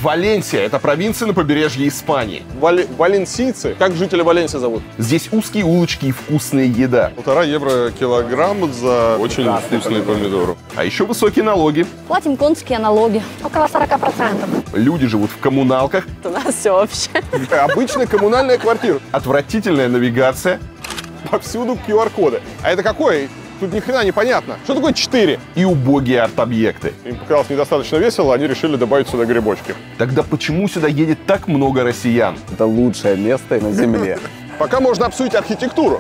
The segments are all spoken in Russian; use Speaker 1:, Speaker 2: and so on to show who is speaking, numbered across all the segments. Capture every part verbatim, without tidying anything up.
Speaker 1: Валенсия – это провинция на побережье Испании.
Speaker 2: Вали... Валенсийцы? Как жители Валенсии зовут?
Speaker 1: Здесь узкие улочки и вкусная еда.
Speaker 2: Полтора евро килограмм за очень вкусные помидоры.
Speaker 1: А еще высокие налоги.
Speaker 3: Платим конские налоги. Около сорока процентов.
Speaker 1: Люди живут в коммуналках.
Speaker 3: У нас все вообще.
Speaker 2: Обычная коммунальная квартира.
Speaker 1: Отвратительная навигация.
Speaker 2: Повсюду ку ар коды. А это какой? Тут ни хрена непонятно. Что такое четыре?
Speaker 1: И убогие арт-объекты.
Speaker 2: Им показалось недостаточно весело, они решили добавить сюда грибочки.
Speaker 1: Тогда почему сюда едет так много россиян?
Speaker 4: Это лучшее место на Земле.
Speaker 2: Пока можно обсудить архитектуру.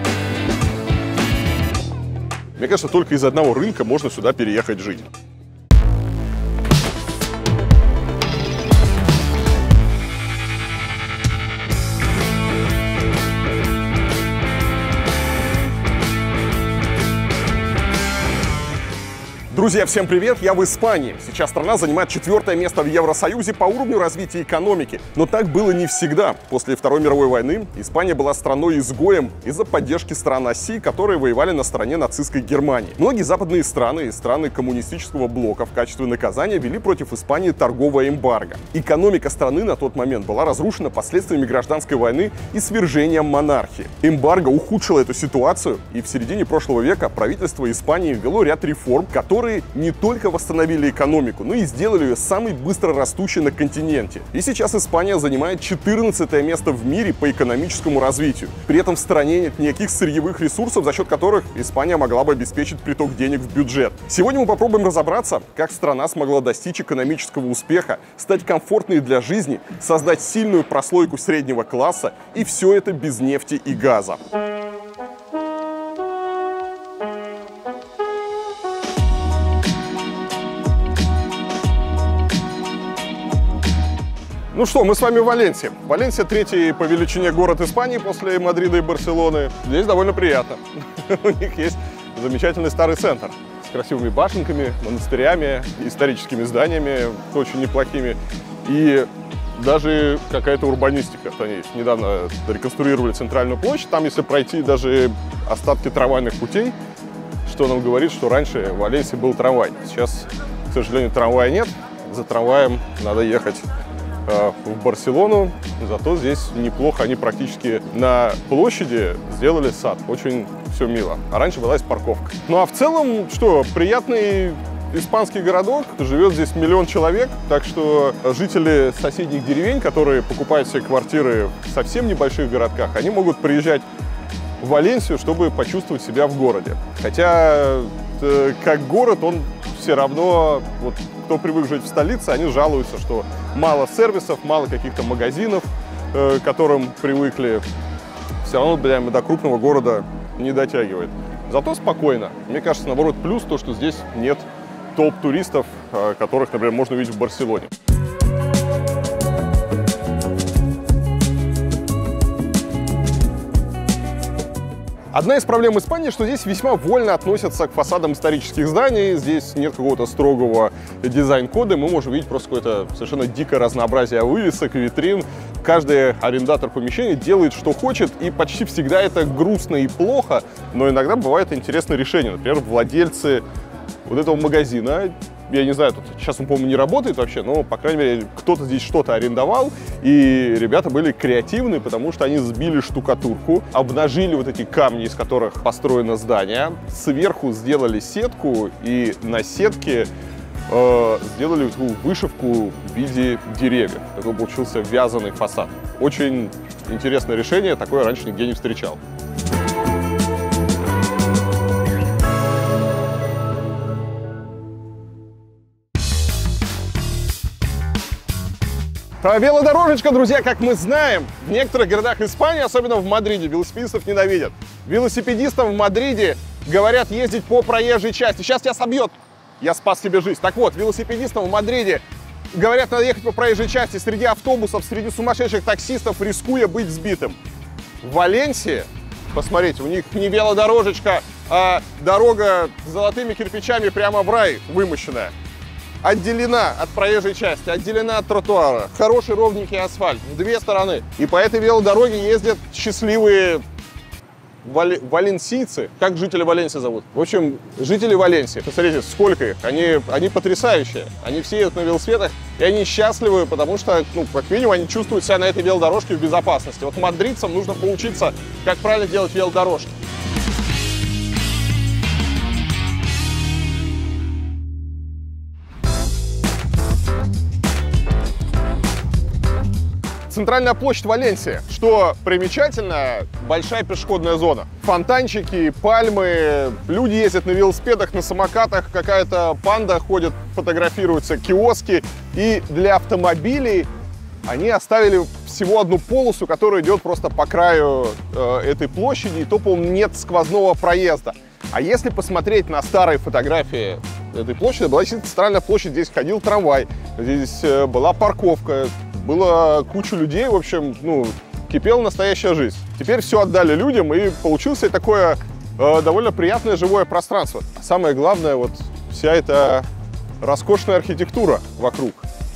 Speaker 2: Мне кажется, только из одного рынка можно сюда переехать жить. Друзья, всем привет! Я в Испании. Сейчас страна занимает четвертое место в Евросоюзе по уровню развития экономики. Но так было не всегда. После Второй мировой войны Испания была страной-изгоем из-за поддержки стран оси, которые воевали на стороне нацистской Германии. Многие западные страны и страны коммунистического блока в качестве наказания вели против Испании торговое эмбарго. Экономика страны на тот момент была разрушена последствиями гражданской войны и свержением монархии. Эмбарго ухудшило эту ситуацию, и в середине прошлого века правительство Испании ввело ряд реформ, которые не только восстановили экономику, но и сделали ее самой быстро растущей на континенте. И сейчас Испания занимает четырнадцатое место в мире по экономическому развитию. При этом в стране нет никаких сырьевых ресурсов, за счет которых Испания могла бы обеспечить приток денег в бюджет. Сегодня мы попробуем разобраться, как страна смогла достичь экономического успеха, стать комфортной для жизни, создать сильную прослойку среднего класса, и все это без нефти и газа. Ну что, мы с вами в Валенсии. Валенсия — третий по величине город Испании после Мадрида и Барселоны. Здесь довольно приятно. У них есть замечательный старый центр с красивыми башенками, монастырями, историческими зданиями, очень неплохими. И даже какая-то урбанистика там есть. Недавно реконструировали центральную площадь. Там, если пройти даже остатки трамвайных путей, что нам говорит, что раньше в Валенсии был трамвай. Сейчас, к сожалению, трамвая нет. За трамваем надо ехать в Барселону, зато здесь неплохо, они практически на площади сделали сад, очень все мило, а раньше была здесь парковка. Ну а в целом, что, приятный испанский городок, живет здесь миллион человек, так что жители соседних деревень, которые покупают себе квартиры в совсем небольших городках, они могут приезжать в Валенсию, чтобы почувствовать себя в городе. Хотя, как город, он все равно, вот, кто привык жить в столице, они жалуются, что мало сервисов, мало каких-то магазинов, э, к которым привыкли. Все равно, прямо до крупного города не дотягивает. Зато спокойно. Мне кажется, наоборот, плюс то, что здесь нет толп туристов, э, которых, например, можно увидеть в Барселоне. Одна из проблем Испании, что здесь весьма вольно относятся к фасадам исторических зданий. Здесь нет какого-то строгого дизайн-кода. Мы можем видеть просто какое-то совершенно дикое разнообразие вывесок, витрин. Каждый арендатор помещения делает, что хочет, и почти всегда это грустно и плохо, но иногда бывает интересное решение. Например, владельцы вот этого магазина, я не знаю, тут сейчас он, по-моему, не работает вообще, но, по крайней мере, кто-то здесь что-то арендовал, и ребята были креативны, потому что они сбили штукатурку, обнажили вот эти камни, из которых построено здание, сверху сделали сетку, и на сетке э, сделали такую вышивку в виде деревьев. Такой получился вязаный фасад. Очень интересное решение, такое раньше нигде не встречал. А велодорожечка, друзья, как мы знаем, в некоторых городах Испании, особенно в Мадриде, велосипедистов ненавидят. Велосипедистам в Мадриде говорят ездить по проезжей части. Сейчас тебя собьет. Я спас себе жизнь. Так вот, велосипедистам в Мадриде говорят, надо ехать по проезжей части среди автобусов, среди сумасшедших таксистов, рискуя быть сбитым. В Валенсии, посмотрите, у них не велодорожечка, а дорога с золотыми кирпичами прямо в рай вымощенная. Отделена от проезжей части, отделена от тротуара. Хороший ровненький асфальт в две стороны. И по этой велодороге ездят счастливые вали... валенсийцы, как жители Валенсии зовут? В общем, жители Валенсии, посмотрите, сколько их, они, они потрясающие, они все едут на велосипедах, и они счастливы, потому что, ну, как минимум, они чувствуют себя на этой велодорожке в безопасности. Вот мадридцам нужно поучиться, как правильно делать велодорожки. Центральная площадь Валенсии. Что примечательно, большая пешеходная зона. Фонтанчики, пальмы, люди ездят на велосипедах, на самокатах, какая-то панда ходит, фотографируются, киоски. И для автомобилей они оставили всего одну полосу, которая идет просто по краю э, этой площади, и то, по-моему, нет сквозного проезда. А если посмотреть на старые фотографии этой площади, была действительно центральная площадь, здесь ходил трамвай, здесь э, была парковка, было куча людей, в общем, ну, кипела настоящая жизнь. Теперь все отдали людям, и получилось такое э, довольно приятное живое пространство. Самое главное, вот вся эта роскошная архитектура вокруг.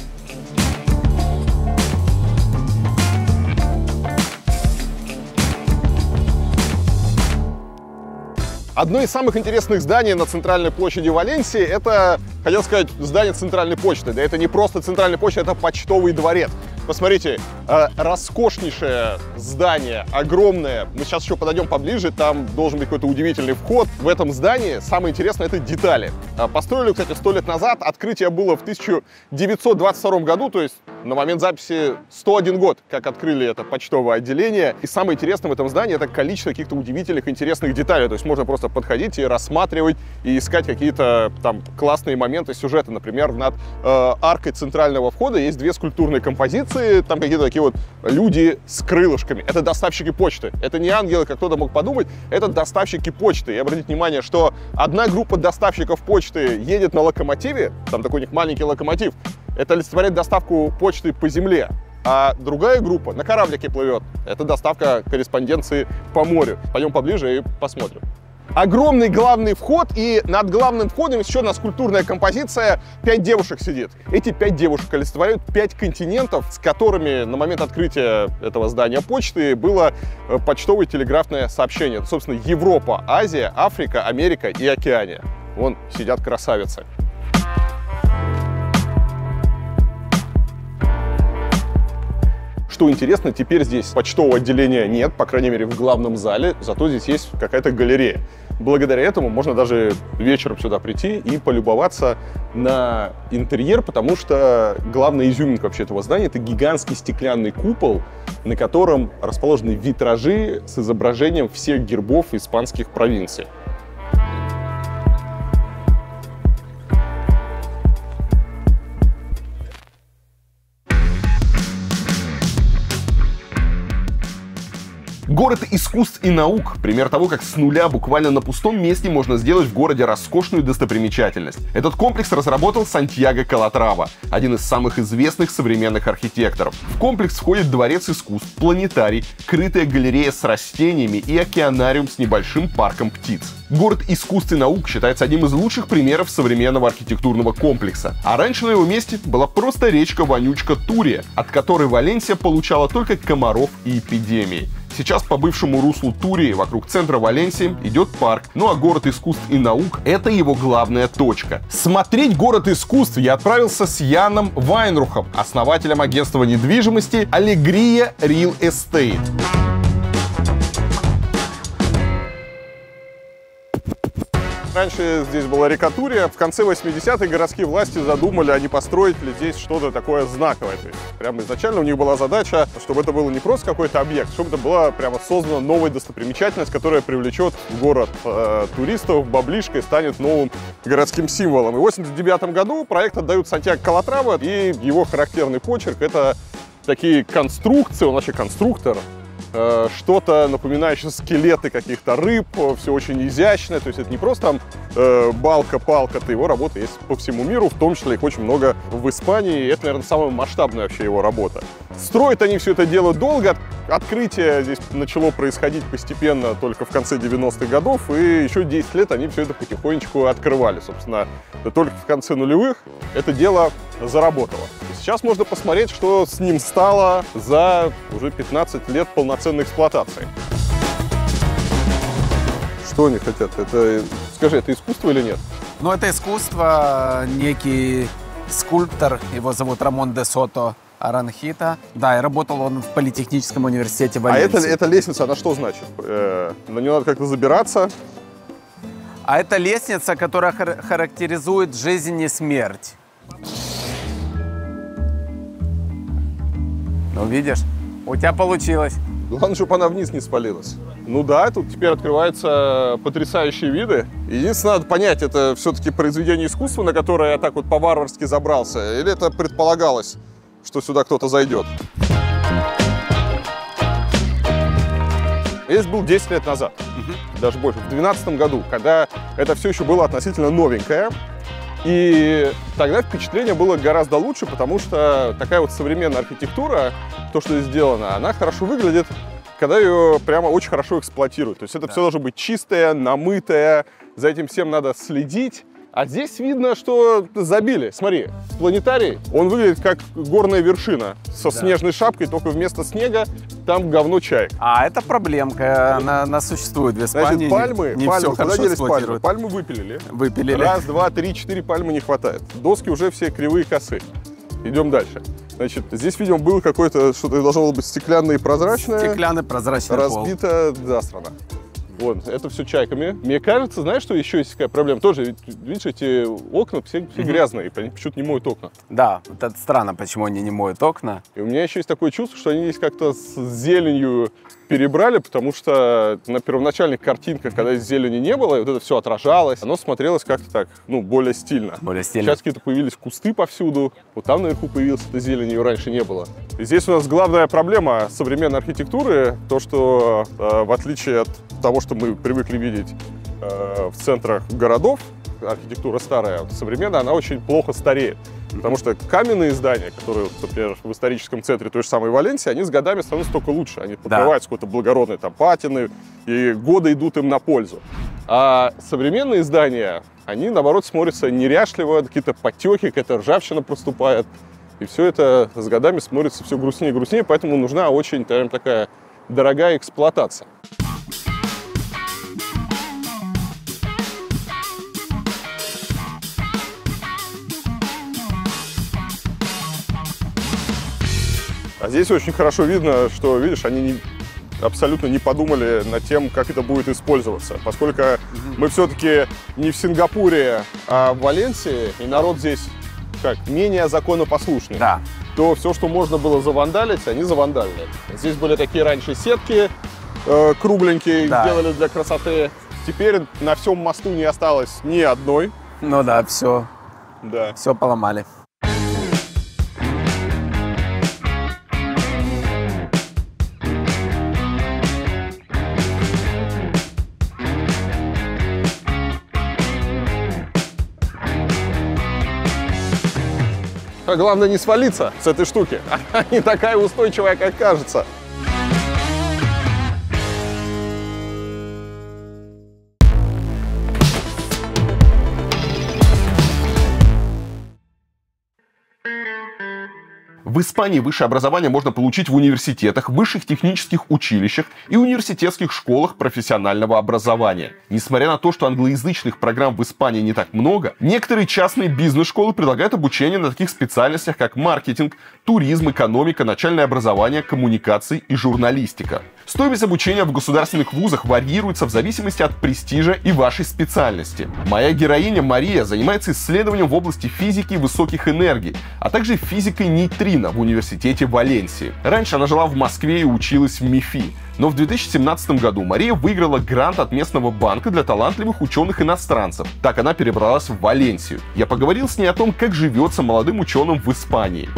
Speaker 2: Одно из самых интересных зданий на центральной площади Валенсии — это, хотел сказать, здание центральной почты. Да это не просто центральная почта, это почтовый дворец. Посмотрите, э, роскошнейшее здание, огромное. Мы сейчас еще подойдем поближе, там должен быть какой-то удивительный вход. В этом здании самое интересное — это детали. Э, построили, кстати, сто лет назад. Открытие было в тысяча девятьсот двадцать втором году, то есть на момент записи сто один год, как открыли это почтовое отделение. И самое интересное в этом здании — это количество каких-то удивительных, интересных деталей. То есть можно просто подходить и рассматривать, и искать какие-то там классные моменты сюжета. Например, над э, аркой центрального входа есть две скульптурные композиции. Там какие-то такие вот люди с крылышками. Это доставщики почты. Это не ангелы, как кто-то мог подумать. Это доставщики почты. И обратите внимание, что одна группа доставщиков почты едет на локомотиве. Там такой у них маленький локомотив. Это олицетворяет доставку почты по земле. А другая группа на кораблике плывет. Это доставка корреспонденции по морю. Пойдем поближе и посмотрим. Огромный главный вход, и над главным входом еще одна скульптурная композиция. Пять девушек сидит. Эти пять девушек олицетворяют пять континентов, с которыми на момент открытия этого здания почты было почтовое телеграфное сообщение. Это, собственно, Европа, Азия, Африка, Америка и Океания. Вон сидят красавицы. Что интересно, теперь здесь почтового отделения нет, по крайней мере, в главном зале, зато здесь есть какая-то галерея. Благодаря этому можно даже вечером сюда прийти и полюбоваться на интерьер, потому что главная изюминка вообще этого здания — это гигантский стеклянный купол, на котором расположены витражи с изображением всех гербов испанских провинций.
Speaker 1: Город искусств и наук — пример того, как с нуля буквально на пустом месте можно сделать в городе роскошную достопримечательность. Этот комплекс разработал Сантьяго Калатрава, один из самых известных современных архитекторов. В комплекс входит дворец искусств, планетарий, крытая галерея с растениями и океанариум с небольшим парком птиц. Город искусств и наук считается одним из лучших примеров современного архитектурного комплекса. А раньше на его месте была просто речка-вонючка Турия, от которой Валенсия получала только комаров и эпидемии. Сейчас по бывшему руслу Турии вокруг центра Валенсии идет парк, ну а город искусств и наук — это его главная точка. Смотреть город искусств я отправился с Яном Вайнрухом, основателем агентства недвижимости Allegria Real Estate.
Speaker 2: Раньше здесь была река Турия. В конце восьмидесятых городские власти задумали, а не построить ли здесь что-то такое знаковое. То есть прямо изначально у них была задача, чтобы это было не просто какой-то объект, чтобы это была прямо создана новая достопримечательность, которая привлечет в город э, туристов, баблишко и станет новым городским символом. И в восемьдесят девятом году проект отдают Сантьяго Калатрава, и его характерный почерк — это такие конструкции, он вообще конструктор, что-то напоминающее скелеты каких-то рыб, все очень изящное, то есть это не просто там э, балка-палка, это его работа есть по всему миру, в том числе их очень много в Испании, и это, наверное, самая масштабная вообще его работа. Строят они все это дело долго, открытие здесь начало происходить постепенно только в конце девяностых годов, и еще десять лет они все это потихонечку открывали, собственно, только в конце нулевых это дело заработало. И сейчас можно посмотреть, что с ним стало за уже пятнадцать лет полноценной эксплуатации. Что они хотят? Это, скажи, это искусство или нет?
Speaker 4: Ну, это искусство, некий скульптор, его зовут Рамон де Сото Аранхита. Да, и работал он в Политехническом университете Валенсии.
Speaker 2: А это, эта лестница, она что значит? Э, на нее надо как-то забираться?
Speaker 4: А это лестница, которая хар- характеризует жизнь и смерть. Ну, видишь, у тебя получилось.
Speaker 2: Главное, чтобы она вниз не спалилась. Ну да, тут теперь открываются потрясающие виды. Единственное, надо понять, это все-таки произведение искусства, на которое я так вот по-варварски забрался, или это предполагалось, что сюда кто-то зайдет? Я здесь был десять лет назад, угу. даже больше, в две тысячи двенадцатом году, когда это все еще было относительно новенькое. И тогда впечатление было гораздо лучше, потому что такая вот современная архитектура, то, что здесь сделано, она хорошо выглядит, когда ее прямо очень хорошо эксплуатируют. То есть это да. все должно быть чистое, намытое, за этим всем надо следить. А здесь видно, что забили. Смотри, планетарий, он выглядит как горная вершина со да. снежной шапкой, только вместо снега там говно чаек.
Speaker 4: А это проблемка, она, она существует в Испании.
Speaker 2: Значит, пальмы,
Speaker 4: не, не
Speaker 2: пальмы, куда делись пальмы? Пальмы выпилили.
Speaker 4: Выпилили.
Speaker 2: Раз, два, три, четыре пальмы не хватает. Доски уже все кривые, косые. Идем дальше. Значит, здесь, видимо, было какое-то, что-то должно было быть стеклянное и прозрачное.
Speaker 4: Стеклянный прозрачный
Speaker 2: разбито засрано. Вот, это все чайками. Мне кажется, знаешь, что еще есть такая проблема? Тоже, видишь, эти окна все, все mm-hmm. грязные, они почему-то не моют окна.
Speaker 4: Да, вот это странно, почему они не моют окна.
Speaker 2: И у меня еще есть такое чувство, что они здесь как-то с зеленью перебрали, потому что на первоначальных картинках, когда здесь зелени не было, и вот это все отражалось, оно смотрелось как-то так, ну, более стильно.
Speaker 4: Более стильно.
Speaker 2: Сейчас какие-то появились кусты повсюду, вот там наверху появилась эта зелень, ее раньше не было. И здесь у нас главная проблема современной архитектуры, то, что э, в отличие от того, что мы привыкли видеть э, в центрах городов, архитектура старая, современная, она очень плохо стареет. Потому что каменные здания, которые, например, в историческом центре той же самой Валенсии, они с годами становятся только лучше. Они покрываются да. какой-то благородной там патиной, и годы идут им на пользу. А современные здания, они, наоборот, смотрятся неряшливо, какие-то потеки, какая-то ржавчина проступает. И все это с годами смотрится все грустнее и грустнее, поэтому нужна очень прям, такая дорогая эксплуатация. А здесь очень хорошо видно, что, видишь, они не, абсолютно не подумали над тем, как это будет использоваться. Поскольку mm-hmm. мы все-таки не в Сингапуре, а в Валенсии, и народ здесь как менее законопослушный,
Speaker 4: да.
Speaker 2: то все, что можно было завандалить, они завандалили. Здесь были такие раньше сетки э, кругленькие, да. делали для красоты. Теперь на всем мосту не осталось ни одной.
Speaker 4: Ну да, все,
Speaker 2: да.
Speaker 4: все поломали.
Speaker 2: А главное не свалиться с этой штуки. Она не такая устойчивая, как кажется.
Speaker 1: В Испании высшее образование можно получить в университетах, высших технических училищах и университетских школах профессионального образования. Несмотря на то, что англоязычных программ в Испании не так много, некоторые частные бизнес-школы предлагают обучение на таких специальностях, как маркетинг, туризм, экономика, начальное образование, коммуникации и журналистика. Стоимость обучения в государственных вузах варьируется в зависимости от престижа и вашей специальности. Моя героиня Мария занимается исследованием в области физики и высоких энергий, а также физикой нейтрино в университете Валенсии. Раньше она жила в Москве и училась в МИФИ. Но в две тысячи семнадцатом году Мария выиграла грант от местного банка для талантливых ученых-иностранцев. Так она перебралась в Валенсию. Я поговорил с ней о том, как живется молодым ученым в Испании.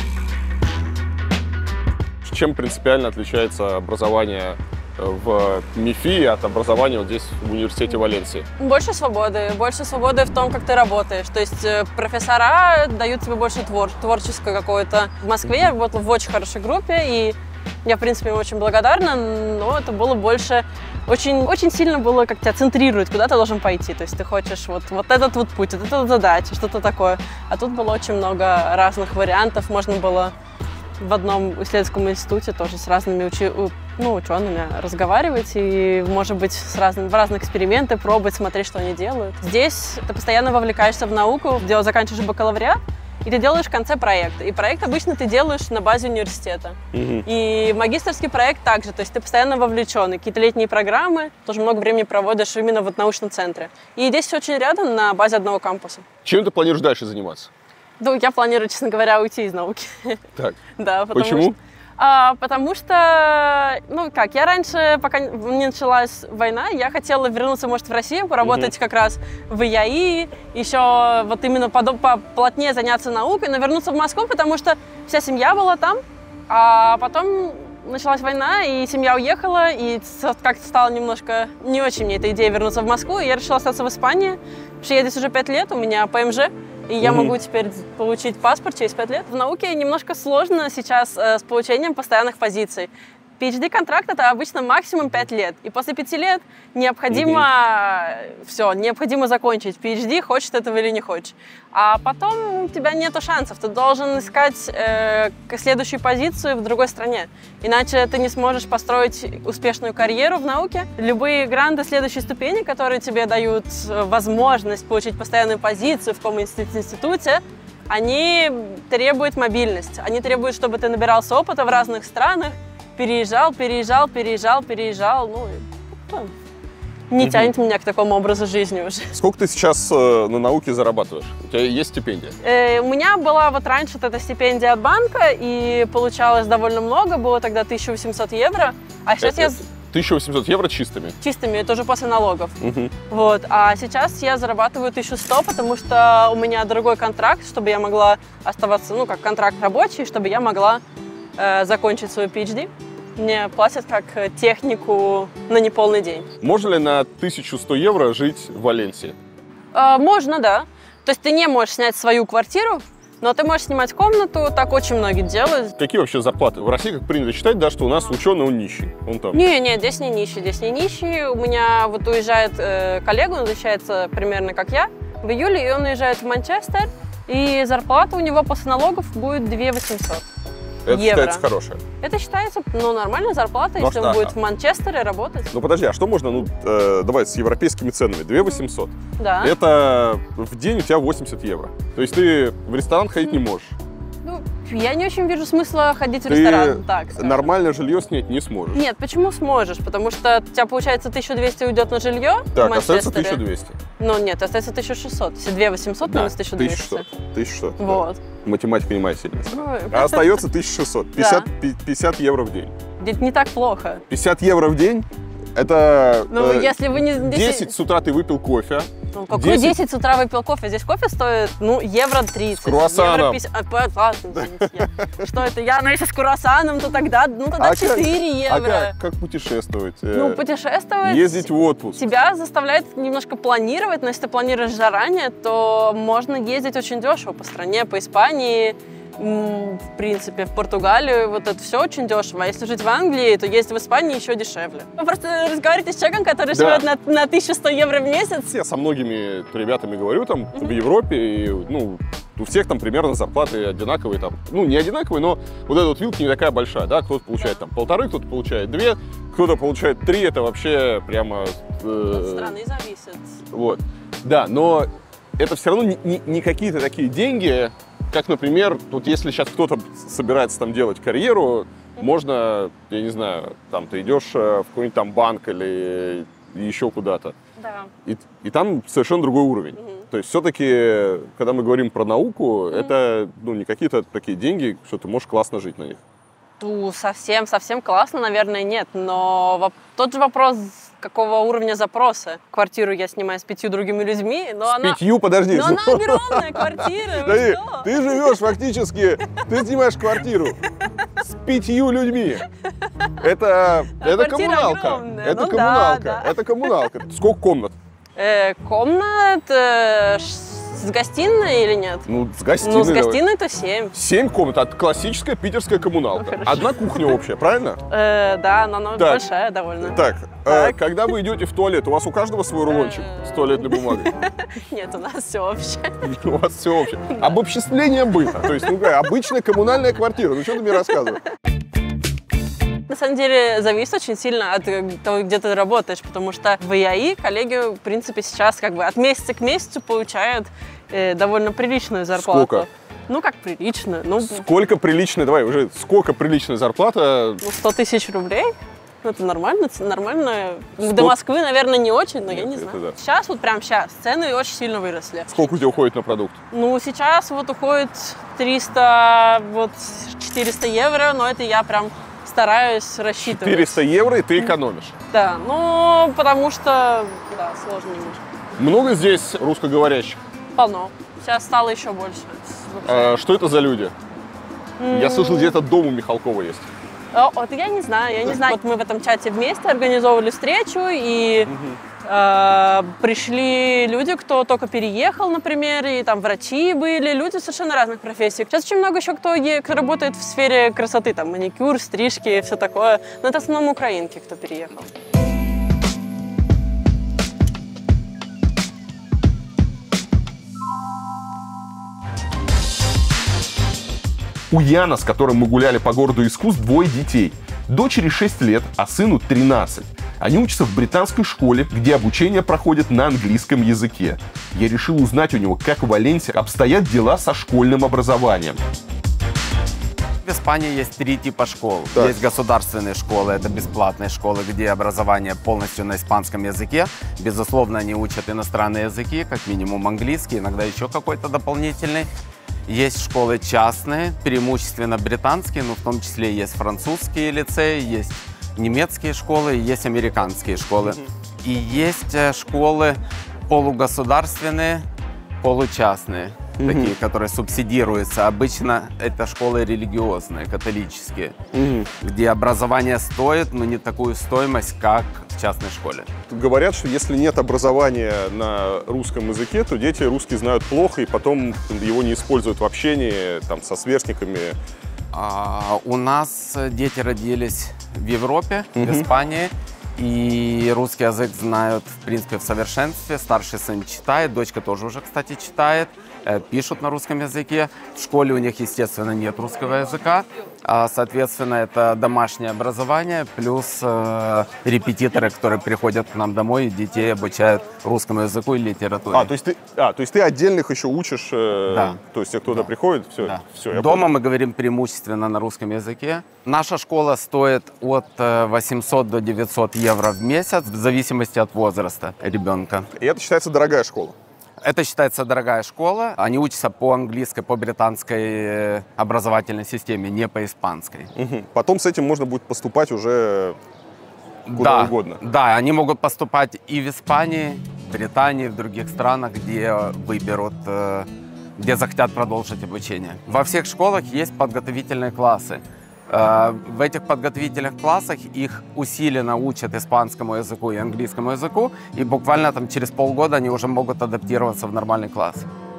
Speaker 2: Чем принципиально отличается образование в МИФИ от образования вот здесь, в университете Валенсии?
Speaker 3: Больше свободы. Больше свободы в том, как ты работаешь. То есть профессора дают тебе больше твор творческое какое-то. В Москве я работала в очень хорошей группе, и я, в принципе, очень благодарна, но это было больше... Очень, очень сильно было, как тебя центрирует, куда ты должен пойти. То есть ты хочешь вот, вот этот вот путь, вот эта задача, что-то такое. А тут было очень много разных вариантов. Можно было в одном исследовательском институте тоже с разными учи... ну, учеными разговаривать и, может быть, с разными, в разные эксперименты пробовать, смотреть, что они делают. Здесь ты постоянно вовлекаешься в науку, где заканчиваешь бакалавриат, и ты делаешь в конце проекта. И проект обычно ты делаешь на базе университета. Mm-hmm. И магистерский проект также, то есть ты постоянно вовлечен. И какие-то летние программы, тоже много времени проводишь именно в научном центре. И здесь очень рядом, на базе одного кампуса.
Speaker 2: Чем ты планируешь дальше заниматься?
Speaker 3: Ну, я планирую, честно говоря, уйти из науки.
Speaker 2: Так.
Speaker 3: Да, потому
Speaker 2: Почему?
Speaker 3: Что, а, потому что, ну как, я раньше, пока не началась война, я хотела вернуться, может, в Россию, поработать mm-hmm. как раз в ИАИ, еще вот именно поплотнее заняться наукой, но вернуться в Москву, потому что вся семья была там, а потом началась война, и семья уехала, и как-то стало немножко не очень мне эта идея вернуться в Москву, и я решила остаться в Испании, потому что я здесь уже пять лет, у меня ПМЖ. И я могу теперь получить паспорт через пять лет. В науке немножко сложно сейчас э, с получением постоянных позиций. пи эйч ди-контракт — это обычно максимум пять лет. И после пяти лет необходимо, mm-hmm. все, необходимо закончить пи эйч ди, хочешь ты этого или не хочешь. А потом у тебя нету шансов. Ты должен искать э, следующую позицию в другой стране. Иначе ты не сможешь построить успешную карьеру в науке. Любые гранты следующей ступени, которые тебе дают возможность получить постоянную позицию в каком-нибудь институте, они требуют мобильность. Они требуют, чтобы ты набирался опыта в разных странах, переезжал, переезжал, переезжал, переезжал. Ну, ну не угу. тянет меня к такому образу жизни уже.
Speaker 2: Сколько ты сейчас э, на науке зарабатываешь? У тебя есть стипендия?
Speaker 3: Э, у меня была вот раньше вот эта стипендия от банка, и получалось довольно много, было тогда тысяча восемьсот евро. А сейчас
Speaker 2: это,
Speaker 3: я...
Speaker 2: это тысяча восемьсот евро чистыми?
Speaker 3: Чистыми, это уже после налогов.
Speaker 2: Угу.
Speaker 3: Вот. А сейчас я зарабатываю тысячу сто, потому что у меня другой контракт, чтобы я могла оставаться, ну, как контракт рабочий, чтобы я могла э, закончить свою пи эйч ди. Мне платят как технику на неполный день.
Speaker 2: Можно ли на тысячу сто евро жить в Валенсии?
Speaker 3: Э, можно, да. То есть ты не можешь снять свою квартиру, но ты можешь снимать комнату, так очень многие делают.
Speaker 2: Какие вообще зарплаты? В России, как принято считать, да, что у нас ученый, он нищий. Он там.
Speaker 3: Не, не, здесь не нищий, здесь не нищий. У меня вот уезжает э, коллега, он возвращается примерно как я в июле, и он уезжает в Манчестер, и зарплата у него после налогов будет две тысячи восемьсот.
Speaker 2: Это
Speaker 3: евро.
Speaker 2: считается хорошая.
Speaker 3: Это считается, ну, нормальная зарплата,
Speaker 2: ну,
Speaker 3: если
Speaker 2: а,
Speaker 3: он будет
Speaker 2: а.
Speaker 3: в Манчестере работать.
Speaker 2: Ну подожди, а что можно, ну, э, давай, с европейскими ценами? две тысячи восемьсот.
Speaker 3: Да.
Speaker 2: Это в день у тебя восемьдесят евро. То есть ты в ресторан ходить не можешь.
Speaker 3: Ну, я не очень вижу смысла ходить в
Speaker 2: ты
Speaker 3: ресторан. Так, скажем.
Speaker 2: Нормальное жилье снять не сможешь.
Speaker 3: Нет, почему сможешь? Потому что у тебя, получается, тысяча двести уйдет на жилье
Speaker 2: так,
Speaker 3: в Манчестере.
Speaker 2: остается тысяча двести.
Speaker 3: Ну, нет, остается тысяча шестьсот. Если две тысячи восемьсот
Speaker 2: да,
Speaker 3: минус тысяча двести.
Speaker 2: тысяча шестьсот. тысяча шестьсот.
Speaker 3: Вот.
Speaker 2: Да. Математика не моя сильная.
Speaker 3: Ну,
Speaker 2: а остается тысяча шестьсот. пятьдесят, да. пятьдесят евро в день.
Speaker 3: Это не так плохо.
Speaker 2: пятьдесят евро в день? Это
Speaker 3: ну,
Speaker 2: э,
Speaker 3: если вы не...
Speaker 2: десять с утра ты выпил кофе.
Speaker 3: Ну, какой десять с утра выпил кофе? Здесь кофе стоит, ну, евро тридцать.
Speaker 2: С круассаном.
Speaker 3: Евро пятьдесят. А, ладно, извините, я... Что это? Я, ну, если с круассаном, то тогда, ну, тогда
Speaker 2: а
Speaker 3: четыре
Speaker 2: как,
Speaker 3: евро.
Speaker 2: А как, как путешествовать?
Speaker 3: Ну, путешествовать...
Speaker 2: Ездить в отпуск.
Speaker 3: Тебя заставляет немножко планировать, но если ты планируешь заранее, то можно ездить очень дешево по стране, по Испании, в принципе, в Португалию, вот это все очень дешево. А если жить в Англии, то ездить в Испании еще дешевле. Вы просто разговариваете с человеком, который да. живет на, на тысячу сто евро в месяц.
Speaker 2: Я со многими ребятами говорю там mm-hmm. в Европе, и, ну, у всех там примерно зарплаты одинаковые, там, ну, не одинаковые, но вот эта вот вилка не такая большая, да, кто-то получает там полторы, кто-то получает две, кто-то получает три, это вообще прямо...
Speaker 3: Э, От страны зависит.
Speaker 2: Вот, да, но это все равно не, не, не какие-то такие деньги, как, например, вот если сейчас кто-то собирается там делать карьеру, mm-hmm. можно, я не знаю, там ты идешь в какой-нибудь там банк или еще куда-то,
Speaker 3: да.
Speaker 2: и, и там совершенно другой уровень. Mm-hmm. То есть все-таки, когда мы говорим про науку, mm-hmm. это ну, не какие-то такие деньги, что ты можешь классно жить на них.
Speaker 3: Ну, совсем, совсем классно, наверное, нет, но тот же вопрос, какого уровня запроса. Квартиру я снимаю с пятью другими людьми, но
Speaker 2: с
Speaker 3: она...
Speaker 2: пятью, подожди.
Speaker 3: Но она огромная квартира, вы что?
Speaker 2: Ты живешь фактически, ты снимаешь квартиру с пятью людьми. Это, это коммуналка.
Speaker 3: Огромная.
Speaker 2: Это
Speaker 3: ну,
Speaker 2: коммуналка.
Speaker 3: Да, да.
Speaker 2: Это коммуналка. Сколько комнат?
Speaker 3: Э, комнат э, с гостиной или нет?
Speaker 2: Ну, с гостиной.
Speaker 3: Ну, с
Speaker 2: давай.
Speaker 3: гостиной-то семь.
Speaker 2: Семь комнат, а классическая питерская коммуналка.
Speaker 3: Ну,
Speaker 2: Одна кухня общая, правильно?
Speaker 3: Э, да, но она
Speaker 2: Так.
Speaker 3: большая довольно.
Speaker 2: Так, э,
Speaker 3: Так.
Speaker 2: когда вы идете в туалет, у вас у каждого свой рулончик с туалетной бумагой?
Speaker 3: Нет, у нас все общее.
Speaker 2: У вас все общее. Обобществление быта. То есть, ну, какая обычная коммунальная квартира. Ну, что ты мне рассказываешь?
Speaker 3: На самом деле зависит очень сильно от э, того, где ты работаешь, потому что в ИАИ коллеги, в принципе, сейчас как бы от месяца к месяцу получают э, довольно приличную зарплату.
Speaker 2: Сколько?
Speaker 3: Ну, как приличную? Ну,
Speaker 2: Сколько приличная, давай, уже сколько приличная зарплата?
Speaker 3: ну, сто тысяч рублей. Ну, это нормально, ц- нормально.
Speaker 2: сто
Speaker 3: До Москвы, наверное, не очень, но я не
Speaker 2: это
Speaker 3: знаю.
Speaker 2: да.
Speaker 3: Сейчас, вот прям сейчас, цены очень сильно выросли.
Speaker 2: Сколько у тебя уходит на продукт?
Speaker 3: Ну, сейчас вот уходит триста, вот четыреста евро, но это я прям стараюсь рассчитывать.
Speaker 2: четыреста евро, и ты экономишь.
Speaker 3: Да, ну, потому что, да, сложно немножко.
Speaker 2: Много здесь русскоговорящих?
Speaker 3: Полно. Сейчас стало еще больше.
Speaker 2: А, что это за люди? Я слышал, где-то дом у Михалкова есть.
Speaker 3: О, вот я не знаю, я не знаю. Вот мы в этом чате вместе организовывали встречу, и э, пришли люди, кто только переехал, например, и там врачи были, люди совершенно разных профессий. Сейчас очень много еще кто, е- кто работает в сфере красоты, там маникюр, стрижки и все такое. Но это в основном украинки, кто переехал.
Speaker 1: У Яна, с которым мы гуляли по городу искусств, двое детей. Дочери шесть лет, а сыну тринадцать. Они учатся в британской школе, где обучение проходит на английском языке. Я решил узнать у него, как в Валенсии обстоят дела со школьным образованием.
Speaker 4: В Испании есть три типа школ.
Speaker 2: Так.
Speaker 4: Есть государственные школы, это бесплатные школы, где образование полностью на испанском языке. Безусловно, они учат иностранные языки, как минимум английский, иногда еще какой-то дополнительный. Есть школы частные, преимущественно британские, но в том числе есть французские лицеи, есть немецкие школы, есть американские школы. И есть э, школы полугосударственные, получастные, такие, которые субсидируются. Обычно это школы религиозные, католические, где образование стоит, но не такую стоимость, как в частной школе.
Speaker 2: Говорят, что если нет образования на русском языке, то дети русский знают плохо и потом его не используют в общении там, со сверстниками.
Speaker 4: А, у нас дети родились в Европе, в Испании, и русский язык знают, в принципе, в совершенстве. Старший сын читает, дочка тоже уже, кстати, читает, э, пишут на русском языке. В школе у них, естественно, нет русского языка. А, соответственно, это домашнее образование, плюс э, репетиторы, которые приходят к нам домой и детей обучают русскому языку и литературе.
Speaker 2: А, то есть ты, а, то есть ты отдельных еще учишь, э,
Speaker 4: Да.
Speaker 2: то есть те, кто туда приходит, все,
Speaker 4: Да.
Speaker 2: все, я
Speaker 4: Дома
Speaker 2: понял.
Speaker 4: мы говорим преимущественно на русском языке. Наша школа стоит от э, восьмисот до девятисот евро в месяц, в зависимости от возраста ребенка.
Speaker 2: И это считается дорогая школа.
Speaker 4: Это считается дорогая школа. Они учатся по английской, по британской э, образовательной системе, не по испанской.
Speaker 2: Мгм. Потом с этим можно будет поступать уже куда
Speaker 4: да,
Speaker 2: угодно.
Speaker 4: Да, они могут поступать и в Испании, в Британии, в других странах, где выберут, э, где захотят продолжить обучение. Во всех школах есть подготовительные классы. Э, В этих подготовительных классах их усиленно учат испанскому языку и английскому языку, и буквально там через полгода они уже могут адаптироваться в нормальный класс.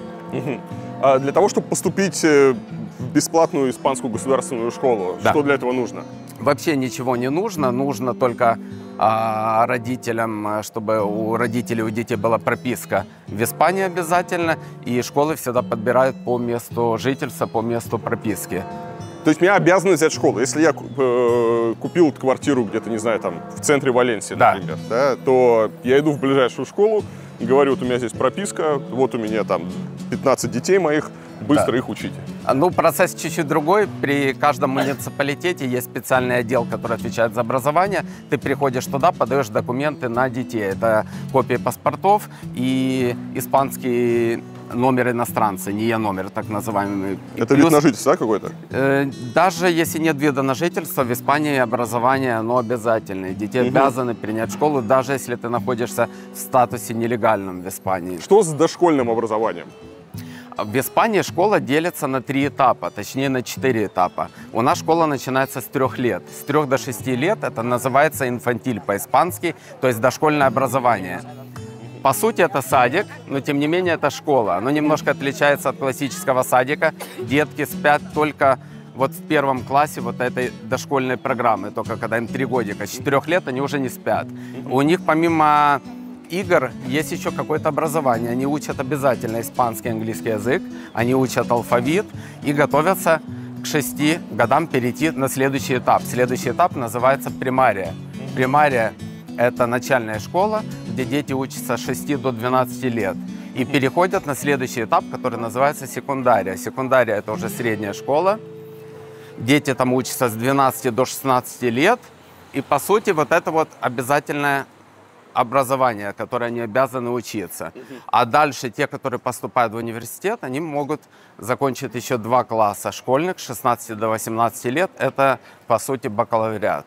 Speaker 2: А для того, чтобы поступить э, в бесплатную испанскую государственную школу,
Speaker 4: Да.
Speaker 2: что для этого нужно?
Speaker 4: Вообще ничего не нужно, нужно только а, родителям, а, чтобы у родителей, у детей была прописка в Испании обязательно, и школы всегда подбирают по месту жительства, по месту прописки.
Speaker 2: То есть меня обязаны взять школу. Если я э, купил квартиру где-то, не знаю, там, в центре Валенсии,
Speaker 4: Да.
Speaker 2: например, да, то я иду в ближайшую школу, говорю, вот у меня здесь прописка, вот у меня там пятнадцать детей моих, быстро
Speaker 4: Да.
Speaker 2: их учите.
Speaker 4: А, Ну, процесс чуть-чуть другой. При каждом муниципалитете есть специальный отдел, который отвечает за образование. Ты приходишь туда, подаешь документы на детей. Это копии паспортов и испанский номер иностранца, не номер, так называемый. И
Speaker 2: Это
Speaker 4: плюс,
Speaker 2: вид на жительство, да, какой-то?
Speaker 4: э, даже если нет вида на жительство, в Испании образование, оно обязательное. Дети
Speaker 2: Мгм.
Speaker 4: обязаны принять школу, даже если ты находишься в статусе нелегальном в Испании.
Speaker 2: Что с дошкольным образованием?
Speaker 4: В Испании школа делится на три этапа, точнее на четыре этапа. У нас школа начинается с трех лет. С трех до шести лет это называется инфантиль по-испански, то есть дошкольное образование. По сути, это садик, но тем не менее это школа. Оно немножко отличается от классического садика. Детки спят только вот в первом классе вот этой дошкольной программы. Только когда им три годика. С четырех лет они уже не спят. У них помимо игр есть еще какое-то образование. Они учат обязательно испанский и английский язык. Они учат алфавит и готовятся к шести годам перейти на следующий этап. Следующий этап называется примария. Примария – это начальная школа, где дети учатся с шести до двенадцати лет и переходят на следующий этап, который называется секундария. Секундария – это уже средняя школа. Дети там учатся с двенадцати до шестнадцати лет. И, по сути, вот это вот обязательное образование, которое они обязаны учиться. А дальше те, которые поступают в университет, они могут закончить еще два класса школьных с шестнадцати до восемнадцати лет. Это, по сути, бакалавриат.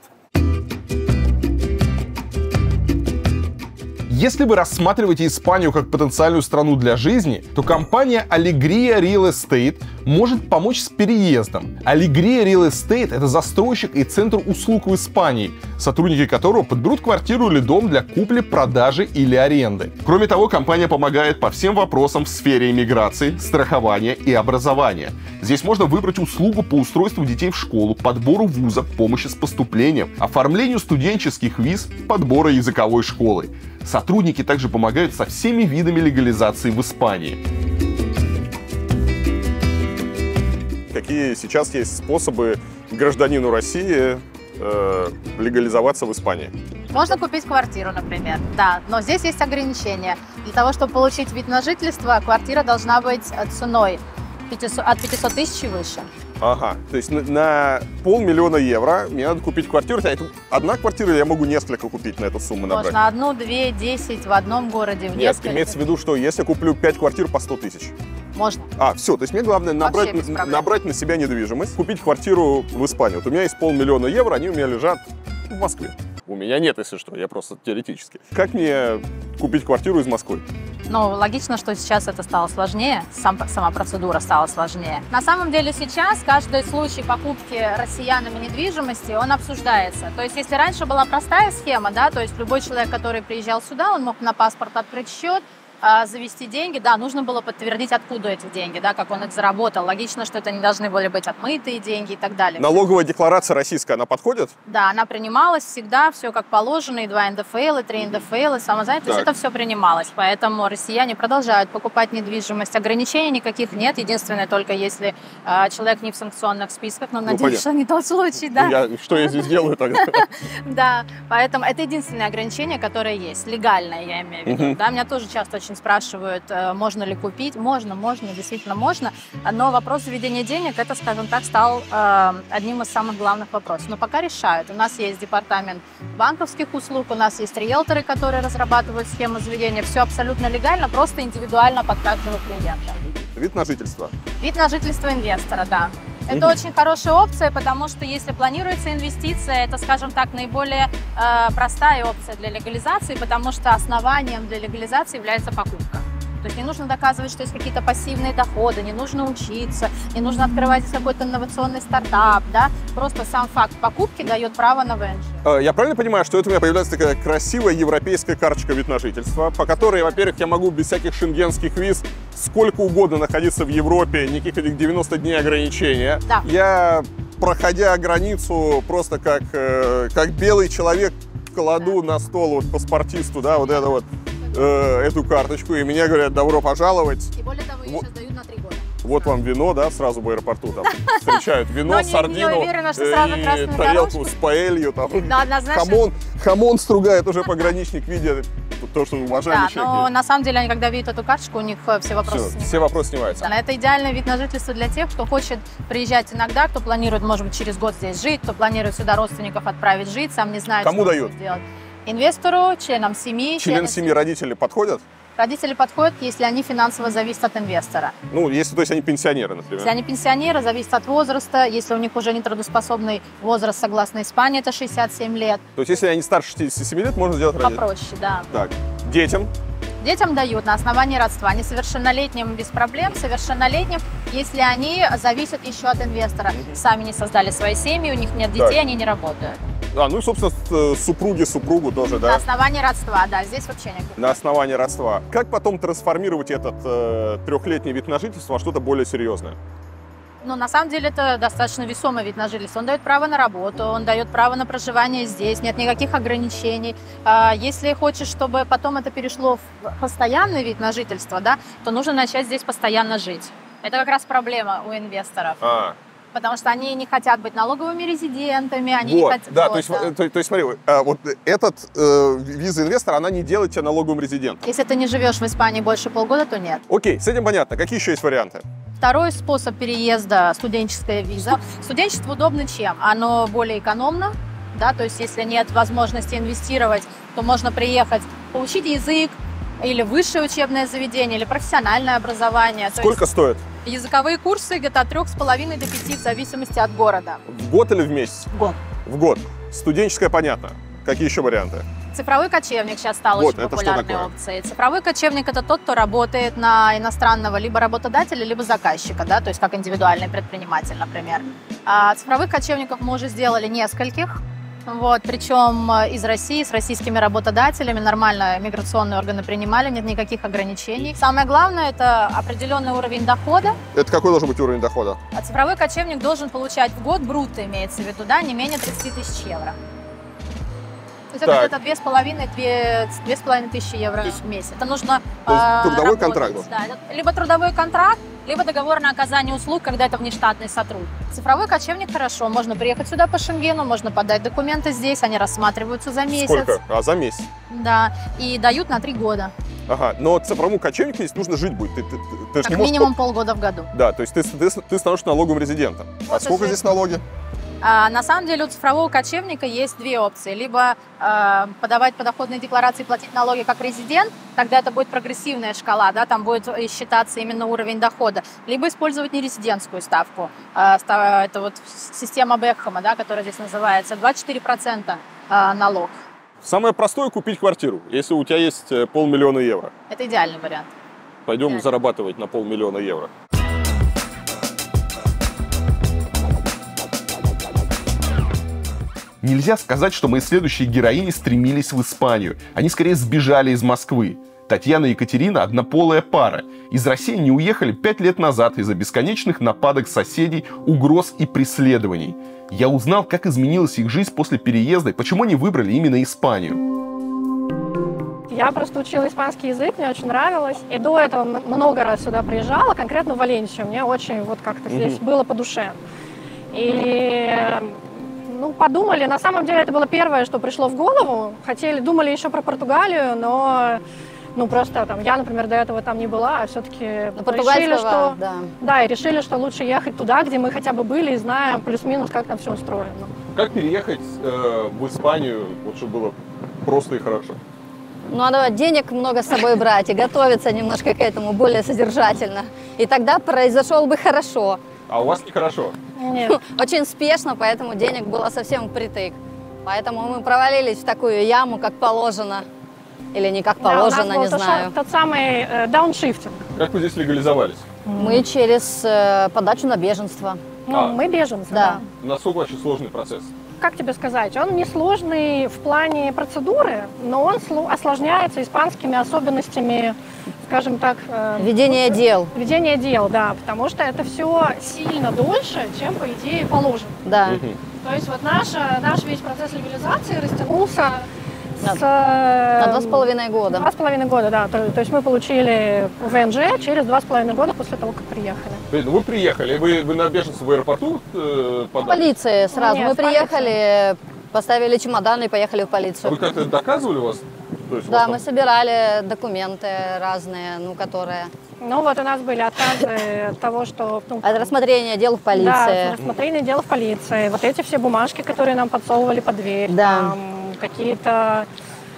Speaker 1: Если вы рассматриваете Испанию как потенциальную страну для жизни, то компания Alegria Real Estate может помочь с переездом. Alegria Real Estate — это застройщик и центр услуг в Испании, сотрудники которого подберут квартиру или дом для купли, продажи или аренды. Кроме того, компания помогает по всем вопросам в сфере иммиграции, страхования и образования. Здесь можно выбрать услугу по устройству детей в школу, подбору вуза, помощи с поступлением, оформлению студенческих виз, подбора языковой школы. Сотрудники также помогают со всеми видами легализации в Испании.
Speaker 2: Какие сейчас есть способы гражданину России э, легализоваться в Испании?
Speaker 5: Можно купить квартиру, например, да, но здесь есть ограничения. Для того, чтобы получить вид на жительство, квартира должна быть ценой от пятисот тысяч и выше.
Speaker 2: Ага, то есть на, на полмиллиона евро мне надо купить квартиру. Это одна квартира, или я могу несколько купить на эту сумму набрать?
Speaker 5: Можно одну, две, десять в одном городе, в
Speaker 2: Нет,
Speaker 5: нескольких.
Speaker 2: имеется в виду, что если я куплю пять квартир по сто тысяч?
Speaker 5: Можно.
Speaker 2: А, все, то есть мне главное набрать, набрать на себя недвижимость, купить квартиру в Испании. Вот у меня есть полмиллиона евро, они у меня лежат в Москве. У меня нет, если что, я просто теоретически. Как мне купить квартиру из Москвы?
Speaker 5: Ну, логично, что сейчас это стало сложнее, сам, сама процедура стала сложнее. На самом деле сейчас каждый случай покупки россиянами недвижимости, он обсуждается. То есть если раньше была простая схема, да, то есть любой человек, который приезжал сюда, он мог на паспорт открыть счет, завести деньги, да, нужно было подтвердить, откуда эти деньги, да, как он их заработал. Логично, что это не должны были быть отмытые деньги и так далее.
Speaker 2: Налоговая декларация российская, она подходит?
Speaker 5: Да, она принималась всегда, все как положено, и два эн дэ эф эл, и три эн дэ эф эл, и самозанятость, это все принималось. Поэтому россияне продолжают покупать недвижимость. Ограничений никаких нет, единственное, только если э, человек не в санкционных списках, но, ну, надеюсь, понятно, что не тот случай, да.
Speaker 2: Ну, я, что я здесь делаю тогда?
Speaker 5: Да, поэтому это единственное ограничение, которое есть, легальное, я имею в виду. Да, меня тоже часто очень спрашивают, можно ли купить. Можно, можно, действительно можно. Но вопрос заведения денег, это, скажем так, стал э, одним из самых главных вопросов. Но пока решают. У нас есть департамент банковских услуг, у нас есть риэлторы, которые разрабатывают схему заведения. Все абсолютно легально, просто индивидуально под каждого клиента.
Speaker 2: Вид на жительство.
Speaker 5: Вид на жительство инвестора, да. Это очень хорошая опция, потому что если планируется инвестиция, это, скажем так, наиболее э, простая опция для легализации, потому что основанием для легализации является покупка. То есть не нужно доказывать, что есть какие-то пассивные доходы, не нужно учиться, не нужно открывать какой-то инновационный стартап, да? Просто сам факт покупки дает право на венчур.
Speaker 2: Я правильно понимаю, что это у меня появляется такая красивая европейская карточка вид на жительство, по которой, во-первых, я могу без всяких шенгенских виз сколько угодно находиться в Европе, никаких этих девяноста дней ограничения.
Speaker 5: Да.
Speaker 2: Я, проходя границу, просто как, как белый человек, кладу да. на стол вот паспортисту, да, вот это вот, эту карточку, и мне говорят, добро пожаловать.
Speaker 5: И более того, ее вот, сейчас дают на три года.
Speaker 2: Вот вам вино, да, сразу в аэропорту там встречают вино, сардину и тарелку с паэлью, там, хамон, хамон стругает уже пограничник, видя то, что уважаемый человек.
Speaker 5: Да, но на самом деле, они когда видят эту карточку, у них все вопросы
Speaker 2: все,
Speaker 5: снимаются.
Speaker 2: Все вопросы снимаются.
Speaker 5: Да, это идеальный вид на жительство для тех, кто хочет приезжать иногда, кто планирует, может быть, через год здесь жить, кто планирует сюда родственников отправить жить, сам не знает,
Speaker 2: Кому
Speaker 5: что
Speaker 2: дают?
Speaker 5: сделать. Инвестору, членам семьи.
Speaker 2: Члены семьи, родители подходят?
Speaker 5: Родители подходят, если они финансово зависят от инвестора.
Speaker 2: Ну, если, то есть, они пенсионеры, например.
Speaker 5: Если они пенсионеры, зависит от возраста. Если у них уже нетрудоспособный возраст, согласно Испании, это шестьдесят семь лет.
Speaker 2: То есть, если они старше шестидесяти семи лет, можно сделать родителей?
Speaker 5: Попроще, да.
Speaker 2: Так, детям?
Speaker 5: Детям дают на основании родства. Несовершеннолетним без проблем, совершеннолетним, если они зависят еще от инвестора. Сами не создали свои семьи, у них нет детей, так. они не работают.
Speaker 2: А, ну и, собственно, супруги, супругу тоже, да?
Speaker 5: На основании родства, да, здесь вообще никаких.
Speaker 2: На основании родства. Как потом трансформировать этот э, трехлетний вид на жительство во что-то более серьезное?
Speaker 5: Ну, на самом деле, это достаточно весомый вид на жительство. Он дает право на работу, он дает право на проживание здесь, нет никаких ограничений. Если хочешь, чтобы потом это перешло в постоянный вид на жительство, да, то нужно начать здесь постоянно жить. Это как раз проблема у инвесторов.
Speaker 2: А.
Speaker 5: Потому что они не хотят быть налоговыми резидентами, они
Speaker 2: вот,
Speaker 5: не хотят...
Speaker 2: да,
Speaker 5: вот,
Speaker 2: то, есть,
Speaker 5: да.
Speaker 2: То, то есть, смотри, вот этот э, виза инвестора, она не делает тебя налоговым резидентом.
Speaker 5: Если ты не живешь в Испании больше полгода, то нет.
Speaker 2: Окей, с этим понятно. Какие еще есть варианты?
Speaker 5: Второй способ переезда – студенческая виза. Студенчество удобно чем? Оно более экономно, да, то есть если нет возможности инвестировать, то можно приехать, получить язык, или высшее учебное заведение, или профессиональное образование.
Speaker 2: Сколько
Speaker 5: то есть
Speaker 2: стоит?
Speaker 5: Языковые курсы где-то от трех с половиной до пяти в зависимости от города.
Speaker 2: В год или в месяц?
Speaker 5: В год.
Speaker 2: В год. Студенческое понятно. Какие еще варианты?
Speaker 5: Цифровой кочевник сейчас стал
Speaker 2: Вот,
Speaker 5: очень
Speaker 2: это
Speaker 5: популярной опцией. Цифровой кочевник – это тот, кто работает на иностранного либо работодателя, либо заказчика, да, то есть как индивидуальный предприниматель, например. А цифровых кочевников мы уже сделали нескольких. Вот, причем из России, с российскими работодателями, нормально миграционные органы принимали, нет никаких ограничений. Самое главное – это определенный уровень дохода.
Speaker 2: Это какой должен быть уровень дохода?
Speaker 5: А цифровой кочевник должен получать в год, брутто имеется в виду, да, не менее тридцати тысяч евро. То есть это где-то две с половиной тысячи евро в месяц. Это нужно
Speaker 2: То есть
Speaker 5: э,
Speaker 2: трудовой
Speaker 5: работать,
Speaker 2: контракт?
Speaker 5: Да, либо трудовой контракт, либо договор на оказание услуг, когда это внештатный сотрудник. Цифровой кочевник хорошо. Можно приехать сюда по Шенгену, можно подать документы здесь, они рассматриваются за месяц.
Speaker 2: Сколько? А, за месяц?
Speaker 5: Да, и дают на три года.
Speaker 2: Ага, но цифровому кочевнику здесь нужно жить будет. Ты, ты, ты, ты
Speaker 5: Как
Speaker 2: не можешь...
Speaker 5: минимум полгода в году.
Speaker 2: Да, то есть ты, ты, ты становишься налоговым резидентом.
Speaker 5: Вот
Speaker 2: а сколько
Speaker 5: если...
Speaker 2: здесь налоги?
Speaker 5: А, на самом деле у цифрового кочевника есть две опции. Либо э, подавать подоходные декларации и платить налоги как резидент, тогда это будет прогрессивная шкала, да, там будет считаться именно уровень дохода. Либо использовать нерезидентскую ставку. Э, это вот система Бекхэма, да, которая здесь называется, двадцать четыре процента э, налог.
Speaker 2: Самое простое — купить квартиру, если у тебя есть полмиллиона евро.
Speaker 5: Это идеальный вариант.
Speaker 2: Пойдем
Speaker 5: Идеально.
Speaker 2: зарабатывать на полмиллиона евро.
Speaker 1: Нельзя сказать, что мои следующие героини стремились в Испанию. Они скорее сбежали из Москвы. Татьяна и Екатерина – однополая пара. Из России они уехали пять лет назад из-за бесконечных нападок соседей, угроз и преследований. Я узнал, как изменилась их жизнь после переезда и почему они выбрали именно Испанию.
Speaker 6: Я просто учила испанский язык, мне очень нравилось. И до этого много раз сюда приезжала, конкретно в Валенсию. Мне очень вот как-то здесь mm-hmm. было по душе. И... Ну, подумали, на самом деле это было первое, что пришло в голову. Хотели, думали еще про Португалию, но, ну, просто там, я, например, до этого там не была, а все-таки решили, что...
Speaker 5: Да.
Speaker 6: Да, и решили, что лучше ехать туда, где мы хотя бы были и знаем плюс-минус, как там все устроено.
Speaker 2: Как переехать э, в Испанию, вот, чтобы было просто и хорошо?
Speaker 7: Ну, надо денег много с собой брать и готовиться немножко к этому более содержательно. И тогда произошел бы хорошо.
Speaker 2: А у вас нехорошо?
Speaker 6: Нет.
Speaker 7: Очень спешно, поэтому денег было совсем впритык. Поэтому мы провалились в такую яму, как положено. Или не как положено,
Speaker 6: да, у нас был
Speaker 7: не
Speaker 6: тот,
Speaker 7: знаю.
Speaker 6: Тот самый э, дауншифтинг.
Speaker 2: Как вы здесь легализовались?
Speaker 7: Мы через э, подачу на беженство.
Speaker 6: Ну,
Speaker 2: А.
Speaker 6: мы беженцы,
Speaker 7: Да.
Speaker 6: да.
Speaker 2: Насколько вообще сложный процесс?
Speaker 6: Как тебе сказать, он несложный в плане процедуры, но он осложняется испанскими особенностями, скажем так... Э,
Speaker 7: Ведение дел.
Speaker 6: Ведение дел, да, потому что это все сильно дольше, чем, по идее, положено.
Speaker 7: Да.
Speaker 6: То есть вот наш, наш весь процесс легализации растянулся
Speaker 7: на,
Speaker 6: с...
Speaker 7: на два с половиной года.
Speaker 6: Два с половиной года, да. То, то есть мы получили ВНЖ через два с половиной года после того, как приехали.
Speaker 2: Ну вы приехали, вы, вы на беженство в аэропорту э, подали?
Speaker 7: В полиции сразу.
Speaker 6: Нет,
Speaker 7: мы
Speaker 6: в полиции.
Speaker 7: приехали, поставили чемоданы и поехали в
Speaker 2: А
Speaker 7: полицию.
Speaker 2: вы как-то доказывали вас? То есть у
Speaker 7: Да,
Speaker 2: вас
Speaker 7: мы
Speaker 2: там...
Speaker 7: собирали документы разные, ну, которые...
Speaker 6: Ну вот у нас были отказы от того, что... Ну,
Speaker 7: От рассмотрения дел в
Speaker 6: да,
Speaker 7: полиции.
Speaker 6: рассмотрение дел в полиции. Вот эти все бумажки, которые нам подсовывали под дверь.
Speaker 7: Да.
Speaker 6: Там, какие-то...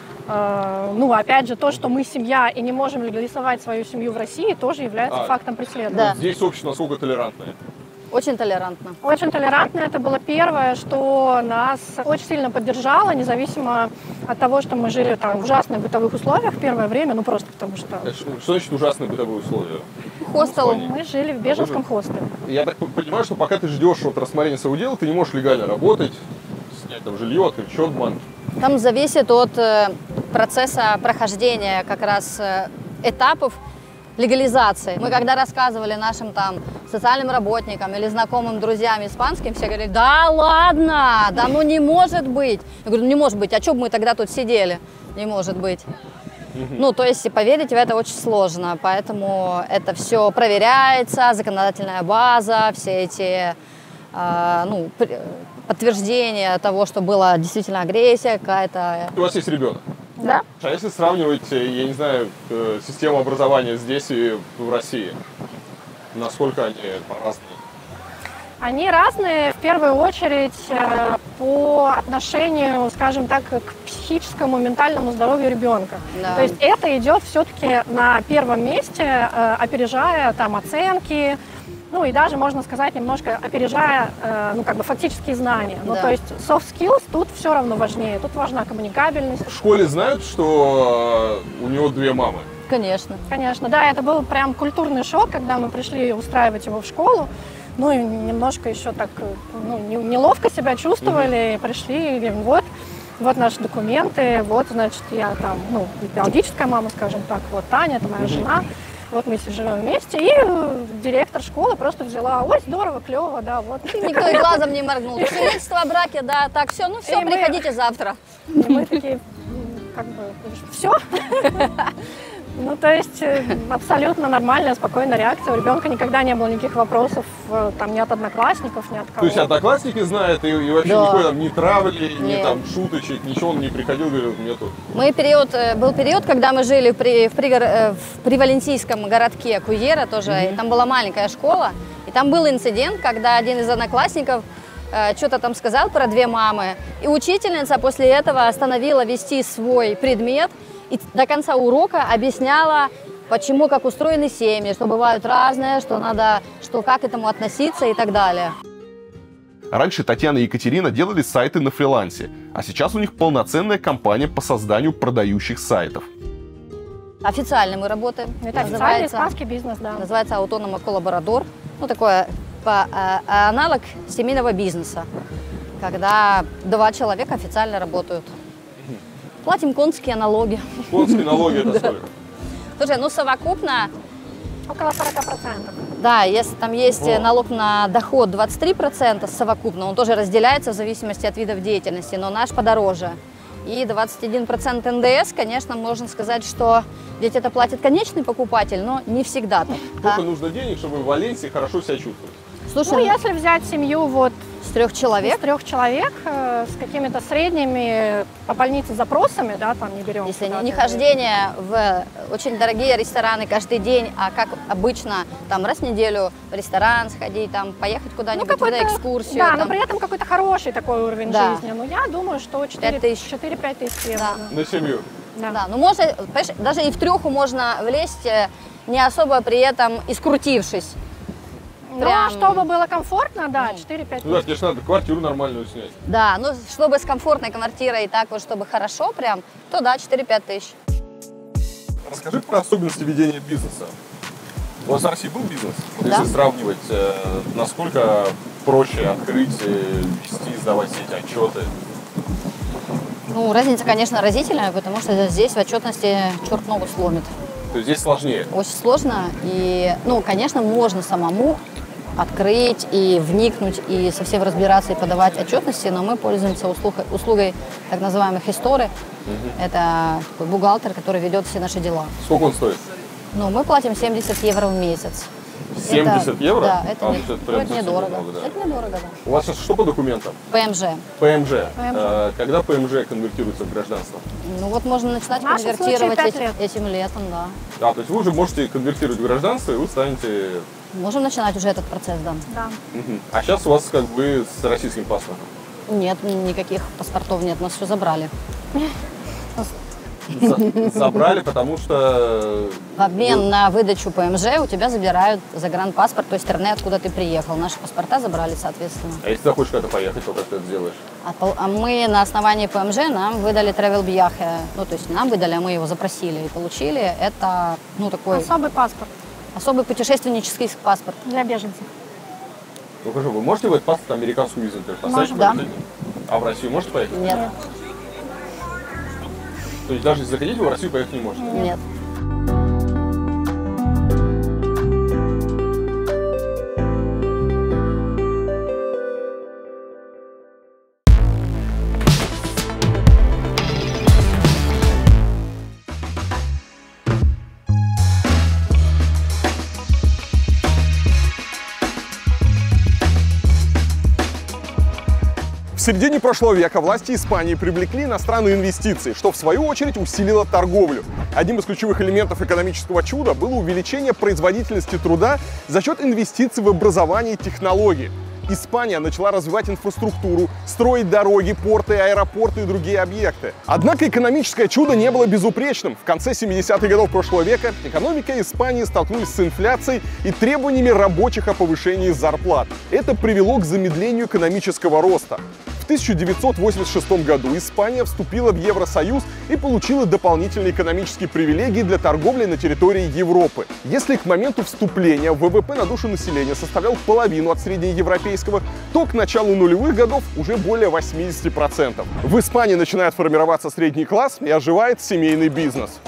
Speaker 6: Э, ну, опять же, то, что мы семья и не можем легализовать свою семью в России, тоже является
Speaker 2: А,
Speaker 6: фактом преследования.
Speaker 7: Да.
Speaker 2: Здесь общество насколько толерантное?
Speaker 7: Очень толерантно.
Speaker 6: Очень толерантно. Это было первое, что нас очень сильно поддержало, независимо от того, что мы жили там в ужасных бытовых условиях в первое время, ну просто потому что...
Speaker 2: Это Что что значит ужасные бытовые условия?
Speaker 7: Хостел.
Speaker 6: Мы жили в беженском хостеле.
Speaker 2: Я так понимаю, что пока ты ждешь вот рассмотрения своего дела, ты не можешь легально работать, снять снять там жилье, открыть счет в банке?
Speaker 7: Там зависит от э, процесса прохождения как раз э, этапов легализации. Мы когда рассказывали нашим там социальным работникам или знакомым друзьям испанским, все говорили: да ладно, да ну не может быть. Я говорю: ну не может быть, а что бы мы тогда тут сидели? Не может быть. Ну, то есть поверить в это очень сложно, поэтому это все проверяется, законодательная база, все эти э, ну, подтверждения того, что была действительно агрессия какая-то.
Speaker 2: У вас есть ребенок?
Speaker 7: Да.
Speaker 2: А если сравнивать, я не знаю, систему образования здесь и в России, насколько они по-разному?
Speaker 6: Они разные, в первую очередь, по отношению, скажем так, к психическому, ментальному здоровью ребенка.
Speaker 7: Да.
Speaker 6: То есть это идет все-таки на первом месте, опережая там оценки, ну и даже, можно сказать, немножко опережая, ну, как бы фактические знания. Ну,
Speaker 7: Да.
Speaker 6: то есть soft skills тут все равно важнее, тут важна коммуникабельность.
Speaker 2: В школе знают, что у него две мамы?
Speaker 7: Конечно.
Speaker 6: Конечно, да, это был прям культурный шок, когда мы пришли устраивать его в школу. Ну, и немножко еще так, ну, неловко себя чувствовали, и пришли, и говорим: вот, вот наши документы, вот, значит, я там, ну, биологическая мама, скажем так, вот Таня, это моя жена, вот мы живем вместе, и директор школы просто взяла: ой, здорово, клево, да, вот.
Speaker 7: Никто и глазом не моргнул. Свидетельство о браке, да, так, все, ну все,
Speaker 6: И мы-
Speaker 7: приходите завтра.
Speaker 6: И мы такие, как бы, все. Ну, то есть э, абсолютно нормальная, спокойная реакция. У ребенка никогда не было никаких вопросов, э, там, ни от одноклассников, ни от кого.
Speaker 2: То есть одноклассники знают, и, и вообще
Speaker 7: Да.
Speaker 2: никакой там ни травли, ни
Speaker 7: Нет.
Speaker 2: там шуточек, ничего он не приходил, говорил: мне тут.
Speaker 7: Мы период, э, был период, когда мы жили при, в, пригор- э, в приваленсийском городке Куера, тоже, и там была маленькая школа, и там был инцидент, когда один из одноклассников э, что-то там сказал про две мамы, и учительница после этого остановила вести свой предмет, и до конца урока объясняла, почему, как устроены семьи, что бывают разные, что надо, что как к этому относиться и так далее.
Speaker 1: Раньше Татьяна и Екатерина делали сайты на фрилансе, а сейчас у них полноценная компания по созданию продающих сайтов.
Speaker 7: Официально мы работаем.
Speaker 6: Это официальный испанский бизнес, да.
Speaker 7: Называется «Autónomo Colaborador». Ну, такое по, а, аналог семейного бизнеса, когда два человека официально работают. Платим конские налоги.
Speaker 2: Конские налоги это сколько?
Speaker 7: Слушай, ну совокупно,
Speaker 6: Около сорока процентов.
Speaker 7: да, если там есть
Speaker 2: О.
Speaker 7: налог на доход двадцать три процента совокупно, он тоже разделяется в зависимости от видов деятельности, но наш подороже. И двадцать один процент эн дэ эс, конечно, можно сказать, что ведь это платит конечный покупатель, но не всегда так.
Speaker 2: Сколько
Speaker 7: А,
Speaker 2: нужно денег, чтобы в Валенсии хорошо себя чувствовать?
Speaker 7: Слушай,
Speaker 6: Ну, если взять семью вот
Speaker 7: с трех
Speaker 6: из
Speaker 7: человек,
Speaker 6: трех человек э, с какими-то средними по больнице запросами, да, там не берем.
Speaker 7: если не,
Speaker 6: куда-то.
Speaker 7: не хождение в очень дорогие рестораны каждый день, а как обычно, там раз в неделю в ресторан сходить, там поехать
Speaker 6: Ну,
Speaker 7: куда-нибудь
Speaker 6: какой-то,
Speaker 7: на экскурсию.
Speaker 6: да,
Speaker 7: там.
Speaker 6: но при этом какой-то хороший такой уровень
Speaker 7: Да.
Speaker 6: жизни. Ну, я думаю, что
Speaker 7: Пять тысяч.
Speaker 6: четыре-пять тысяч евро.
Speaker 7: Да.
Speaker 6: да.
Speaker 2: На семью.
Speaker 6: Да.
Speaker 7: Да, ну можно, понимаешь, даже и в треху можно влезть, э, не особо при этом искрутившись.
Speaker 6: Ну,
Speaker 7: Прям-
Speaker 6: а чтобы было комфортно, да,
Speaker 7: Ну.
Speaker 6: четыре-пять
Speaker 2: Ну да,
Speaker 6: тысяч.
Speaker 2: тебе же надо квартиру нормальную снять.
Speaker 7: Да, ну чтобы с комфортной квартирой и так вот, чтобы хорошо прям, то да, четыре-пять тысяч.
Speaker 2: Расскажи про особенности ведения бизнеса. У вас в России был бизнес? Вот
Speaker 7: Да.
Speaker 2: если сравнивать, э, насколько проще открыть, э, вести, сдавать все эти отчеты?
Speaker 7: Ну, разница, конечно, разительная, потому что здесь в отчетности черт ногу сломит.
Speaker 2: То есть здесь сложнее.
Speaker 7: Очень сложно, и, ну, конечно, можно самому открыть и вникнуть, и совсем разбираться, и подавать отчетности, но мы пользуемся услугой, услугой так называемых историй. Это такой бухгалтер, который ведет все наши дела.
Speaker 2: Сколько он стоит?
Speaker 7: Ну, мы платим семьдесят евро в месяц.
Speaker 2: семьдесть
Speaker 7: Это-
Speaker 2: евро?
Speaker 7: Да, это,
Speaker 2: А,
Speaker 7: не,
Speaker 2: ну, это
Speaker 7: ну,
Speaker 2: прям
Speaker 7: это
Speaker 2: совсем
Speaker 7: недорого.
Speaker 2: немного, да.
Speaker 7: Это недорого, да.
Speaker 2: У вас сейчас что по документам?
Speaker 7: пэ эм жэ.
Speaker 2: пэ эм жэ.
Speaker 6: пэ эм жэ.
Speaker 2: Э, Когда пэ эм жэ конвертируется в гражданство?
Speaker 7: Ну вот можно начинать
Speaker 6: В нашем
Speaker 7: конвертировать
Speaker 6: случае пять
Speaker 7: эти-
Speaker 6: лет.
Speaker 7: этим летом, да.
Speaker 2: Да, то есть вы уже можете конвертировать в гражданство, и вы станете...
Speaker 7: Можем начинать уже этот процесс, да.
Speaker 6: Да.
Speaker 2: Мгм. А сейчас у вас как бы с российским паспортом.
Speaker 7: Нет, никаких паспортов нет, нас все забрали.
Speaker 2: За- Забрали, потому что...
Speaker 7: В обмен на выдачу пэ эм жэ у тебя забирают загранпаспорт той страны, откуда ты приехал. Наши паспорта забрали, соответственно.
Speaker 2: А если захочешь куда-то поехать, то как ты это сделаешь?
Speaker 7: А, пол- а мы на основании пэ эм жэ нам выдали travel viaje. Ну, то есть нам выдали, а мы его запросили и получили. Это, ну, такой
Speaker 6: Особый паспорт
Speaker 7: особый путешественнический паспорт.
Speaker 6: для беженцев.
Speaker 2: Ну, скажи, вы можете в этот паспорт американскую визу поставить?
Speaker 7: Можем, да.
Speaker 2: куда-то? А в Россию можете поехать?
Speaker 7: Нет.
Speaker 2: То есть даже если захотите, вы в Россию поехать не можете?
Speaker 7: Нет.
Speaker 2: В середине прошлого века власти Испании привлекли иностранные инвестиции, что в свою очередь усилило торговлю. Одним из ключевых элементов экономического чуда было увеличение производительности труда за счет инвестиций в образование и технологии. Испания начала развивать инфраструктуру, строить дороги, порты, аэропорты и другие объекты. Однако экономическое чудо не было безупречным. В конце семидесятых годов прошлого века экономика Испании столкнулась с инфляцией и требованиями рабочих о повышении зарплат. Это привело к замедлению экономического роста. В тысяча девятьсот восемьдесят шестом году Испания вступила в Евросоюз и получила дополнительные экономические привилегии для торговли на территории Европы. Если к моменту вступления ВВП на душу населения составлял половину от среднеевропейского, то к началу нулевых годов уже более восьмидесяти процентов. В Испании начинает формироваться средний класс и оживает семейный бизнес.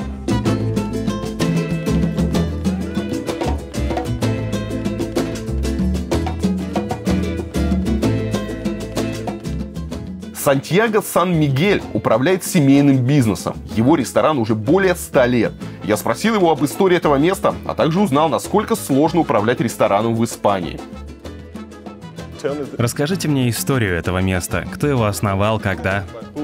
Speaker 1: Сантьяго Сан-Мигель управляет семейным бизнесом. Его ресторан уже более ста лет. Я спросил его об истории этого места, а также узнал, насколько сложно управлять рестораном в Испании.
Speaker 8: Расскажите мне историю этого места. Кто его основал, когда?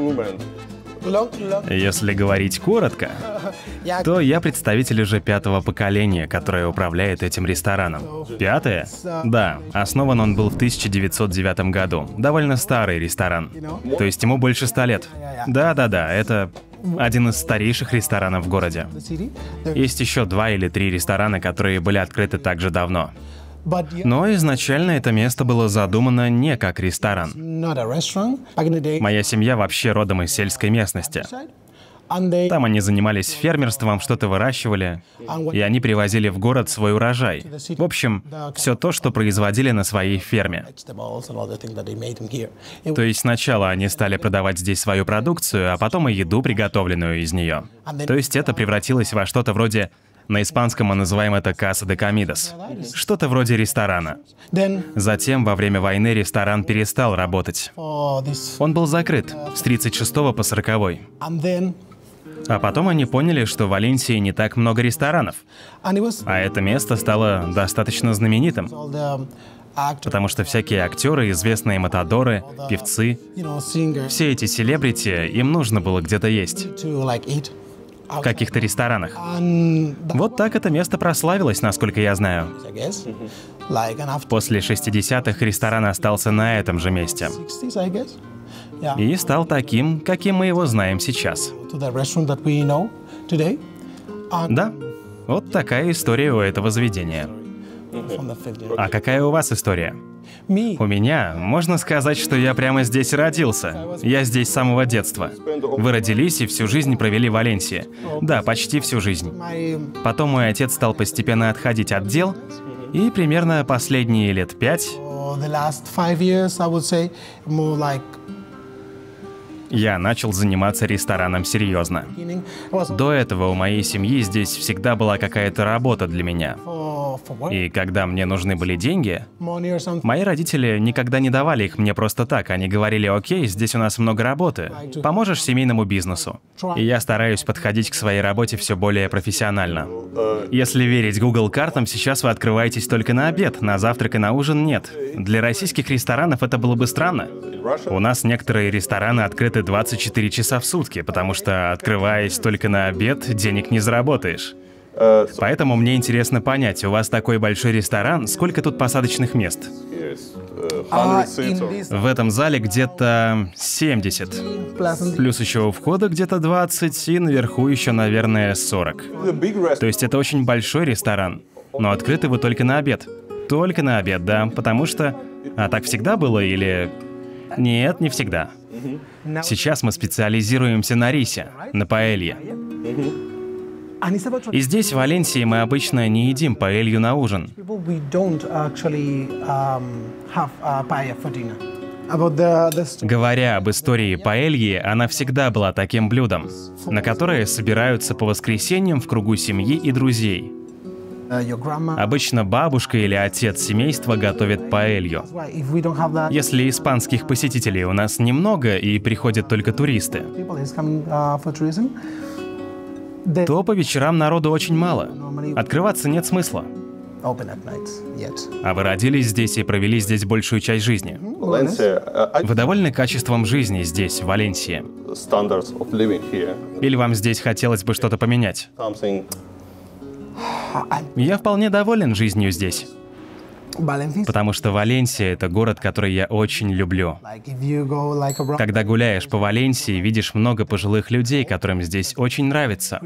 Speaker 8: Если говорить коротко, то я представитель уже пятого поколения, которое управляет этим рестораном. Пятое? Да, основан он был в тысяча девятьсот девятом году. Довольно старый ресторан. То есть ему больше ста лет. Да-да-да, это один из старейших ресторанов в городе. Есть еще два или три ресторана, которые были открыты так же давно. Но изначально это место было задумано не как ресторан. Моя семья вообще родом из сельской местности. Там они занимались фермерством, что-то выращивали, и они привозили в город свой урожай. В общем, все то, что производили на своей ферме. То есть сначала они стали продавать здесь свою продукцию, а потом и еду, приготовленную из нее. То есть это превратилось во что-то вроде... На испанском мы называем это «Casa de Comidas». Что-то вроде ресторана. Затем, во время войны, ресторан перестал работать. Он был закрыт с тридцать шестого по сороковой. А потом они поняли, что в Валенсии не так много ресторанов. А это место стало достаточно знаменитым. Потому что всякие актеры, известные матадоры, певцы, все эти селебрити, им нужно было где-то есть. В каких-то ресторанах. Вот так это место прославилось, насколько я знаю. После шестидесятых ресторан остался на этом же месте. И стал таким, каким мы его знаем сейчас. Да, вот такая история у этого заведения. А какая у вас история? У меня, можно сказать, что я прямо здесь родился. Я здесь с самого детства. Вы родились и всю жизнь провели в Валенсии. Да, почти всю жизнь. Потом мой отец стал постепенно отходить от дел, и примерно последние лет пять я начал заниматься рестораном серьезно. До этого у моей семьи здесь всегда была какая-то работа для меня. И когда мне нужны были деньги, мои родители никогда не давали их мне просто так. Они говорили: окей, здесь у нас много работы, поможешь семейному бизнесу. И я стараюсь подходить к своей работе все более профессионально. Если верить Google картам, сейчас вы открываетесь только на обед, на завтрак и на ужин нет. Для российских ресторанов это было бы странно. У нас некоторые рестораны открыты двадцать четыре часа в сутки, потому что, открываясь только на обед, денег не заработаешь. Поэтому мне интересно понять, у вас такой большой ресторан, сколько тут посадочных мест? В этом зале где-то семьдесят. Плюс еще у входа где-то двадцать, и наверху еще, наверное, сорок. То есть это очень большой ресторан. Но открыты вы только на обед. Только на обед, да, потому что... А так всегда было или... Нет, не всегда. Сейчас мы специализируемся на рисе, на паэлье. И здесь, в Валенсии, мы обычно не едим паэлью на ужин. Говоря об истории паэльи, она всегда была таким блюдом, на которое собираются по воскресеньям в кругу семьи и друзей. Обычно бабушка или отец семейства готовят паэлью. Если испанских посетителей у нас немного и приходят только туристы, то по вечерам народу очень мало. Открываться нет смысла. А вы родились здесь и провели здесь большую часть жизни. Вы довольны качеством жизни здесь, в Валенсии? Или вам здесь хотелось бы что-то поменять? Я вполне доволен жизнью здесь. Потому что Валенсия — это город, который я очень люблю. Когда гуляешь по Валенсии, видишь много пожилых людей, которым здесь очень нравится.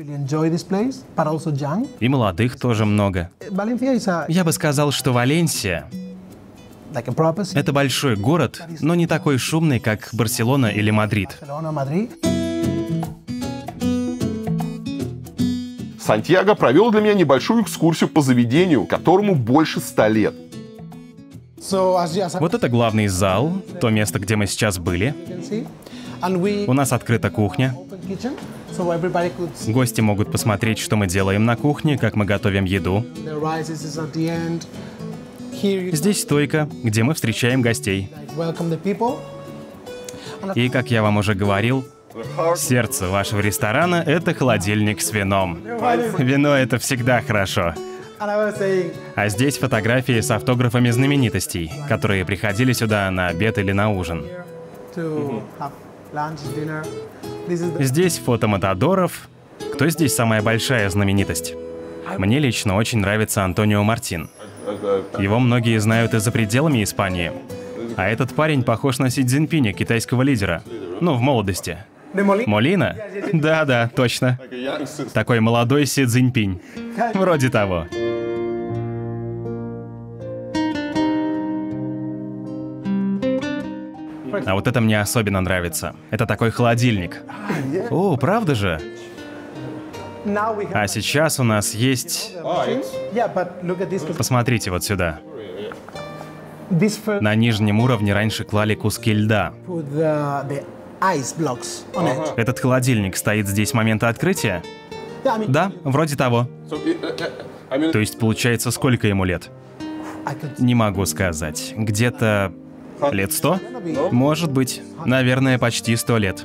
Speaker 8: И молодых тоже много. Я бы сказал, что Валенсия — это большой город, но не такой шумный, как Барселона или Мадрид.
Speaker 1: Сантьяго провел для меня небольшую экскурсию по заведению, которому больше ста лет.
Speaker 8: Вот это главный зал, то место, где мы сейчас были. У нас открыта кухня. Гости могут посмотреть, что мы делаем на кухне, как мы готовим еду. Здесь стойка, где мы встречаем гостей. И, как я вам уже говорил, сердце вашего ресторана — это холодильник с вином. Вино — это всегда хорошо. А здесь фотографии с автографами знаменитостей, которые приходили сюда на обед или на ужин. Здесь фото матадоров. Кто здесь самая большая знаменитость? Мне лично очень нравится Антонио Мартин. Его многие знают и за пределами Испании. А этот парень похож на Си Цзиньпиня, китайского лидера. Ну, в молодости. Молина? Да-да, точно. Такой молодой Си Цзиньпинь. Вроде того. А вот это мне особенно нравится. Это такой холодильник. О, правда же? А сейчас у нас есть... Посмотрите вот сюда. На нижнем уровне раньше клали куски льда. Этот холодильник стоит здесь с момента открытия? Да, вроде того. То есть, получается, сколько ему лет? Не могу сказать. Где-то лет сто? Может быть. Наверное, почти сто лет.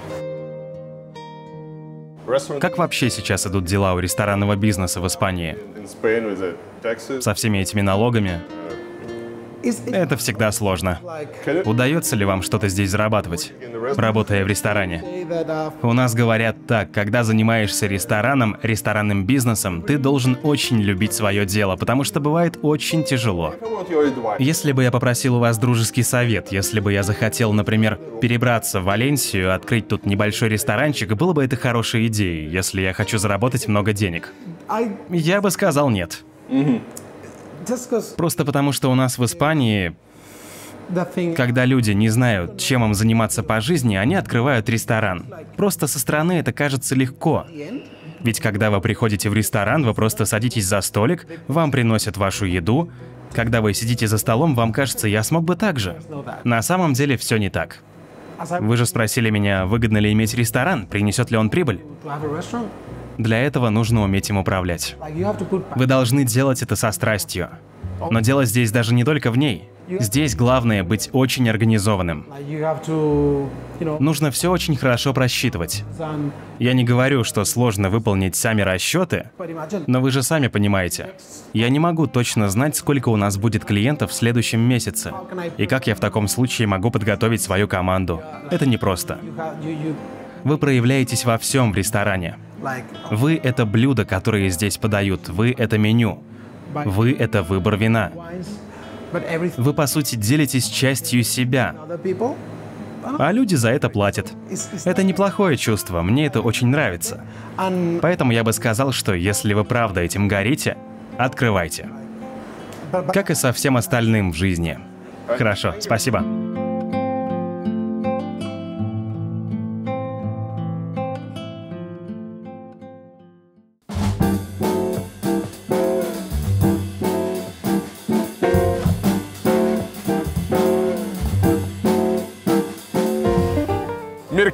Speaker 8: Как вообще сейчас идут дела у ресторанного бизнеса в Испании? Со всеми этими налогами? Это всегда сложно. Удается ли вам что-то здесь зарабатывать, работая в ресторане? У нас говорят так: когда занимаешься рестораном, ресторанным бизнесом, ты должен очень любить свое дело, потому что бывает очень тяжело. Если бы я попросил у вас дружеский совет, если бы я захотел, например, перебраться в Валенсию, открыть тут небольшой ресторанчик, было бы это хорошей идеей, если я хочу заработать много денег? Я бы сказал нет. Просто потому, что у нас в Испании, когда люди не знают, чем им заниматься по жизни, они открывают ресторан. Просто со стороны это кажется легко. Ведь когда вы приходите в ресторан, вы просто садитесь за столик, вам приносят вашу еду. Когда вы сидите за столом, вам кажется, я смог бы так же. На самом деле все не так. Вы же спросили меня, выгодно ли иметь ресторан, принесет ли он прибыль? Для этого нужно уметь им управлять. Вы должны делать это со страстью. Но дело здесь даже не только в ней. Здесь главное быть очень организованным. Нужно все очень хорошо просчитывать. Я не говорю, что сложно выполнить сами расчеты, но вы же сами понимаете. Я не могу точно знать, сколько у нас будет клиентов в следующем месяце. И как я в таком случае могу подготовить свою команду. Это непросто. Вы проявляетесь во всем в ресторане. Вы — это блюда, которые здесь подают. Вы — это меню. Вы — это выбор вина. Вы, по сути, делитесь частью себя. А люди за это платят. Это неплохое чувство, мне это очень нравится. Поэтому я бы сказал, что если вы правда этим горите, открывайте. Как и со всем остальным в жизни. Хорошо, спасибо.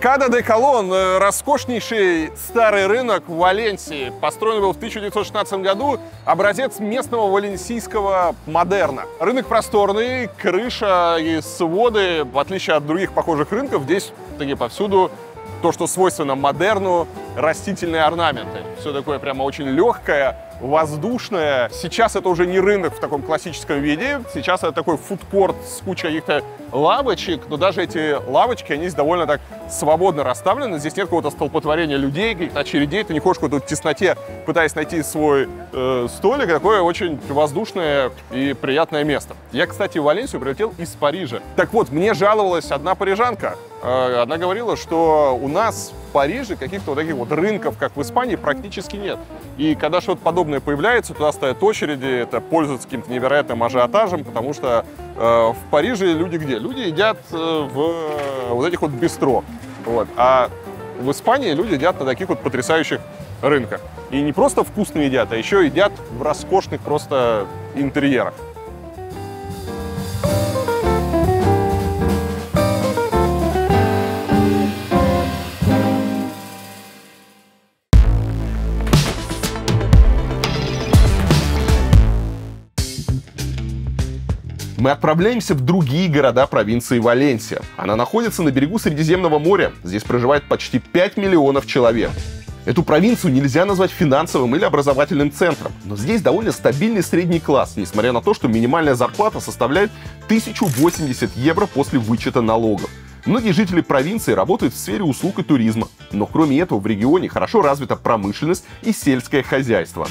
Speaker 2: Меркадо де Колон, роскошнейший старый рынок в Валенсии. Построен был в тысяча девятьсот шестнадцатом году, образец местного валенсийского модерна. Рынок просторный, крыша и своды, в отличие от других похожих рынков, здесь таки повсюду то, что свойственно модерну, растительные орнаменты. Все такое прямо очень легкое, воздушное. Сейчас это уже не рынок в таком классическом виде. Сейчас это такой фудкорт с кучей каких-то лавочек. Но даже эти лавочки, они здесь довольно так свободно расставлены. Здесь нет какого-то столпотворения людей, каких-то очередей. Ты не ходишь в какой-то тесноте, пытаясь найти свой э, столик. Такое очень воздушное и приятное место. Я, кстати, в Валенсию прилетел из Парижа. Так вот, мне жаловалась одна парижанка. Э, она говорила, что у нас в Париже каких-то вот таких вот рынков, как в Испании, практически нет. И когда что-то подобное появляется, туда стоят очереди, это пользуется каким-то невероятным ажиотажем, потому что э, в Париже люди где? Люди едят э, в э, вот этих вот бистро. Вот. А в Испании люди едят на таких вот потрясающих рынках. И не просто вкусно едят, а еще едят в роскошных просто интерьерах.
Speaker 1: Мы отправляемся в другие города провинции Валенсия. Она находится на берегу Средиземного моря. Здесь проживает почти пять миллионов человек. Эту провинцию нельзя назвать финансовым или образовательным центром, но здесь довольно стабильный средний класс, несмотря на то, что минимальная зарплата составляет тысячу восемьдесят евро после вычета налогов. Многие жители провинции работают в сфере услуг и туризма, но кроме этого в регионе хорошо развита промышленность и сельское хозяйство.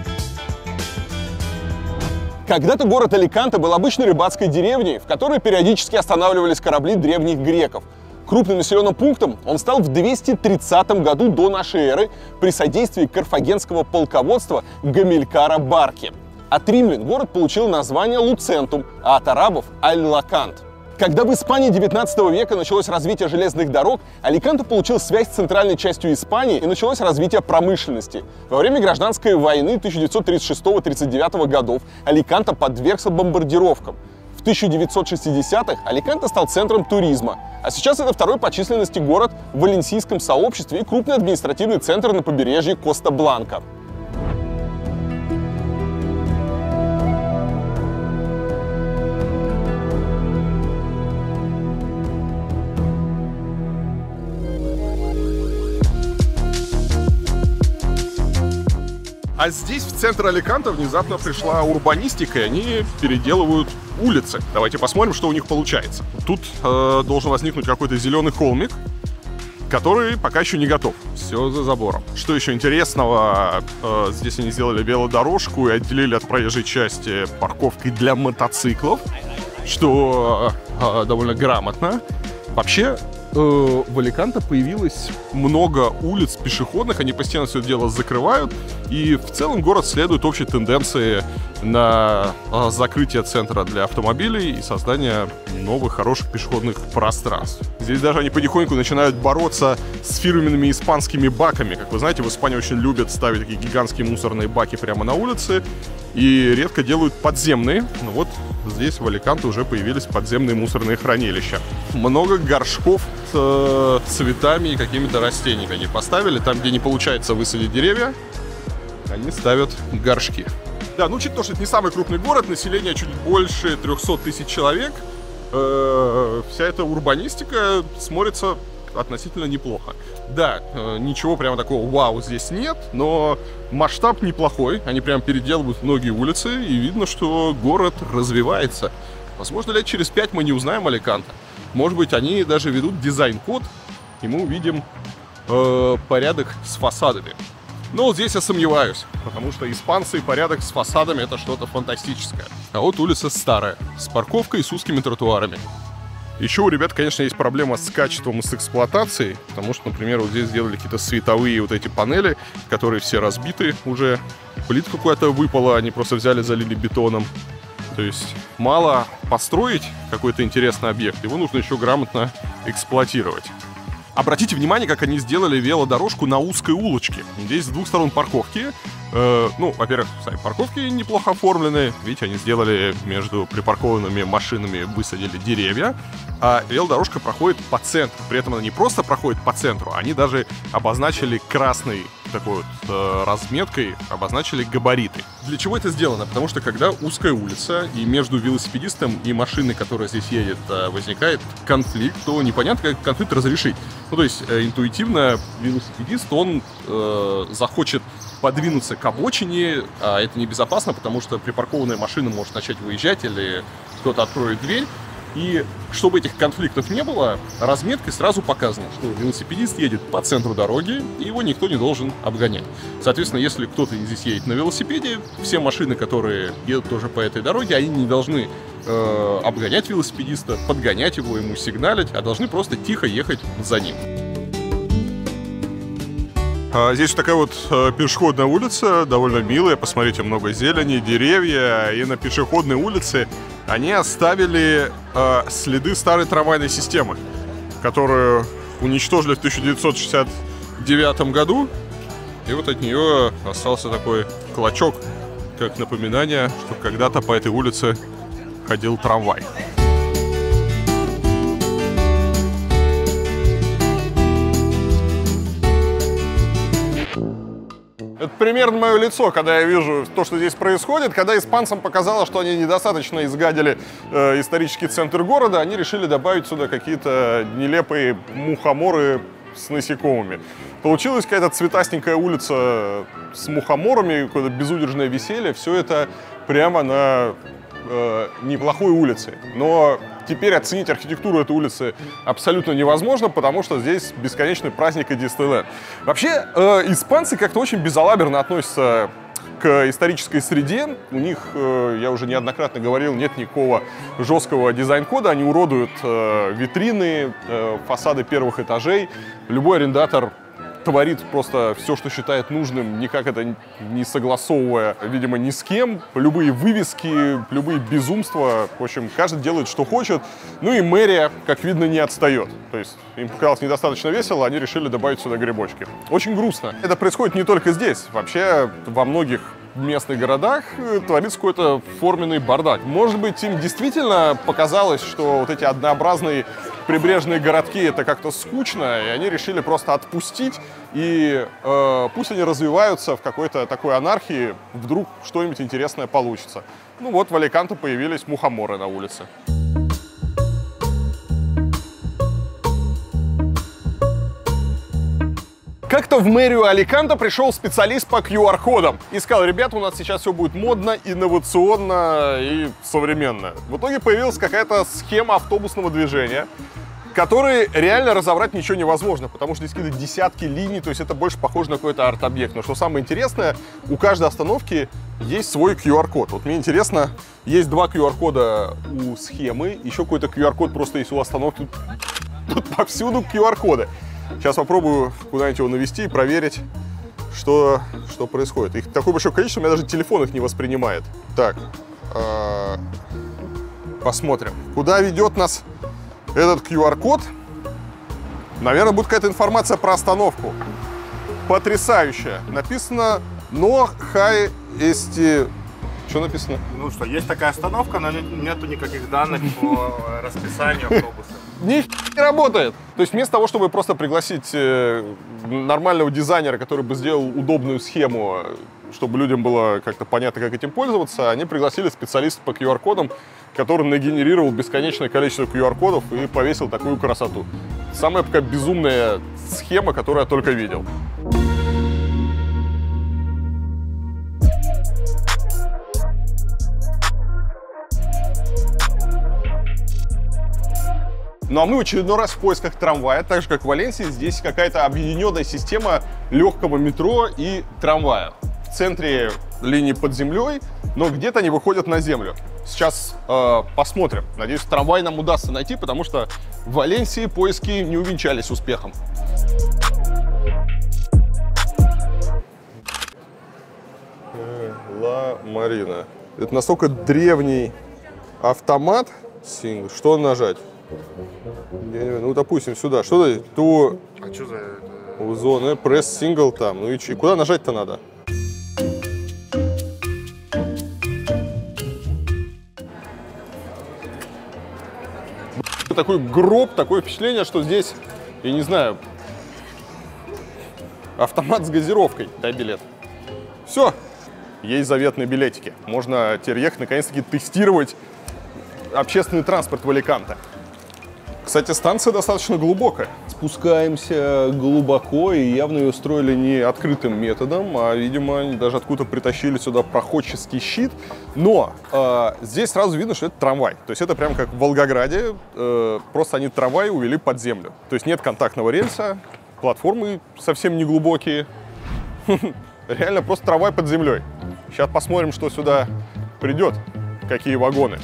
Speaker 2: Когда-то город Аликанте был обычной рыбацкой деревней, в которой периодически останавливались корабли древних греков. Крупным населенным пунктом он стал в двести тридцатом году до нашей эры при содействии карфагенского полководства Гамилькара Барки. От римлян город получил название Луцентум, а от арабов – Аль-Лакант. Когда в Испании девятнадцатого века началось развитие железных дорог, Аликанте получил связь с центральной частью Испании и началось развитие промышленности. Во время гражданской войны тысяча девятьсот тридцать шестого — тридцать девятого годов Аликанте подвергся бомбардировкам. В тысяча девятьсот шестидесятых Аликанте стал центром туризма, а сейчас это второй по численности город в валенсийском сообществе и крупный административный центр на побережье Коста-Бланка.
Speaker 1: А здесь, в центр Аликанте, внезапно пришла урбанистика, и они переделывают улицы. Давайте посмотрим, что у них получается. Тут э, должен возникнуть какой-то зеленый холмик, который пока еще не готов. Все за забором. Что еще интересного? Э, здесь они сделали велодорожку и отделили от проезжей части парковкой для мотоциклов, что э, довольно грамотно. Вообще, в Аликанте появилось много улиц пешеходных, они постепенно все это дело закрывают, и в целом город следует общей тенденции на закрытие центра для автомобилей и создание новых хороших пешеходных пространств. Здесь даже они потихоньку начинают бороться с фирменными испанскими баками. Как вы знаете, в Испании очень любят ставить такие гигантские мусорные баки прямо на улице, и редко делают подземные. Но вот здесь в Аликанте уже появились подземные мусорные хранилища. Много горшков с цветами и какими-то растениями они поставили. Там, где не получается высадить деревья, они ставят горшки. Да, ну учитывая, что это не самый крупный город, население чуть больше трёхсот тысяч человек, э, вся эта урбанистика смотрится относительно неплохо. Да, э, ничего прямо такого вау здесь нет, но масштаб неплохой. Они прям переделывают многие улицы, и видно, что город развивается. Возможно, лет через пять мы не узнаем Аликанте. Может быть, они даже ведут дизайн-код, и мы увидим э, порядок с фасадами. Но здесь я сомневаюсь, потому что испанцы и порядок с фасадами — это что-то фантастическое. А вот улица старая, с парковкой и с узкими тротуарами. Еще у ребят, конечно, есть проблема с качеством и с эксплуатацией, потому что, например, вот здесь сделали какие-то световые вот эти панели, которые все разбиты уже. Плитка какая-то выпала, они просто взяли, залили бетоном. То есть мало построить какой-то интересный объект, его нужно еще грамотно эксплуатировать. Обратите внимание, как они сделали велодорожку на узкой улочке. Здесь с двух сторон парковки,
Speaker 2: Э, ну, во-первых, сами парковки неплохо оформлены. Видите, они сделали между припаркованными машинами, высадили деревья. А велодорожка проходит по центру. При этом она не просто проходит по центру, они даже обозначили красной такой вот э, разметкой, обозначили габариты. Для чего это сделано? Потому что когда узкая улица, и между велосипедистом и машиной, которая здесь едет, э, возникает конфликт, то непонятно, как конфликт разрешить. Ну, то есть э, интуитивно велосипедист, он э, захочет подвинуться к обочине, а это небезопасно, потому что припаркованная машина может начать выезжать или кто-то откроет дверь. И чтобы этих конфликтов не было, разметкой сразу показано, что велосипедист едет по центру дороги, и его никто не должен обгонять. Соответственно, если кто-то здесь едет на велосипеде, все машины, которые едут тоже по этой дороге, они не должны э, обгонять велосипедиста, подгонять его, ему сигналить, а должны просто тихо ехать за ним. Здесь такая вот э, пешеходная улица, довольно милая, посмотрите, много зелени, деревья, и на пешеходной улице они оставили э, следы старой трамвайной системы, которую уничтожили в тысяча девятьсот шестьдесят девятом году, и вот от нее остался такой клочок, как напоминание, что когда-то по этой улице ходил трамвай. Это примерно мое лицо, когда я вижу то, что здесь происходит. Когда испанцам показалось, что они недостаточно изгадили э, исторический центр города, они решили добавить сюда какие-то нелепые мухоморы с насекомыми. Получилась какая-то цветастенькая улица с мухоморами, какое-то безудержное веселье. Все это прямо на э, неплохой улице. Но теперь оценить архитектуру этой улицы абсолютно невозможно, потому что здесь бесконечный праздник и Диснейленд. Вообще, э, испанцы как-то очень безалаберно относятся к исторической среде. У них, э, я уже неоднократно говорил, нет никакого жесткого дизайн-кода. Они уродуют э, витрины, э, фасады первых этажей. Любой арендатор творит просто все, что считает нужным, никак это не согласовывая, видимо, ни с кем. Любые вывески, любые безумства. В общем, каждый делает, что хочет. Ну и мэрия, как видно, не отстает. То есть им показалось недостаточно весело, они решили добавить сюда грибочки. Очень грустно. Это происходит не только здесь. Вообще, во многих местных городах творится какой-то форменный бардак. Может быть, им действительно показалось, что вот эти однообразные прибрежные городки это как-то скучно, и они решили просто отпустить, и э, пусть они развиваются в какой-то такой анархии, вдруг что-нибудь интересное получится. Ну вот в Аликанте появились мухоморы на улице. Как-то в мэрию Аликанте пришел специалист по ку ар-кодам и сказал: ребята, у нас сейчас все будет модно, инновационно и современно. В итоге появилась какая-то схема автобусного движения, который реально разобрать ничего невозможно, потому что здесь какие-то десятки линий, то есть это больше похоже на какой-то арт-объект. Но что самое интересное, у каждой остановки есть свой ку ар-код. Вот мне интересно, есть два ку ар-кода у схемы, еще какой-то ку ар-код просто есть у остановки. Тут повсюду ку ар-коды. Сейчас попробую куда-нибудь его навести и проверить, что, что происходит. Их такое большое количество, у меня даже телефон их не воспринимает. Так, э, посмотрим, куда ведет нас этот ку ар-код. Наверное, будет какая-то информация про остановку. Потрясающая. Написано «No high est». Что написано?
Speaker 9: Ну что, есть такая остановка, но нету никаких данных по расписанию автобуса.
Speaker 2: Ни не работает. То есть вместо того, чтобы просто пригласить нормального дизайнера, который бы сделал удобную схему, чтобы людям было как-то понятно, как этим пользоваться, они пригласили специалиста по ку ар-кодам, который нагенерировал бесконечное количество ку ар-кодов и повесил такую красоту. Самая пока безумная схема, которую я только видел. Ну а мы в очередной раз в поисках трамвая, так же как в Валенсии, здесь какая-то объединенная система легкого метро и трамвая. В центре линии под землей, но где-то они выходят на землю. Сейчас э, посмотрим. Надеюсь, трамвай нам удастся найти, потому что в Валенсии поиски не увенчались успехом. Ла Марина. Это настолько древний автомат. Что нажать? Ну, допустим, сюда. Что это? Ту...
Speaker 9: А что за это?
Speaker 2: Зоны, пресс, сингл там. Ну и че? Куда нажать-то надо? такой гроб, такое впечатление, что здесь, я не знаю, автомат с газировкой. Дай билет. Все, есть заветные билетики. Можно теперь ехать, наконец-таки тестировать общественный транспорт в Аликанте. Кстати, станция достаточно глубокая. Спускаемся глубоко, и явно ее строили не открытым методом, а, видимо, они даже откуда-то притащили сюда проходческий щит. Но э, здесь сразу видно, что это трамвай. То есть это прям как в Волгограде, э, просто они трамвай увели под землю. То есть нет контактного рельса, платформы совсем не глубокие. Реально просто трамвай под землей. Сейчас посмотрим, что сюда придет, какие вагоны.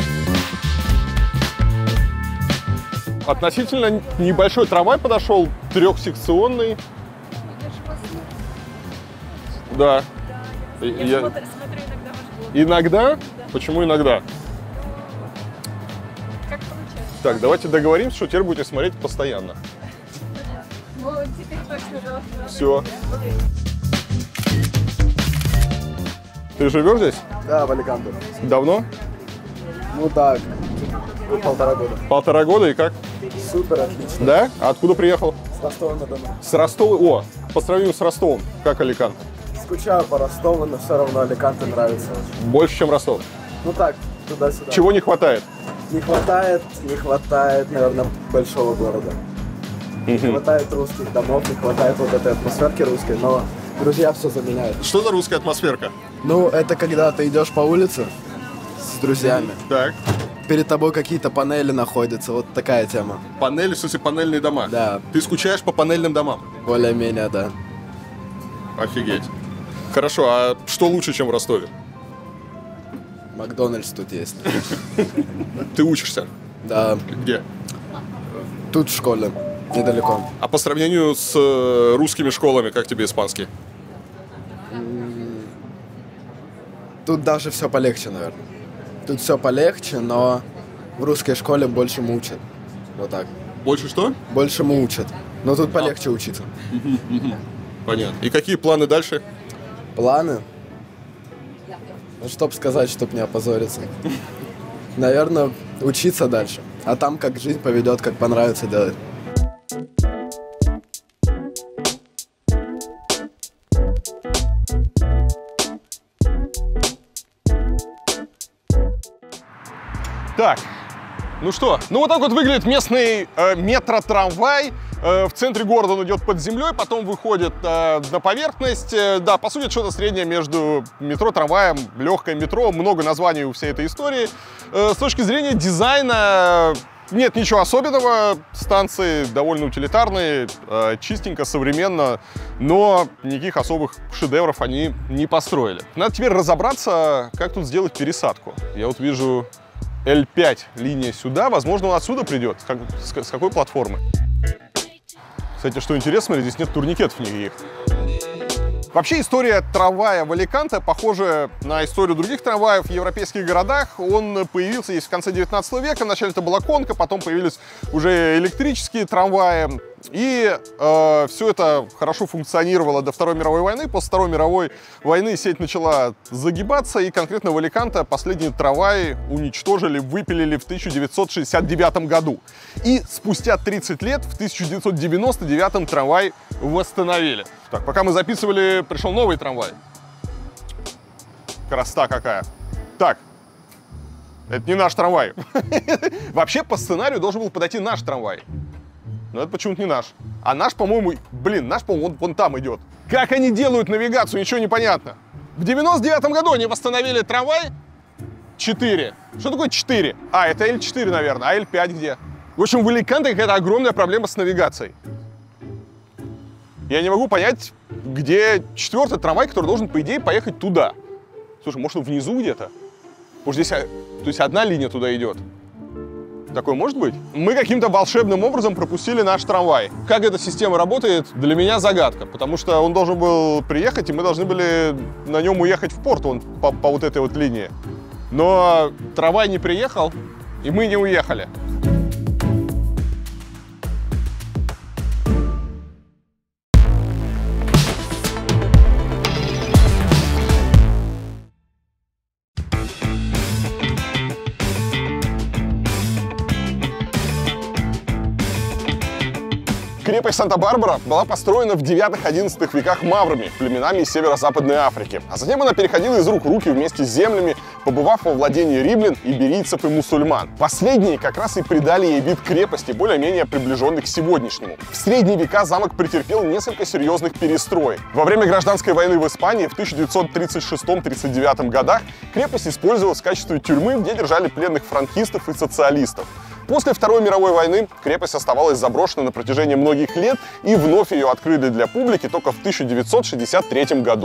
Speaker 2: Относительно небольшой трамвай подошел, трехсекционный. Да. Я, Я смотрю, смотрю иногда ваш блог. Иногда? Да. Почему иногда? Как получается. Так, давайте договоримся, что теперь будете смотреть постоянно. Ну, теперь точно должно. Все. Ты живешь здесь?
Speaker 10: Да, в Аликанте.
Speaker 2: Давно?
Speaker 10: Ну так, полтора года.
Speaker 2: Полтора года и как?
Speaker 10: Супер, отлично.
Speaker 2: Да? А откуда приехал?
Speaker 10: С Ростова-на-Дону.
Speaker 2: С Ростова? О, по сравнению с Ростовом, как Аликанте?
Speaker 10: Скучаю по Ростову, но все равно Аликанте нравится.
Speaker 2: Больше, чем Ростов?
Speaker 10: Ну так, туда-сюда.
Speaker 2: Чего не хватает?
Speaker 10: Не хватает, не хватает, наверное, большого города. Не хватает русских домов, не хватает вот этой атмосферки русской, но друзья все заменяют.
Speaker 2: Что за русская атмосферка?
Speaker 10: Ну, это когда ты идешь по улице с друзьями.
Speaker 2: Так.
Speaker 10: Перед тобой какие-то панели находятся, вот такая тема.
Speaker 2: Панели, в смысле, панельные дома?
Speaker 10: Да.
Speaker 2: Ты скучаешь по панельным домам?
Speaker 10: Более-менее, да.
Speaker 2: Офигеть. Хорошо, а что лучше, чем в Ростове?
Speaker 10: Макдональдс тут есть.
Speaker 2: Ты учишься?
Speaker 10: Да.
Speaker 2: Где?
Speaker 10: Тут в школе, недалеко.
Speaker 2: А по сравнению с э, русскими школами, как тебе испанский?
Speaker 10: Тут даже все полегче, наверное. Тут все полегче, но в русской школе больше мучат. Вот так.
Speaker 2: Больше что?
Speaker 10: Больше мучат. Но тут полегче а. учиться.
Speaker 2: Понятно. И какие планы дальше?
Speaker 10: Планы? Ну, чтоб сказать, чтоб не опозориться. Наверное, учиться дальше. А там как жизнь поведет, как понравится делать.
Speaker 2: Так, ну что, ну вот так вот выглядит местный э, метро-трамвай. Э, в центре города он идет под землей, потом выходит э, на поверхность. Э, да, по сути, что-то среднее между метро, трамваем, легкое метро. Много названий у всей этой истории. Э, с точки зрения дизайна нет ничего особенного. Станции довольно утилитарные, э, чистенько, современно, но никаких особых шедевров они не построили. Надо теперь разобраться, как тут сделать пересадку. Я вот вижу Л пять линия сюда, возможно, он отсюда придет. Как, с, с какой платформы? Кстати, что интересно, здесь нет турникетов никаких. Вообще история трамвая в Аликанте похожа на историю других трамваев в европейских городах. Он появился здесь в конце девятнадцатого века. Вначале это была конка, потом появились уже электрические трамваи. И э, все это хорошо функционировало до Второй мировой войны. После Второй мировой войны сеть начала загибаться, и конкретно в Аликанте последний трамвай уничтожили, выпилили в тысяча девятьсот шестьдесят девятом году. И спустя тридцать лет, в тысяча девятьсот девяносто девятом, трамвай восстановили. Так, пока мы записывали, пришел новый трамвай. Красота какая. Так, это не наш трамвай. Вообще, по сценарию должен был подойти наш трамвай. Но это почему-то не наш. А наш, по-моему, блин, наш, по-моему, вон, вон там идет. Как они делают навигацию, ничего не понятно. В девяносто девятом году они восстановили трамвай четыре. Что такое четыре? А, это Л четыре, наверное. А Л пять где? В общем, в Аликанте какая-то огромная проблема с навигацией. Я не могу понять, где четвертый трамвай, который должен, по идее, поехать туда. Слушай, может, он внизу где-то? Может, здесь, то есть, одна линия туда идет? Такое может быть? Мы каким-то волшебным образом пропустили наш трамвай. Как эта система работает, для меня загадка, потому что он должен был приехать, и мы должны были на нем уехать в порт, он по, по вот этой вот линии. Но трамвай не приехал, и мы не уехали. Крепость Санта-Барбара была построена в девятом-одиннадцатом веках маврами, племенами из северо-западной Африки. А затем она переходила из рук в руки вместе с землями, побывав во владении римлян, иберийцев и мусульман. Последние как раз и придали ей вид крепости, более-менее приближенный к сегодняшнему. В средние века замок претерпел несколько серьезных перестроек. Во время гражданской войны в Испании в тысяча девятьсот тридцать шестом — тридцать девятом годах крепость использовалась в качестве тюрьмы, где держали пленных франкистов и социалистов. После Второй мировой войны крепость оставалась заброшена на протяжении многих лет, и вновь ее открыли для публики только в тысяча девятьсот шестьдесят третьем году.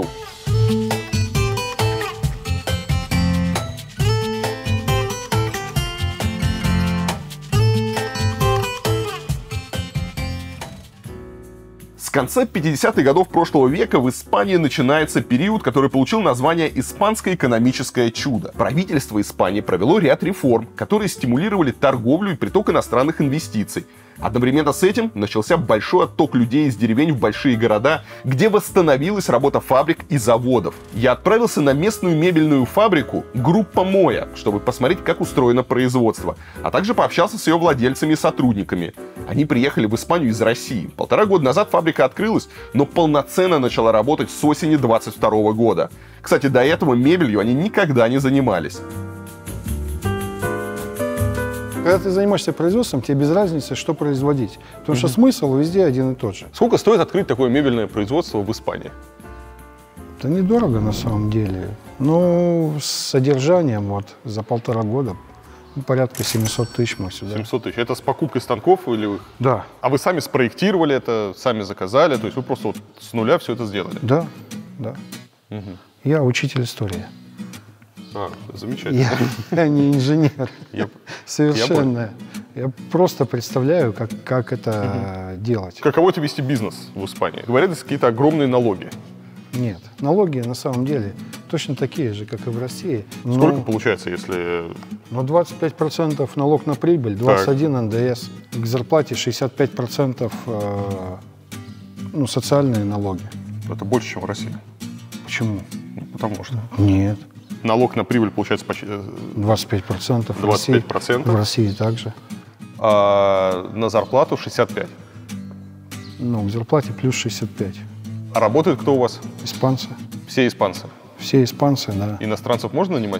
Speaker 1: С конца пятидесятых годов прошлого века в Испании начинается период, который получил название «Испанское экономическое чудо». Правительство Испании провело ряд реформ, которые стимулировали торговлю и приток иностранных инвестиций. Одновременно с этим начался большой отток людей из деревень в большие города, где восстановилась работа фабрик и заводов. Я отправился на местную мебельную фабрику «Группа Моя», чтобы посмотреть, как устроено производство, а также пообщался с ее владельцами и сотрудниками. Они приехали в Испанию из России. Полтора года назад фабрика открылась, но полноценно начала работать с осени двадцать второго года. Кстати, до этого мебелью они никогда не занимались.
Speaker 11: Когда ты занимаешься производством, тебе без разницы, что производить. Потому что смысл везде один и тот же.
Speaker 2: Сколько стоит открыть такое мебельное производство в Испании?
Speaker 11: Это недорого на самом деле. Ну, с содержанием вот за полтора года ну, порядка семьсот тысяч мы сюда.
Speaker 2: семьсот тысяч. Это с покупкой станков или вы?
Speaker 11: Да.
Speaker 2: А вы сами спроектировали это, сами заказали? То есть вы просто вот с нуля все это сделали?
Speaker 11: Да, да. Угу. Я учитель истории.
Speaker 2: А, замечательно.
Speaker 11: Я, я не инженер.
Speaker 2: Я,
Speaker 11: Совершенно. Я, я просто представляю, как, как это угу. делать.
Speaker 2: Каково тебе вести бизнес в Испании? Говорят, есть какие-то огромные налоги.
Speaker 11: Нет. Налоги на самом деле точно такие же, как и в России. Но,
Speaker 2: сколько получается, если...
Speaker 11: Ну, двадцать пять процентов налог на прибыль, двадцать один процент эн дэ эс. К зарплате шестьдесят пять процентов э, ну, социальные налоги.
Speaker 2: Это больше, чем в России.
Speaker 11: Почему?
Speaker 2: Ну, потому что...
Speaker 11: Нет.
Speaker 2: Налог на прибыль получается почти...
Speaker 11: двадцать пять процентов.
Speaker 2: двадцать пять процентов?
Speaker 11: В России также.
Speaker 2: А на зарплату шестьдесят пять процентов?
Speaker 11: Ну, к зарплате плюс шестьдесят пять процентов.
Speaker 2: А работают кто у вас?
Speaker 11: Испанцы.
Speaker 2: Все испанцы?
Speaker 11: Все испанцы, да.
Speaker 2: Иностранцев можно нанимать?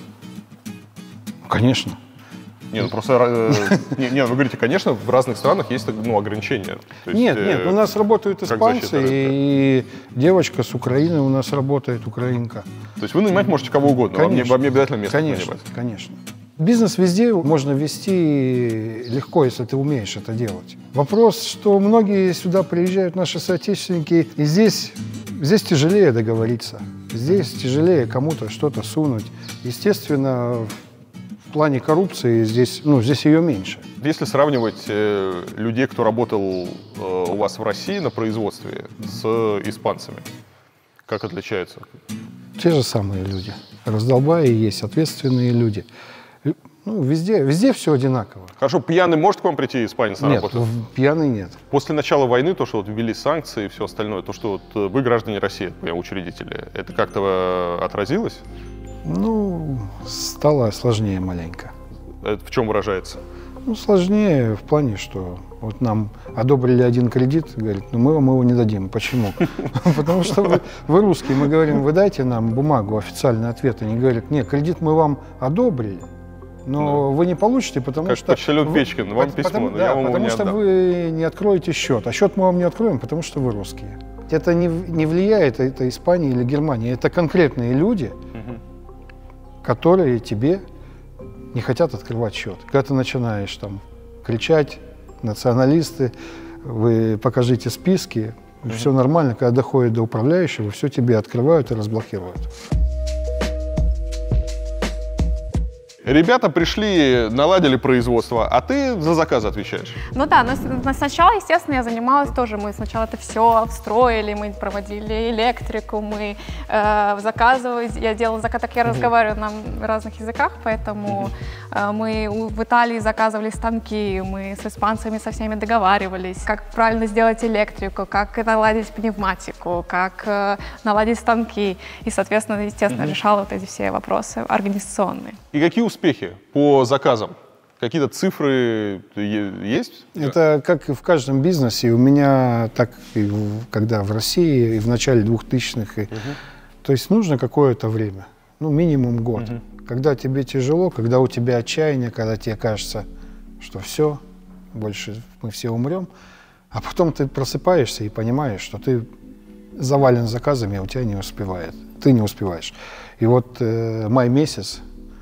Speaker 11: Конечно.
Speaker 2: Не, ну просто... Не, не, вы говорите, конечно, в разных странах есть ну, ограничения.
Speaker 11: Есть, нет, нет, у нас работают испанцы, и девочка с Украины у нас работает, украинка.
Speaker 2: То есть вы нанимать можете кого угодно, вам не, вам не обязательно место
Speaker 11: конечно,
Speaker 2: нанимать?
Speaker 11: Конечно. Бизнес везде можно вести легко, если ты умеешь это делать. Вопрос, что многие сюда приезжают, наши соотечественники, и здесь, здесь тяжелее договориться. Здесь тяжелее кому-то что-то сунуть. Естественно, в плане коррупции здесь, ну, здесь ее меньше.
Speaker 2: Если сравнивать э, людей, кто работал э, у вас в России на производстве, с испанцами, как отличаются?
Speaker 11: Те же самые люди. Раздолбаи есть, ответственные люди. Ну, везде, везде все одинаково.
Speaker 2: Хорошо, пьяный может к вам прийти испанец на
Speaker 11: нет,
Speaker 2: работу?
Speaker 11: Нет, пьяный нет.
Speaker 2: После начала войны, то, что вот ввели санкции и все остальное, то, что вот вы граждане России, учредители, это как-то отразилось?
Speaker 11: Ну, стало сложнее маленько.
Speaker 2: Это в чем выражается?
Speaker 11: Ну, сложнее в плане, что вот нам одобрили один кредит, говорит, ну мы вам его не дадим. Почему? Потому что вы, вы русские, мы говорим, вы дайте нам бумагу, официальный ответ. Они говорят, нет, кредит мы вам одобрили, но вы не получите, потому
Speaker 2: как
Speaker 11: что...
Speaker 2: Как почтальон Печкин, вам письмо,
Speaker 11: потому,
Speaker 2: но
Speaker 11: да,
Speaker 2: я вам
Speaker 11: потому
Speaker 2: его не
Speaker 11: что
Speaker 2: отдам.
Speaker 11: Вы не откроете счет, а счет мы вам не откроем, потому что вы русские. Это не, не влияет, это Испания или Германия, это конкретные люди, угу. которые тебе не хотят открывать счет. Когда ты начинаешь там кричать, националисты, вы покажите списки, mm-hmm. все нормально, когда доходит до управляющего, все тебе открывают и разблокируют.
Speaker 2: Ребята пришли, наладили производство, а ты за заказы отвечаешь?
Speaker 12: Ну да, но, но сначала, естественно, я занималась тоже. Мы сначала это все встроили, мы проводили электрику, мы э, заказывали, я делала заказ, так я mm-hmm. разговариваю на разных языках, поэтому mm-hmm. э, мы в Италии заказывали станки, мы с испанцами со всеми договаривались, как правильно сделать электрику, как наладить пневматику, как э, наладить станки. И, соответственно, естественно, mm-hmm. решала вот эти все вопросы организационные.
Speaker 2: И какие успехи по заказам? Какие-то цифры есть?
Speaker 11: Это как и в каждом бизнесе. У меня так, и в, когда в России, и в начале двухтысячных. И, угу. То есть нужно какое-то время, ну минимум год. Угу. Когда тебе тяжело, когда у тебя отчаяние, когда тебе кажется, что все, больше мы все умрем. А потом ты просыпаешься и понимаешь, что ты завален заказами, а у тебя не успевает. Ты не успеваешь. И вот э, май месяц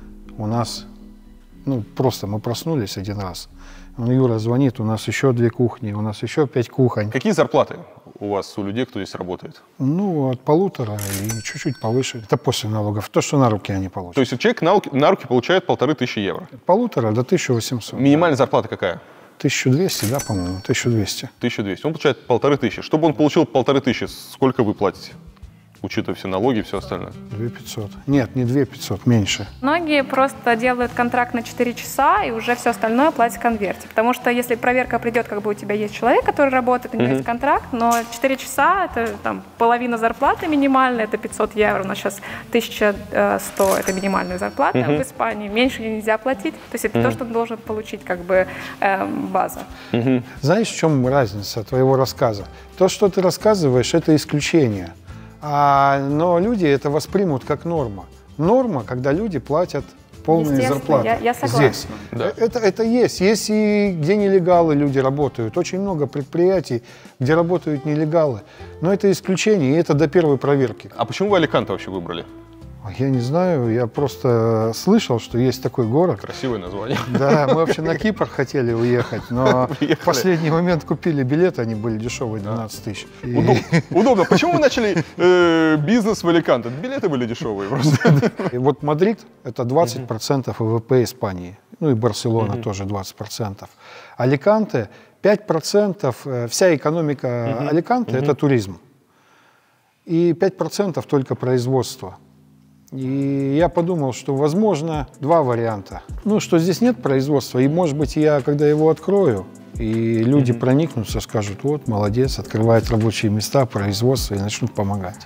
Speaker 11: у нас... Ну, просто мы проснулись один раз. Юра звонит, у нас еще две кухни, у нас еще пять кухонь.
Speaker 2: Какие зарплаты у вас, у людей, кто здесь работает?
Speaker 11: Ну, от полутора и чуть-чуть повыше. Это после налогов. То, что на руки они получат.
Speaker 2: То есть человек на руки, на руки получает полторы тысячи евро?
Speaker 11: Полутора до тысячи восьмисот.
Speaker 2: Минимальная зарплата какая?
Speaker 11: тысяча двести, да, по-моему? тысяча двести.
Speaker 2: тысяча двести. Он получает полторы тысячи. Чтобы он получил полторы тысячи, сколько вы платите? Учитывая все налоги и все остальное.
Speaker 11: две тысячи пятьсот. Нет, не две тысячи пятьсот, меньше.
Speaker 12: Многие просто делают контракт на четыре часа и уже все остальное платят в конверте. Потому что если проверка придет, как бы у тебя есть человек, который работает, у него mm-hmm. есть контракт, но четыре часа — это там половина зарплаты минимальная, это пятьсот евро, у нас сейчас тысяча сто — это минимальная зарплата mm-hmm. в Испании, меньше нельзя платить. То есть это mm-hmm. то, что ты должен получить, как бы э, база.
Speaker 11: Mm-hmm. Знаешь, в чем разница твоего рассказа? То, что ты рассказываешь, это исключение. А, но люди это воспримут как норма. Норма, когда люди платят полные зарплаты.
Speaker 12: Я, я согласна.
Speaker 11: Здесь. Да. Это, это есть. Есть и где нелегалы люди работают. Очень много предприятий, где работают нелегалы. Но это исключение, и это до первой проверки.
Speaker 2: А почему вы Аликанте вообще выбрали?
Speaker 11: Я не знаю, я просто слышал, что есть такой город.
Speaker 2: Красивое название.
Speaker 11: Да, мы вообще на Кипр хотели уехать, но в последний момент купили билеты, они были дешевые, двенадцать тысяч. И...
Speaker 2: Удобно. Удобно. Почему вы начали э, бизнес в Аликанте? Билеты были дешевые просто.
Speaker 11: И вот Мадрид – это двадцать процентов ВВП Испании, ну и Барселона mm-hmm. тоже двадцать процентов. Аликанте – пять процентов, вся экономика mm-hmm. Аликанте mm-hmm. – это туризм. И пять процентов только производство. И я подумал, что, возможно, два варианта. Ну, что здесь нет производства, и, может быть, я, когда его открою, и люди mm-hmm. проникнутся, скажут, вот, молодец, открывает рабочие места, производство, и начнут помогать.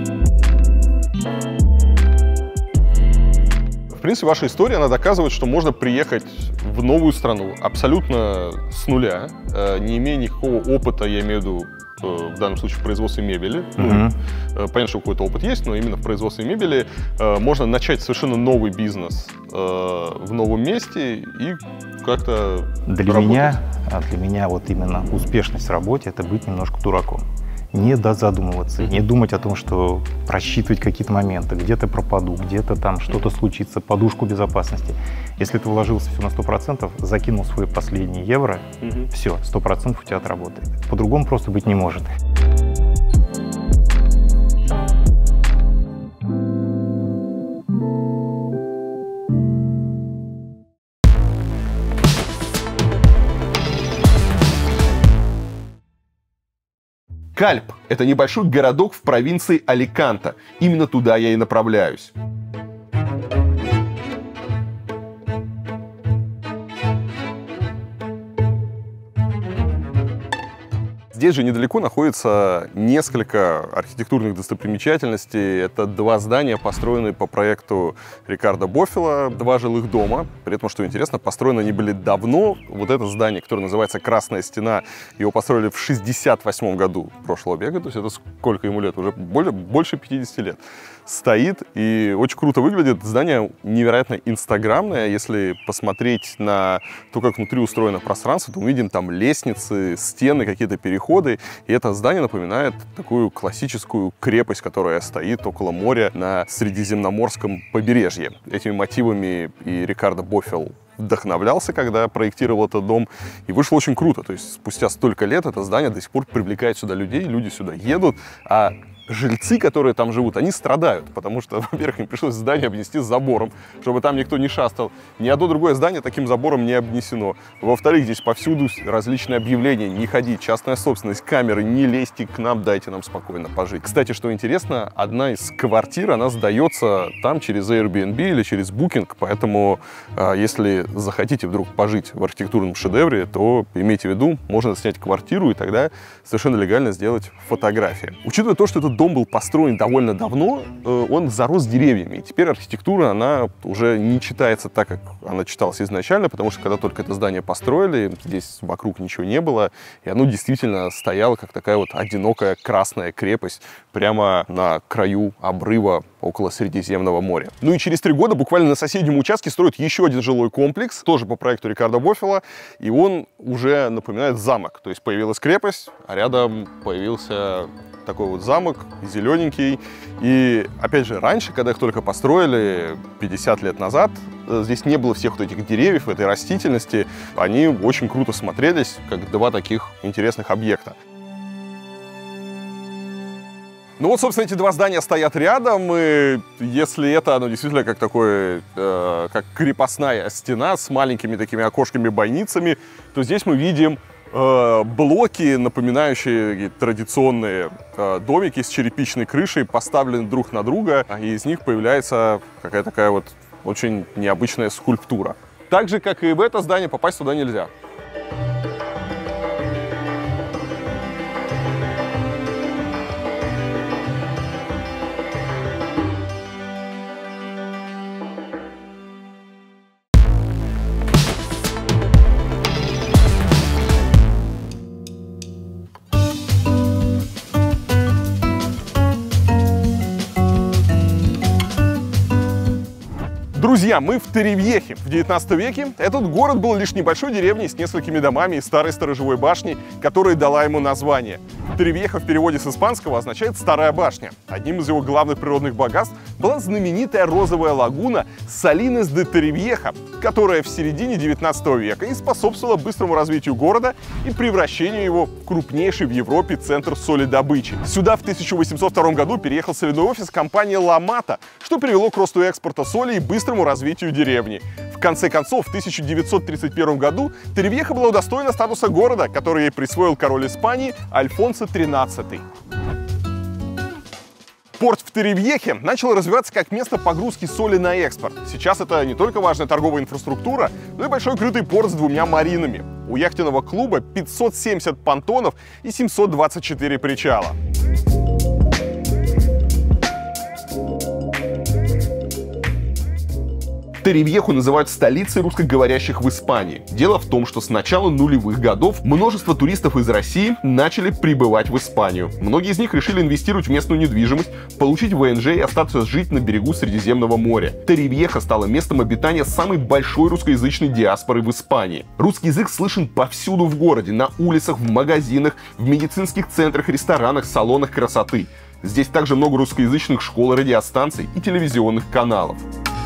Speaker 2: В принципе, ваша история, она доказывает, что можно приехать в новую страну абсолютно с нуля, не имея никакого опыта, я имею в виду, в данном случае в производстве мебели. Uh-huh. Ну, понятно, что какой-то опыт есть, но именно в производстве мебели э, можно начать совершенно новый бизнес э, в новом месте и как-то
Speaker 13: для
Speaker 2: работать.
Speaker 13: меня, для меня вот именно успешность в работе — это быть немножко дураком. Не дозадумываться, mm-hmm. не думать о том, что просчитывать какие-то моменты, где-то пропаду, где-то там что-то случится, подушку безопасности. Если ты вложился все на сто процентов, закинул свои последние евро, mm-hmm. все, сто процентов у тебя отработает. По-другому просто быть не может.
Speaker 1: Кальп – это небольшой городок в провинции Аликанте. Именно туда я и направляюсь.
Speaker 2: Здесь же недалеко находится несколько архитектурных достопримечательностей. Это два здания, построенные по проекту Рикардо Боффило, два жилых дома. При этом, что интересно, построены они были давно. Вот это здание, которое называется «Красная стена», его построили в шестьдесят восьмом году прошлого века, то есть это сколько ему лет? Уже более, больше пятидесяти лет. Стоит и очень круто выглядит. Здание невероятно инстаграмное. Если посмотреть на то, как внутри устроено пространство, то мы видим там лестницы, стены, какие-то переходы. И это здание напоминает такую классическую крепость, которая стоит около моря на Средиземноморском побережье. Этими мотивами и Рикардо Боффило вдохновлялся, когда проектировал этот дом, и вышло очень круто. То есть спустя столько лет это здание до сих пор привлекает сюда людей, люди сюда едут, а жильцы, которые там живут, они страдают, потому что, во-первых, им пришлось здание обнести забором, чтобы там никто не шастал. Ни одно другое здание таким забором не обнесено. Во-вторых, здесь повсюду различные объявления: не ходить, частная собственность, камеры, не лезьте к нам, дайте нам спокойно пожить. Кстати, что интересно, одна из квартир, она сдается там через Airbnb или через Booking, поэтому если захотите вдруг пожить в архитектурном шедевре, то имейте в виду, можно снять квартиру и тогда совершенно легально сделать фотографии. Учитывая то, что этот дом был построен довольно давно, он зарос деревьями. И теперь архитектура, она уже не читается так, как она читалась изначально, потому что когда только это здание построили, здесь вокруг ничего не было, и оно действительно стояло как такая вот одинокая красная крепость прямо на краю обрыва около Средиземного моря. Ну и через три года буквально на соседнем участке строят еще один жилой комплекс, тоже по проекту Рикардо Боффило, и он уже напоминает замок. То есть появилась крепость, а рядом появился такой вот замок, зелененький. И опять же, раньше, когда их только построили, пятьдесят лет назад, здесь не было всех вот этих деревьев, этой растительности. Они очень круто смотрелись, как два таких интересных объекта. Ну вот, собственно, эти два здания стоят рядом, и если это, оно действительно как такое, э, как крепостная стена с маленькими такими окошками-бойницами, то здесь мы видим э, блоки, напоминающие традиционные э, домики с черепичной крышей, поставлены друг на друга, и из них появляется какая-то такая вот очень необычная скульптура. Так же, как и в это здание, попасть туда нельзя. Друзья, мы в Торревьехе. В девятнадцатом веке этот город был лишь небольшой деревней с несколькими домами и старой сторожевой башней, которая дала ему название. Торревьеха в переводе с испанского означает «старая башня». Одним из его главных природных богатств была знаменитая розовая лагуна Салинес де Торревьеха, которая в середине девятнадцатого века и способствовала быстрому развитию города и превращению его в крупнейший в Европе центр соледобычи. Сюда в тысяча восемьсот втором году переехал соляной офис компании Ла Мата, что привело к росту экспорта соли и быстрому развитию деревни. В конце концов, в тысяча девятьсот тридцать первом году Торревьеха была удостоена статуса города, который ей присвоил король Испании Альфонсо тринадцатый. Порт в Торревьехе начал развиваться как место погрузки соли на экспорт. Сейчас это не только важная торговая инфраструктура, но и большой крытый порт с двумя маринами. У яхтенного клуба пятьсот семьдесят понтонов и семьсот двадцать четыре причала. Торревьеху называют столицей русскоговорящих в Испании. Дело в том, что с начала нулевых годов множество туристов из России начали прибывать в Испанию. Многие из них решили инвестировать в местную недвижимость, получить вэ эн жэ и остаться жить на берегу Средиземного моря. Торревьеха стала местом обитания самой большой русскоязычной диаспоры в Испании. Русский язык слышен повсюду в городе, на улицах, в магазинах, в медицинских центрах, ресторанах, салонах красоты. Здесь также много русскоязычных школ, радиостанций и телевизионных каналов.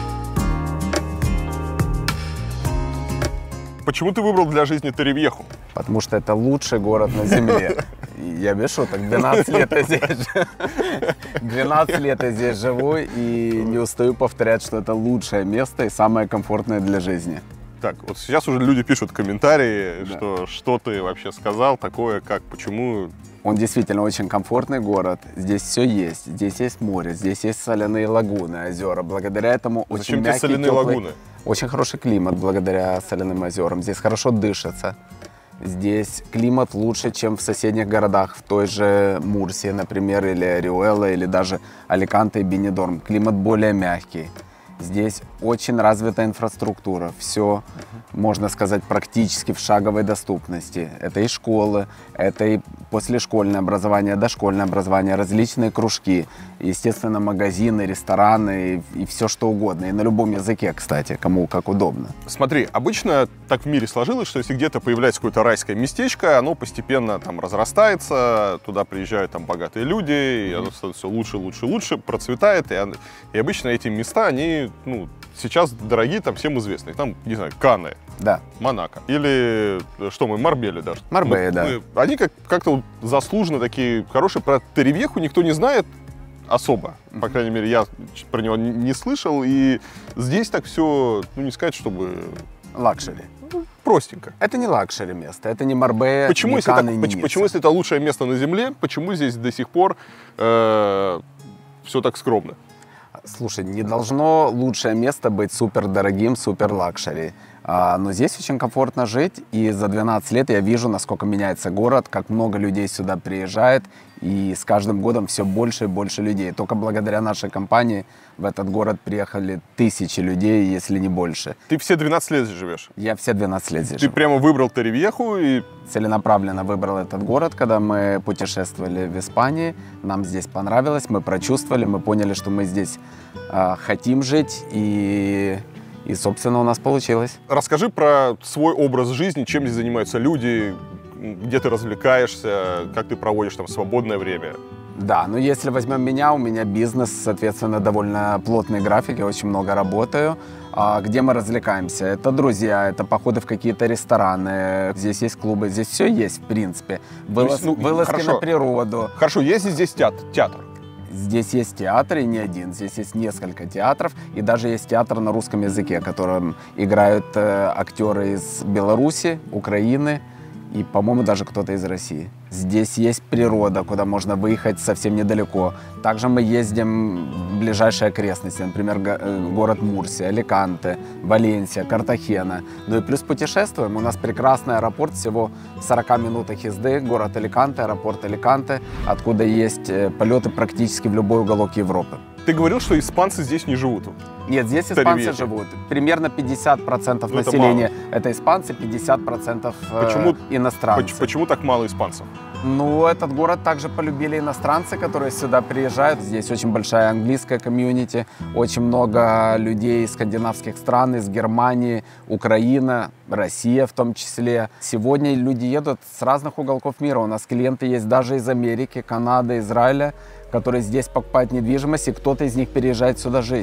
Speaker 2: Почему ты выбрал для жизни Торревьеху?
Speaker 4: Потому что это лучший город на земле. Я без шуток, двенадцать лет я здесь, двенадцать лет я здесь живу и не устаю повторять, что это лучшее место и самое комфортное для жизни.
Speaker 2: Так, вот сейчас уже люди пишут комментарии, да. что что ты вообще сказал, такое, как, почему...
Speaker 4: Он действительно очень комфортный город. Здесь все есть. Здесь есть море, здесь есть соляные лагуны, озера. Благодаря этому очень
Speaker 2: Зачем
Speaker 4: мягкий,
Speaker 2: соляные
Speaker 4: теплый,
Speaker 2: лагуны?
Speaker 4: Очень хороший климат благодаря соляным озерам. Здесь хорошо дышится. Здесь климат лучше, чем в соседних городах, в той же Мурсии, например, или Ориуэла, или даже Аликанте и Бенидорм. Климат более мягкий. Здесь очень развита инфраструктура, все, можно сказать, практически в шаговой доступности. Это и школы, это и послешкольное образование, дошкольное образование, различные кружки, естественно, магазины, рестораны и, и все что угодно. И на любом языке, кстати, кому как удобно.
Speaker 2: Смотри, обычно так в мире сложилось, что если где-то появляется какое-то райское местечко, оно постепенно там разрастается, туда приезжают там богатые люди, и оно становится все лучше, лучше, лучше, процветает. И, и обычно эти места, они, ну, сейчас дорогие, там всем известные. Там, не знаю, Канны,
Speaker 4: да.
Speaker 2: Монако. Или что мы, Марбели даже.
Speaker 4: Марбели,
Speaker 2: мы,
Speaker 4: да.
Speaker 2: Мы, они как, как-то вот заслуженно такие хорошие. Про Торревьеху никто не знает особо. По крайней мере, я про него не, не слышал. И здесь так все, ну, не сказать, чтобы...
Speaker 4: Лакшери.
Speaker 2: Простенько.
Speaker 4: Это не лакшери место, это не Марбея,
Speaker 2: почему,
Speaker 4: не
Speaker 2: если
Speaker 4: Канны,
Speaker 2: это,
Speaker 4: не
Speaker 2: почему, почему, если это лучшее место на Земле, почему здесь до сих пор э, все так скромно?
Speaker 4: Слушай, не должно лучшее место быть супер дорогим, супер лакшери. А, но здесь очень комфортно жить, и за двенадцать лет я вижу, насколько меняется город, как много людей сюда приезжает, и с каждым годом все больше и больше людей. Только благодаря нашей компании в этот город приехали тысячи людей, если не больше.
Speaker 2: Ты все двенадцать лет здесь живешь?
Speaker 4: Я все двенадцать лет здесь
Speaker 2: Ты
Speaker 4: живу.
Speaker 2: прямо выбрал Торревьеху и...
Speaker 4: Целенаправленно выбрал этот город, когда мы путешествовали в Испании. Нам здесь понравилось, мы прочувствовали, мы поняли, что мы здесь э, хотим жить, и... И, собственно, у нас получилось.
Speaker 2: Расскажи про свой образ жизни, чем здесь занимаются люди, где ты развлекаешься, как ты проводишь там свободное время.
Speaker 4: Да, ну если возьмем меня, у меня бизнес, соответственно, довольно плотный график, я очень много работаю. А где мы развлекаемся? Это друзья, это походы в какие-то рестораны, здесь есть клубы, здесь все есть, в принципе. Вылаз,
Speaker 2: есть, ну,
Speaker 4: вылазки
Speaker 2: хорошо.
Speaker 4: на природу.
Speaker 2: Хорошо, есть ли здесь театр? театр?
Speaker 4: Здесь есть театр, и не один. Здесь есть несколько театров, и даже есть театр на русском языке, в котором играют э, актеры из Беларуси, Украины и, по-моему, даже кто-то из России. Здесь есть природа, куда можно выехать совсем недалеко. Также мы ездим в ближайшие окрестности, например, го- город Мурсия, Аликанте, Валенсия, Картахена. Ну и плюс путешествуем. У нас прекрасный аэропорт, всего в сорока минутах езды, город Аликанте, аэропорт Аликанте, откуда есть полеты практически в любой уголок Европы.
Speaker 2: Ты говорил, что испанцы здесь не живут?
Speaker 4: Нет, здесь испанцы
Speaker 2: Торревьехе.
Speaker 4: живут. Примерно пятьдесят процентов
Speaker 2: Ну, это
Speaker 4: населения это испанцы, пятьдесят процентов
Speaker 2: Почему,
Speaker 4: иностранцы.
Speaker 2: Почему, почему так мало испанцев?
Speaker 4: Ну, этот город также полюбили иностранцы, которые сюда приезжают. Здесь очень большая английская комьюнити, очень много людей из скандинавских стран, из Германии, Украина, Россия в том числе. Сегодня люди едут с разных уголков мира. У нас клиенты есть даже из Америки, Канады, Израиля, которые здесь покупают недвижимость, и кто-то из них переезжает сюда жить.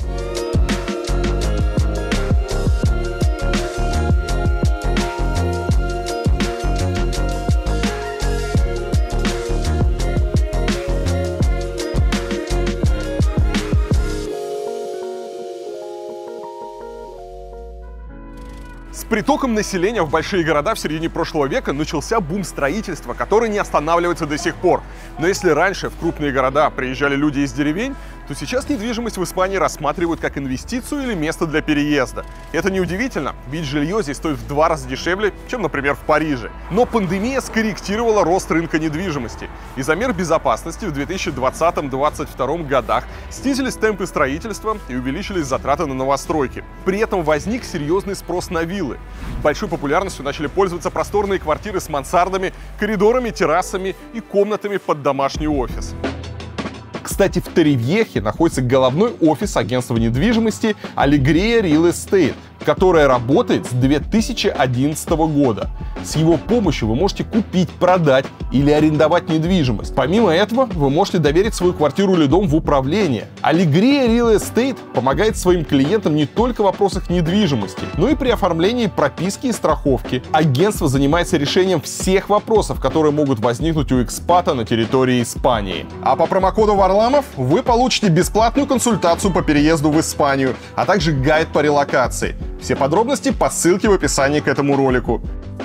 Speaker 2: С притоком населения в большие города в середине прошлого века начался бум строительства, который не останавливается до сих пор. Но если раньше в крупные города приезжали люди из деревень, то сейчас недвижимость в Испании рассматривают как инвестицию или место для переезда. Это неудивительно, ведь жилье здесь стоит в два раза дешевле, чем, например, в Париже. Но пандемия скорректировала рост рынка недвижимости. Из-за мер безопасности в две тысячи двадцатом — две тысячи двадцать втором годах снизились темпы строительства и увеличились затраты на новостройки. При этом возник серьезный спрос на виллы. Большой популярностью начали пользоваться просторные квартиры с мансардами, коридорами, террасами и комнатами под домашний офис. Кстати, в Торревьехе находится головной офис агентства недвижимости Alegría Real Estate, которое работает с две тысячи одиннадцатого года. С его помощью вы можете купить, продать или арендовать недвижимость. Помимо этого, вы можете доверить свою квартиру или дом в управление. Alegría Real Estate помогает своим клиентам не только в вопросах недвижимости, но и при оформлении прописки и страховки. Агентство занимается решением всех вопросов, которые могут возникнуть у экспата на территории Испании. А по промокоду Варламов вы получите бесплатную консультацию по переезду в Испанию, а также гайд по релокации. Все подробности по ссылке в описании к этому ролику.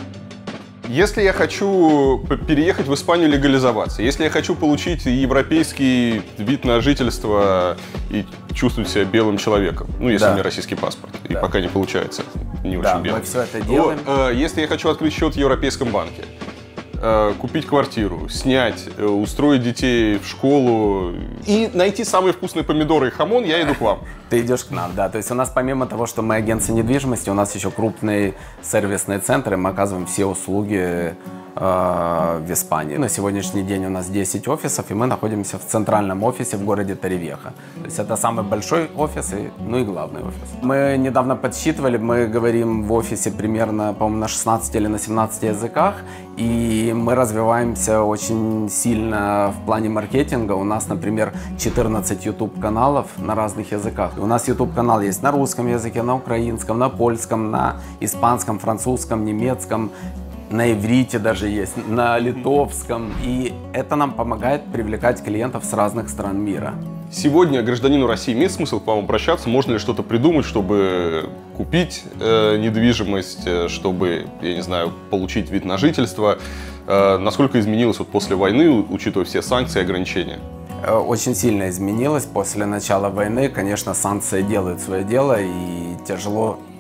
Speaker 2: Если я хочу переехать в Испанию, легализоваться, если я хочу получить европейский вид на жительство и чувствовать себя белым человеком, ну, если
Speaker 4: Да.
Speaker 2: у меня российский паспорт, и
Speaker 4: Да.
Speaker 2: пока не получается, не
Speaker 4: Да,
Speaker 2: очень белым.
Speaker 4: мы все это делаем.
Speaker 2: То, э, если я хочу открыть счет в Европейском банке, э, купить квартиру, снять, э, устроить детей в школу и найти самые вкусные помидоры и хамон, я иду к вам.
Speaker 4: Ты идешь к нам, да. То есть у нас помимо того, что мы агентство недвижимости, у нас еще крупные сервисные центры, мы оказываем все услуги э, в Испании. На сегодняшний день у нас десять офисов, и мы находимся в центральном офисе в городе Торревьеха. То есть это самый большой офис, и, ну и главный офис. Мы недавно подсчитывали, мы говорим в офисе примерно, по-моему, на шестнадцати или на семнадцати языках, и мы развиваемся очень сильно в плане маркетинга. У нас, например, четырнадцать ютуб-каналов на разных языках. У нас ютуб-канал есть на русском языке, на украинском, на польском, на испанском, французском, немецком, на иврите даже есть, на литовском. И это нам помогает привлекать клиентов с разных стран мира.
Speaker 2: Сегодня гражданину России имеет смысл к вам обращаться? Можно ли что-то придумать, чтобы купить э, недвижимость, э, чтобы, я не знаю, получить вид на жительство? Э, насколько изменилось вот после войны, учитывая все санкции и ограничения?
Speaker 4: Очень сильно изменилось. После начала войны, конечно, санкции делают свое дело, и тяжело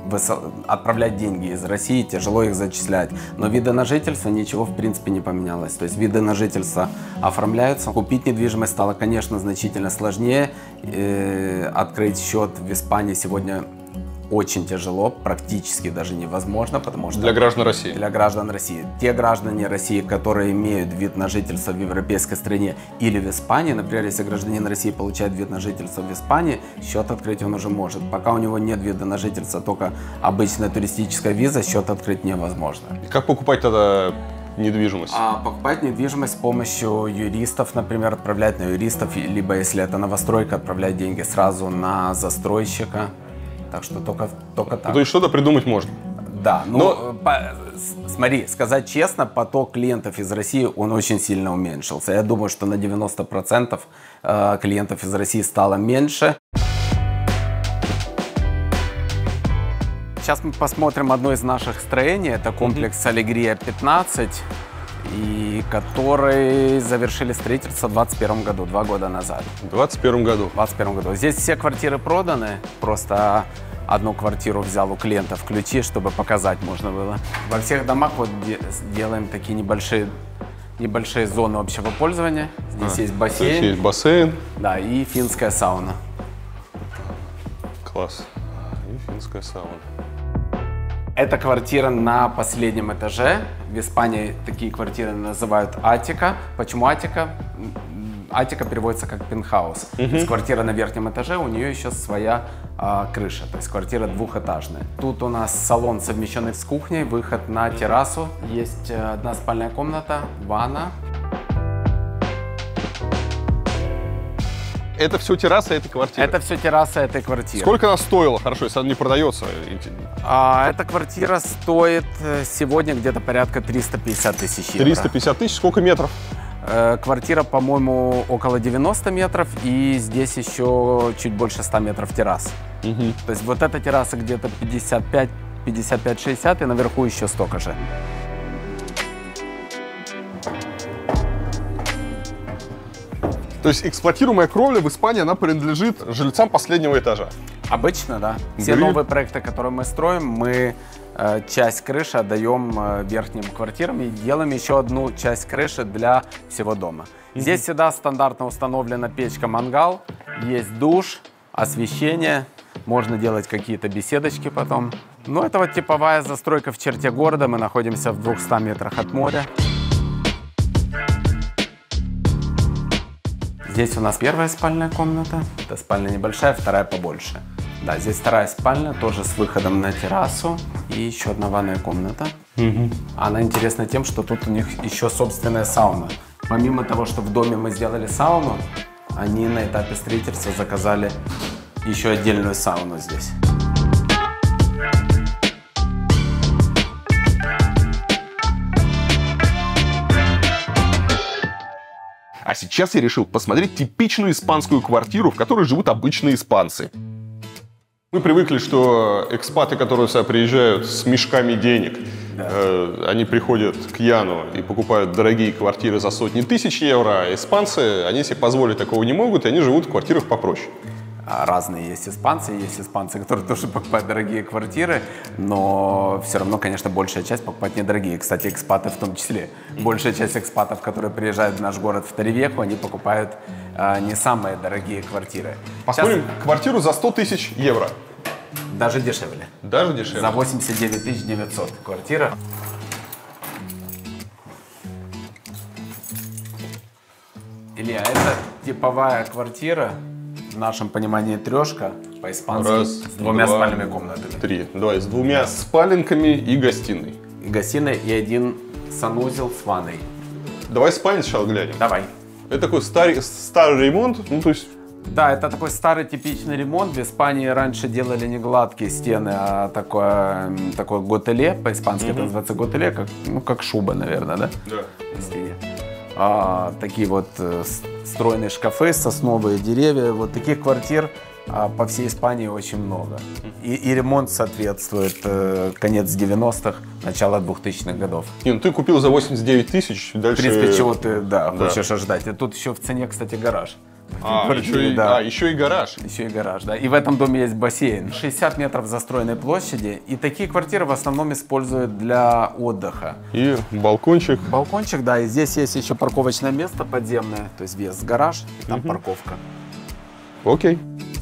Speaker 4: отправлять деньги из России, тяжело их зачислять. Но виды на жительство ничего в принципе не поменялось. То есть виды на жительство оформляются. Купить недвижимость стало, конечно, значительно сложнее. Э, открыть счет в Испании сегодня очень тяжело, практически даже невозможно, потому что...
Speaker 2: Для граждан России.
Speaker 4: Для граждан России. Те граждане России, которые имеют вид на жительство в европейской стране или в Испании, например, если гражданин России получает вид на жительство в Испании, счет открыть он уже может. Пока у него нет вида на жительство, только обычная туристическая виза, счет открыть невозможно.
Speaker 2: Как покупать тогда недвижимость?
Speaker 4: А покупать недвижимость с помощью юристов, например, отправлять на юристов, либо если это новостройка, отправлять деньги сразу на застройщика. Так что только, только так.
Speaker 2: Ну, то есть что-то придумать можно?
Speaker 4: Да, но, но... По, смотри, сказать честно, поток клиентов из России, он очень сильно уменьшился. Я думаю, что на девяносто процентов клиентов из России стало меньше. Сейчас мы посмотрим одно из наших строений. Это комплекс Алегрия пятнадцать, и который завершили строительство в двадцать первом году, два года назад.
Speaker 2: В двадцать первом году?
Speaker 4: В двадцать первом году. Здесь все квартиры проданы, просто одну квартиру взял у клиентов ключи, чтобы показать можно было. Во всех домах вот делаем такие небольшие, небольшие зоны общего пользования. Здесь а, есть бассейн.
Speaker 2: Здесь есть бассейн.
Speaker 4: Да, и финская сауна.
Speaker 2: Класс. И финская сауна.
Speaker 4: Это квартира на последнем этаже. В Испании такие квартиры называют атика. Почему атика? Атика переводится как пентхаус. Uh-huh. То есть квартира на верхнем этаже, у нее еще своя а, крыша. То есть квартира двухэтажная. Тут у нас салон, совмещенный с кухней, выход на террасу. Есть одна спальная комната, ванна.
Speaker 2: Это все терраса этой квартиры?
Speaker 4: Это все терраса этой квартиры.
Speaker 2: Сколько она стоила? Хорошо, если она не продается.
Speaker 4: А, эта квартира стоит сегодня где-то порядка триста пятьдесят тысяч евро.
Speaker 2: триста пятьдесят тысяч? Сколько метров?
Speaker 4: Э, квартира, по-моему, около девяноста метров. И здесь еще чуть больше ста метров террас. Угу. То есть вот эта терраса где-то пятьдесят пять шестьдесят, и наверху еще столько же.
Speaker 2: То есть эксплуатируемая кровля в Испании, она принадлежит жильцам последнего этажа?
Speaker 4: Обычно, да. Все
Speaker 2: Гриль. Новые
Speaker 4: проекты, которые мы строим, мы э, часть крыши отдаем э, верхним квартирам и делаем еще одну часть крыши для всего дома. Mm-hmm. Здесь всегда стандартно установлена печка-мангал, есть душ, освещение, можно делать какие-то беседочки потом. Ну, это вот типовая застройка в черте города, мы находимся в двухстах метрах от моря. Здесь у нас первая спальная комната, это спальня небольшая, вторая побольше. Да, здесь вторая спальня, тоже с выходом на террасу, и еще одна ванная комната. Угу. Она интересна тем, что тут у них еще собственная сауна. Помимо того, что в доме мы сделали сауну, они на этапе строительства заказали еще отдельную сауну здесь.
Speaker 1: А сейчас я решил посмотреть типичную испанскую квартиру, в которой живут обычные испанцы.
Speaker 2: Мы привыкли, что экспаты, которые сюда приезжают с мешками денег, да. э, они приходят к Яну и покупают дорогие квартиры за сотни тысяч евро, а испанцы, они себе позволить такого не могут, и они живут в квартирах попроще.
Speaker 4: Разные есть испанцы, есть испанцы, которые тоже покупают дорогие квартиры, но все равно, конечно, большая часть покупает недорогие. Кстати, экспаты в том числе. Большая часть экспатов, которые приезжают в наш город в Торревеху, они покупают а, не самые дорогие квартиры.
Speaker 2: Посмотрим Сейчас... квартиру за сто тысяч евро.
Speaker 4: Даже дешевле.
Speaker 2: Даже дешевле.
Speaker 4: За восемьдесят девять тысяч девятьсот квартира. Илья, это типовая квартира. В нашем понимании трешка, по-испански,
Speaker 2: Раз,
Speaker 4: с двумя
Speaker 2: два,
Speaker 4: спальными комнатами.
Speaker 2: Три. Давай, с двумя спаленками и гостиной.
Speaker 4: И гостиной, и один санузел с ванной.
Speaker 2: Давай спальню сначала глянем.
Speaker 4: Давай.
Speaker 2: Это такой старый, старый ремонт, ну то есть...
Speaker 4: Да, это такой старый типичный ремонт. В Испании раньше делали не гладкие стены, а такое, такое готеле. По-испански mm-hmm. это называется готеле, как, ну, как шуба, наверное, да?
Speaker 2: Да.
Speaker 4: На стене. А, такие вот э, стройные шкафы, сосновые деревья. Вот таких квартир а, по всей Испании очень много. И, и ремонт соответствует э, конец девяностых, начало двухтысячных годов.
Speaker 2: Не, ну ты купил за восемьдесят девять тысяч, дальше...
Speaker 4: В принципе, чего ты да, да. хочешь ожидать. И тут еще в цене, кстати, гараж.
Speaker 1: А, еще и,
Speaker 4: да.
Speaker 1: а, еще и гараж.
Speaker 4: Еще и гараж, да. И в этом доме есть бассейн. шестьдесят метров застроенной площади. И такие квартиры в основном используют для отдыха.
Speaker 1: И балкончик.
Speaker 4: Балкончик, да. И здесь есть еще парковочное место подземное. То есть вес гараж, и там угу. парковка.
Speaker 1: Окей.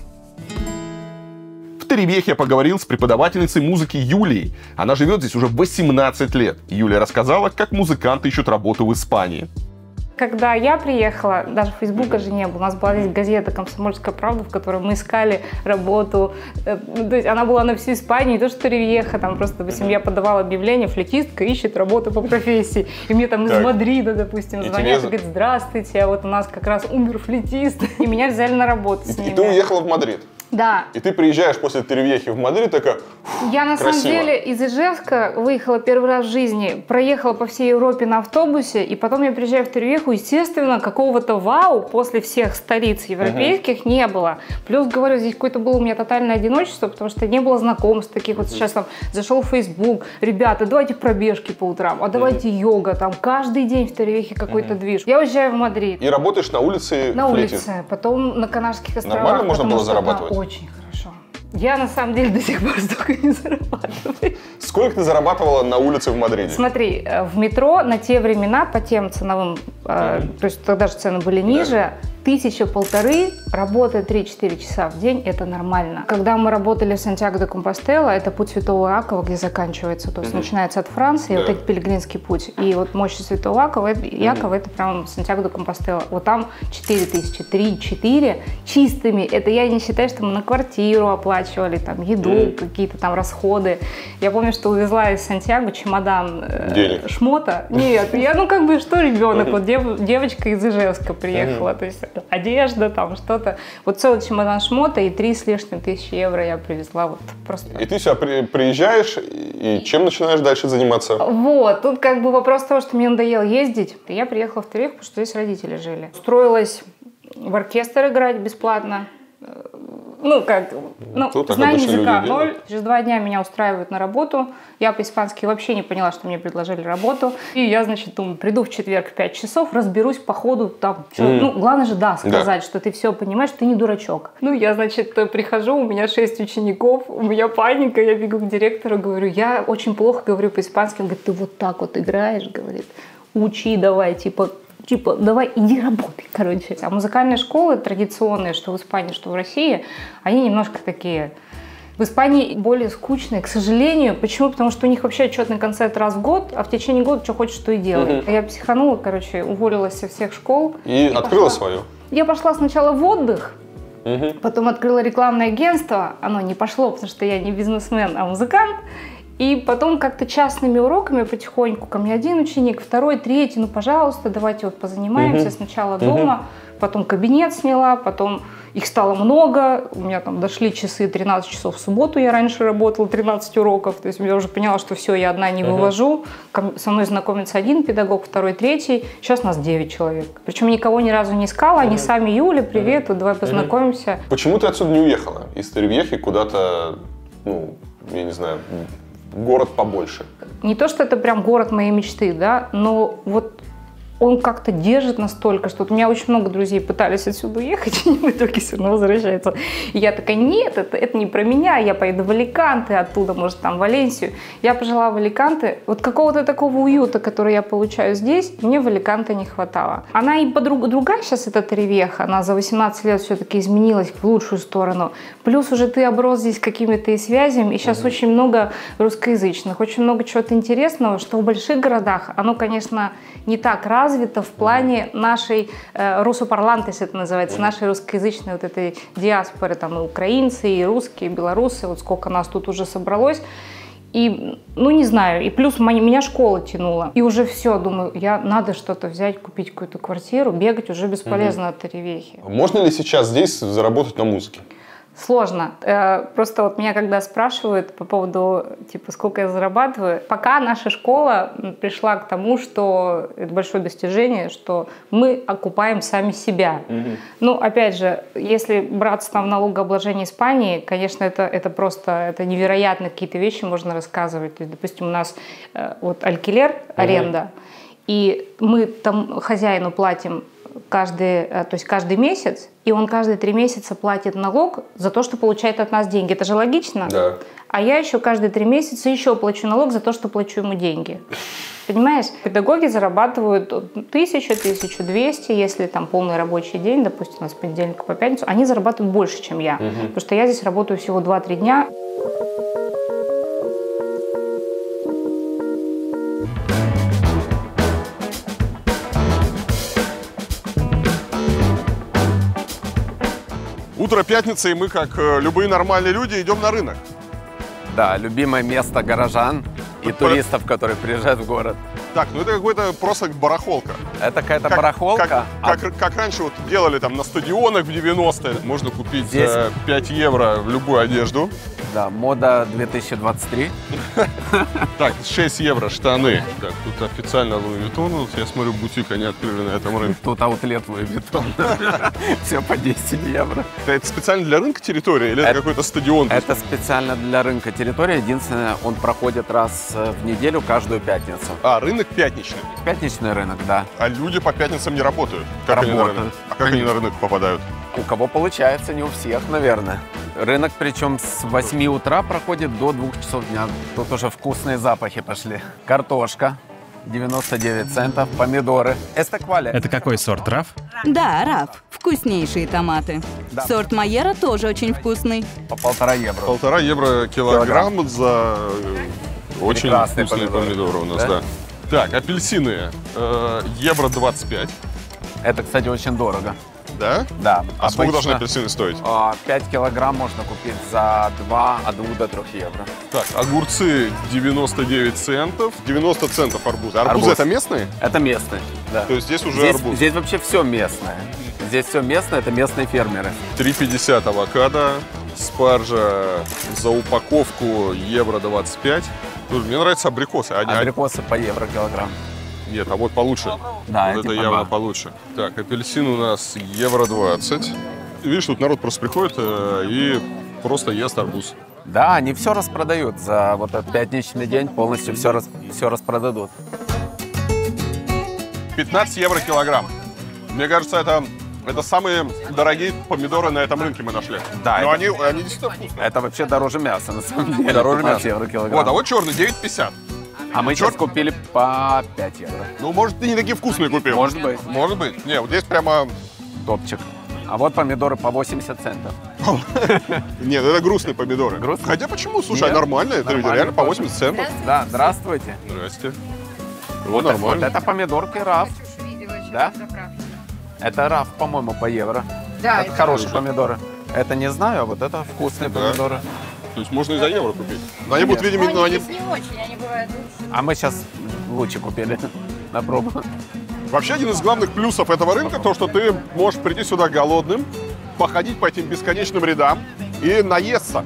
Speaker 1: В Торревьехе я поговорил с преподавательницей музыки Юлией. Она живет здесь уже восемнадцать лет. Юлия рассказала, как музыканты ищут работу в Испании.
Speaker 14: Когда я приехала, даже Фейсбука же не было, у нас была здесь газета «Комсомольская правда», в которой мы искали работу. То есть она была на всю Испанию, не то что Торревьеха, там просто, допустим, я подавала объявление, флейтистка ищет работу по профессии. И мне там из так. Мадрида, допустим, и звонят и говорят: здравствуйте, а вот у нас как раз умер флейтист. И меня взяли на работу с ними.
Speaker 1: И ты уехала в Мадрид?
Speaker 14: Да.
Speaker 1: И ты приезжаешь после Торревьехи в Мадрид, такая,
Speaker 14: я на
Speaker 1: красиво.
Speaker 14: самом деле из Ижевска выехала первый раз в жизни, проехала по всей Европе на автобусе, и потом я приезжаю в Торревьеху, естественно, какого-то вау после всех столиц европейских uh-huh. не было. Плюс, говорю, здесь какое-то было у меня тотальное одиночество, потому что не было знакомств таких. Вот uh-huh. сейчас там зашел в Facebook, ребята, давайте пробежки по утрам, а давайте uh-huh. йога, там каждый день в Торревьехе какой-то uh-huh. движ. Я уезжаю в Мадрид.
Speaker 1: И работаешь на улице?
Speaker 14: На
Speaker 1: флейтист.
Speaker 14: улице, потом на Канарских островах.
Speaker 1: Нормально можно было зарабатывать?
Speaker 14: Очень хорошо. Я на самом деле до сих пор столько не зарабатываю.
Speaker 1: Сколько ты зарабатывала на улице в Мадриде?
Speaker 14: Смотри, в метро на те времена по тем ценовым, mm-hmm. э, то есть тогда же цены были ниже, yeah. тысяча полторы, работая три-четыре часа в день, это нормально. Когда мы работали в Сантьяго-де-Компостела, это путь Святого Иакова, где заканчивается, то есть mm-hmm. начинается от Франции, yeah. вот этот пилигримский путь. И вот мощь Святого Иакова, Иакова mm-hmm. это прям Сантьяго-де-Компостела. Вот там четыре тысячи, три-четыре чистыми. Это я не считаю, что мы на квартиру оплачивали, там, еду, mm-hmm. какие-то там расходы. Я помню, что увезла из Сантьяго чемодан э, шмота. Нет, я, ну как бы, что ребенок, mm-hmm. вот дев, девочка из Ижевска приехала, mm-hmm. то есть одежда, там что-то. Вот целый чемодан шмота и три с лишним тысячи евро я привезла. Вот просто.
Speaker 1: И ты сюда при, приезжаешь, и чем начинаешь дальше заниматься?
Speaker 14: Вот, тут как бы вопрос того, что мне надоело ездить. Я приехала в Торревьеху, потому что здесь родители жили. Устроилась в оркестр играть бесплатно. Ну, как, ну, знаю языка ноль. Через два дня меня устраивают на работу. Я по-испански вообще не поняла, что мне предложили работу. И я, значит, думаю, приду в четверг в пять часов, разберусь по ходу там. Mm. Ну, главное же, да, сказать, да. что ты все понимаешь, что ты не дурачок. Ну, я, значит, прихожу, у меня шесть учеников, у меня паника, я бегу к директору, говорю, я очень плохо говорю по-испански. Он говорит, ты вот так вот играешь, говорит, учи давай, типа, Типа, давай, иди работай, короче. А музыкальные школы традиционные, что в Испании, что в России, они немножко такие... В Испании более скучные, к сожалению. Почему? Потому что у них вообще отчетный концерт раз в год, а в течение года что хочешь, то и делай. Uh-huh. Я психанула, короче, уволилась со всех школ.
Speaker 1: И, и открыла пошла... свою?
Speaker 14: Я пошла сначала в отдых,
Speaker 1: uh-huh.
Speaker 14: потом открыла рекламное агентство. Оно не пошло, потому что я не бизнесмен, а музыкант. И потом как-то частными уроками потихоньку, ко мне один ученик, второй, третий, ну, пожалуйста, давайте вот позанимаемся. Uh-huh. Сначала дома, uh-huh. потом кабинет сняла, потом их стало много, у меня там дошли часы тринадцать часов в субботу, я раньше работала, тринадцать уроков, то есть я уже поняла, что все, я одна не uh-huh. вывожу. Со мной знакомится один педагог, второй, третий, сейчас нас девять человек. Причем никого ни разу не искала, они uh-huh. сами, Юля, привет, uh-huh. вот, давай познакомимся.
Speaker 1: Uh-huh. Почему ты отсюда не уехала? Из Торревьехи куда-то, ну, я не знаю... город побольше.
Speaker 14: Не то, что это прям город моей мечты, да, но вот он как-то держит настолько, что вот у меня очень много друзей пытались отсюда уехать, и в итоге все равно возвращаются. И я такая, нет, это, это не про меня, я поеду в Аликанте, оттуда, может, там, в Валенсию. Я пожила в Аликанте. Вот какого-то такого уюта, который я получаю здесь, мне в Аликанте не хватало. Она и подруга, другая сейчас, эта Торревьеха, она за восемнадцать лет все-таки изменилась в лучшую сторону. Плюс уже ты оброс здесь какими-то и связями, и сейчас mm-hmm. очень много русскоязычных, очень много чего-то интересного, что в больших городах, оно, конечно, не так развито, развито в плане нашей э, русопарлантес, это называется, нашей русскоязычной вот этой диаспоры, там и украинцы, и русские, и белорусы, вот сколько нас тут уже собралось. И, ну, не знаю, и плюс меня школа тянула. И уже все, думаю, я надо что-то взять, купить какую-то квартиру, бегать уже бесполезно mm-hmm. от Торревьехи.
Speaker 1: Можно ли сейчас здесь заработать на музыке?
Speaker 14: Сложно. Просто вот меня когда спрашивают по поводу, типа, сколько я зарабатываю, пока наша школа пришла к тому, что это большое достижение, что мы окупаем сами себя. Mm-hmm. Ну, опять же, если браться там в налогообложение Испании, конечно, это, это просто это невероятно какие-то вещи можно рассказывать. То есть, допустим, у нас вот алькилер, аренда, mm-hmm. и мы там хозяину платим каждый, то есть каждый месяц, и он каждые три месяца платит налог за то, что получает от нас деньги. Это же логично?
Speaker 1: Да.
Speaker 14: А я еще каждые три месяца еще плачу налог за то, что плачу ему деньги. Понимаешь? Педагоги зарабатывают тысячу, тысячу двести, если там полный рабочий день, допустим, у нас с понедельника по пятницу, они зарабатывают больше, чем я. Угу. Потому что я здесь работаю всего два-три дня.
Speaker 2: Утро пятницы, и мы, как любые нормальные люди, идем на рынок.
Speaker 4: Да, любимое место горожан и
Speaker 2: Про...
Speaker 4: туристов, которые приезжают в город.
Speaker 2: Так, ну это какой-то просто барахолка.
Speaker 4: Это какая-то
Speaker 2: как,
Speaker 4: барахолка?
Speaker 2: Как,
Speaker 4: а...
Speaker 2: как, как раньше вот делали там на стадионах в девяностые. Можно купить
Speaker 4: Здесь...
Speaker 2: за пять евро в любую одежду.
Speaker 4: Да, мода две тысячи двадцать три.
Speaker 2: Так, шесть евро штаны. Так, тут официально Луи Виттон. Вот я смотрю, бутик они открыли на этом рынке.
Speaker 4: Тут аутлет Луи Виттон. Все по десять евро.
Speaker 2: Это специально для рынка территория или это, это какой-то стадион?
Speaker 4: Это специально для рынка территория. Единственное, он проходит раз в неделю каждую пятницу.
Speaker 2: А, рынок пятничный?
Speaker 4: Пятничный рынок, да.
Speaker 2: А люди по пятницам не работают? Как
Speaker 4: работают.
Speaker 2: Они на рынок? А как они на рынок попадают?
Speaker 4: У кого получается, не у всех, наверное. Рынок, причем с восьми утра проходит до двух часов дня. Тут уже вкусные запахи пошли. Картошка девяносто девять центов, помидоры.
Speaker 8: Это какой сорт, трав?
Speaker 15: Да, раф. Вкуснейшие томаты. Да. Сорт Майера тоже очень вкусный.
Speaker 4: По полтора евро.
Speaker 2: Полтора евро килограмм, килограмм. За очень
Speaker 4: прекрасные
Speaker 2: вкусные помидоры. помидоры у нас, да. да. Так, апельсины э, евро двадцать пять.
Speaker 4: Это, кстати, очень дорого.
Speaker 2: Да?
Speaker 4: Да.
Speaker 2: А обычно, сколько должны апельсины стоить?
Speaker 4: пять килограмм можно купить за два, от двух до трех евро.
Speaker 2: Так, огурцы девяносто девять центов. девяносто центов арбузы. Арбузы
Speaker 4: Арбуз.
Speaker 2: Это местные?
Speaker 4: Это местные, да.
Speaker 2: То есть здесь уже
Speaker 4: здесь,
Speaker 2: арбуз?
Speaker 4: Здесь вообще все местное. Здесь все местное, это местные фермеры.
Speaker 2: три пятьдесят авокадо. Спаржа за упаковку евро двадцать пять. Мне нравятся абрикосы. Они...
Speaker 4: Абрикосы по евро килограмм.
Speaker 2: Нет, а вот получше.
Speaker 4: Да,
Speaker 2: вот это явно получше. Так, апельсин у нас евро двадцать. Видишь, тут народ просто приходит э, и просто ест арбуз.
Speaker 4: Да, они все распродают. За вот этот пятничный день полностью все, рас, все распродадут.
Speaker 2: пятнадцать евро килограмм. Мне кажется, это, это самые дорогие помидоры на этом рынке мы нашли.
Speaker 4: Да.
Speaker 2: Но
Speaker 4: это,
Speaker 2: они, они действительно вкусные.
Speaker 4: Это вообще дороже мяса, на самом деле.
Speaker 2: Дороже мяса.
Speaker 4: Евро килограмм.
Speaker 2: Вот, а вот черный девять пятьдесят.
Speaker 4: А мы сейчас купили по пять евро.
Speaker 2: Ну, может, ты не такие вкусные купил.
Speaker 4: Может быть.
Speaker 2: Может быть. Не, вот здесь прямо...
Speaker 4: Топчик. А вот помидоры по восемьдесят центов.
Speaker 2: Нет, это грустные помидоры.
Speaker 4: Грустные?
Speaker 2: Хотя почему? Слушай, нормально. Это реально по восемьдесят центов.
Speaker 4: Да, здравствуйте.
Speaker 2: Здрасте.
Speaker 4: Вот,
Speaker 2: нормально.
Speaker 4: Вот это помидорки раф. Да? Это раф, по-моему, по евро.
Speaker 5: Да.
Speaker 4: Это хорошие помидоры. Это не знаю, а вот это вкусные
Speaker 2: Да.
Speaker 4: помидоры.
Speaker 2: То есть можно и за евро купить. Но они будут, видимо, но они...
Speaker 5: не очень, они бывают лучше.
Speaker 4: А мы сейчас лучше купили на пробу.
Speaker 2: Вообще один из главных плюсов этого рынка то, что ты можешь прийти сюда голодным, походить по этим бесконечным рядам и наесться.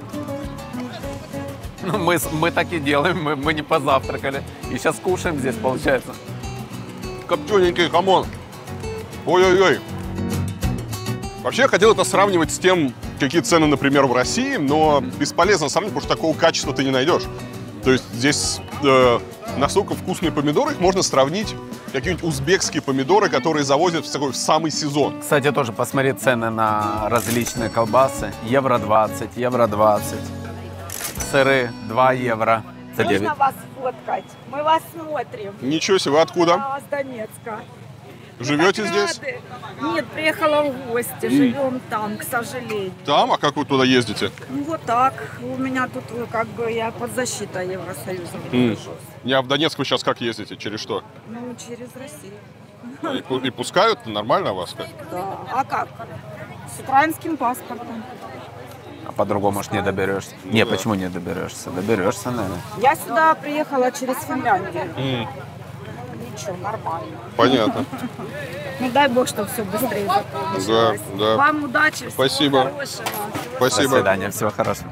Speaker 4: Ну, мы, мы так и делаем, мы, мы не позавтракали. И сейчас кушаем здесь, получается.
Speaker 2: Копчененький хамон. Ой-ой-ой. Вообще я хотел это сравнивать с тем, какие цены, например, в России, но бесполезно сравнивать, потому что такого качества ты не найдешь. То есть здесь э, настолько вкусные помидоры, их можно сравнить какие-нибудь узбекские помидоры, которые завозят в такой в самый сезон.
Speaker 4: Кстати, тоже посмотри цены на различные колбасы. Евро двадцать, евро двадцать. Сыры два евро.
Speaker 16: Можно вас фоткать? Мы вас смотрим.
Speaker 2: Ничего себе, вы откуда?
Speaker 16: А, с Донецка.
Speaker 2: Живете здесь?
Speaker 16: Нет, приехала в гости, живем там, к сожалению.
Speaker 2: Там? А как вы туда ездите?
Speaker 16: Ну, вот так. У меня тут как бы я под защитой Евросоюза.
Speaker 2: Mm. Не, а в Донецк вы сейчас как ездите? Через что?
Speaker 16: Ну, через Россию.
Speaker 2: И, и пускают? Нормально вас как?
Speaker 16: Да. А как? С украинским паспортом.
Speaker 4: А по-другому ж не доберешься.
Speaker 2: Ну,
Speaker 4: не,
Speaker 2: да.
Speaker 4: почему не доберешься? Доберешься, наверное.
Speaker 16: Я сюда приехала через Финляндию.
Speaker 2: Mm.
Speaker 16: Ничего, нормально.
Speaker 2: Понятно.
Speaker 16: Ну дай бог, чтобы все быстрее закончилось.
Speaker 2: Да, да.
Speaker 16: Вам удачи.
Speaker 2: Спасибо.
Speaker 16: Хорошего.
Speaker 2: Спасибо.
Speaker 4: До свидания, всего хорошего.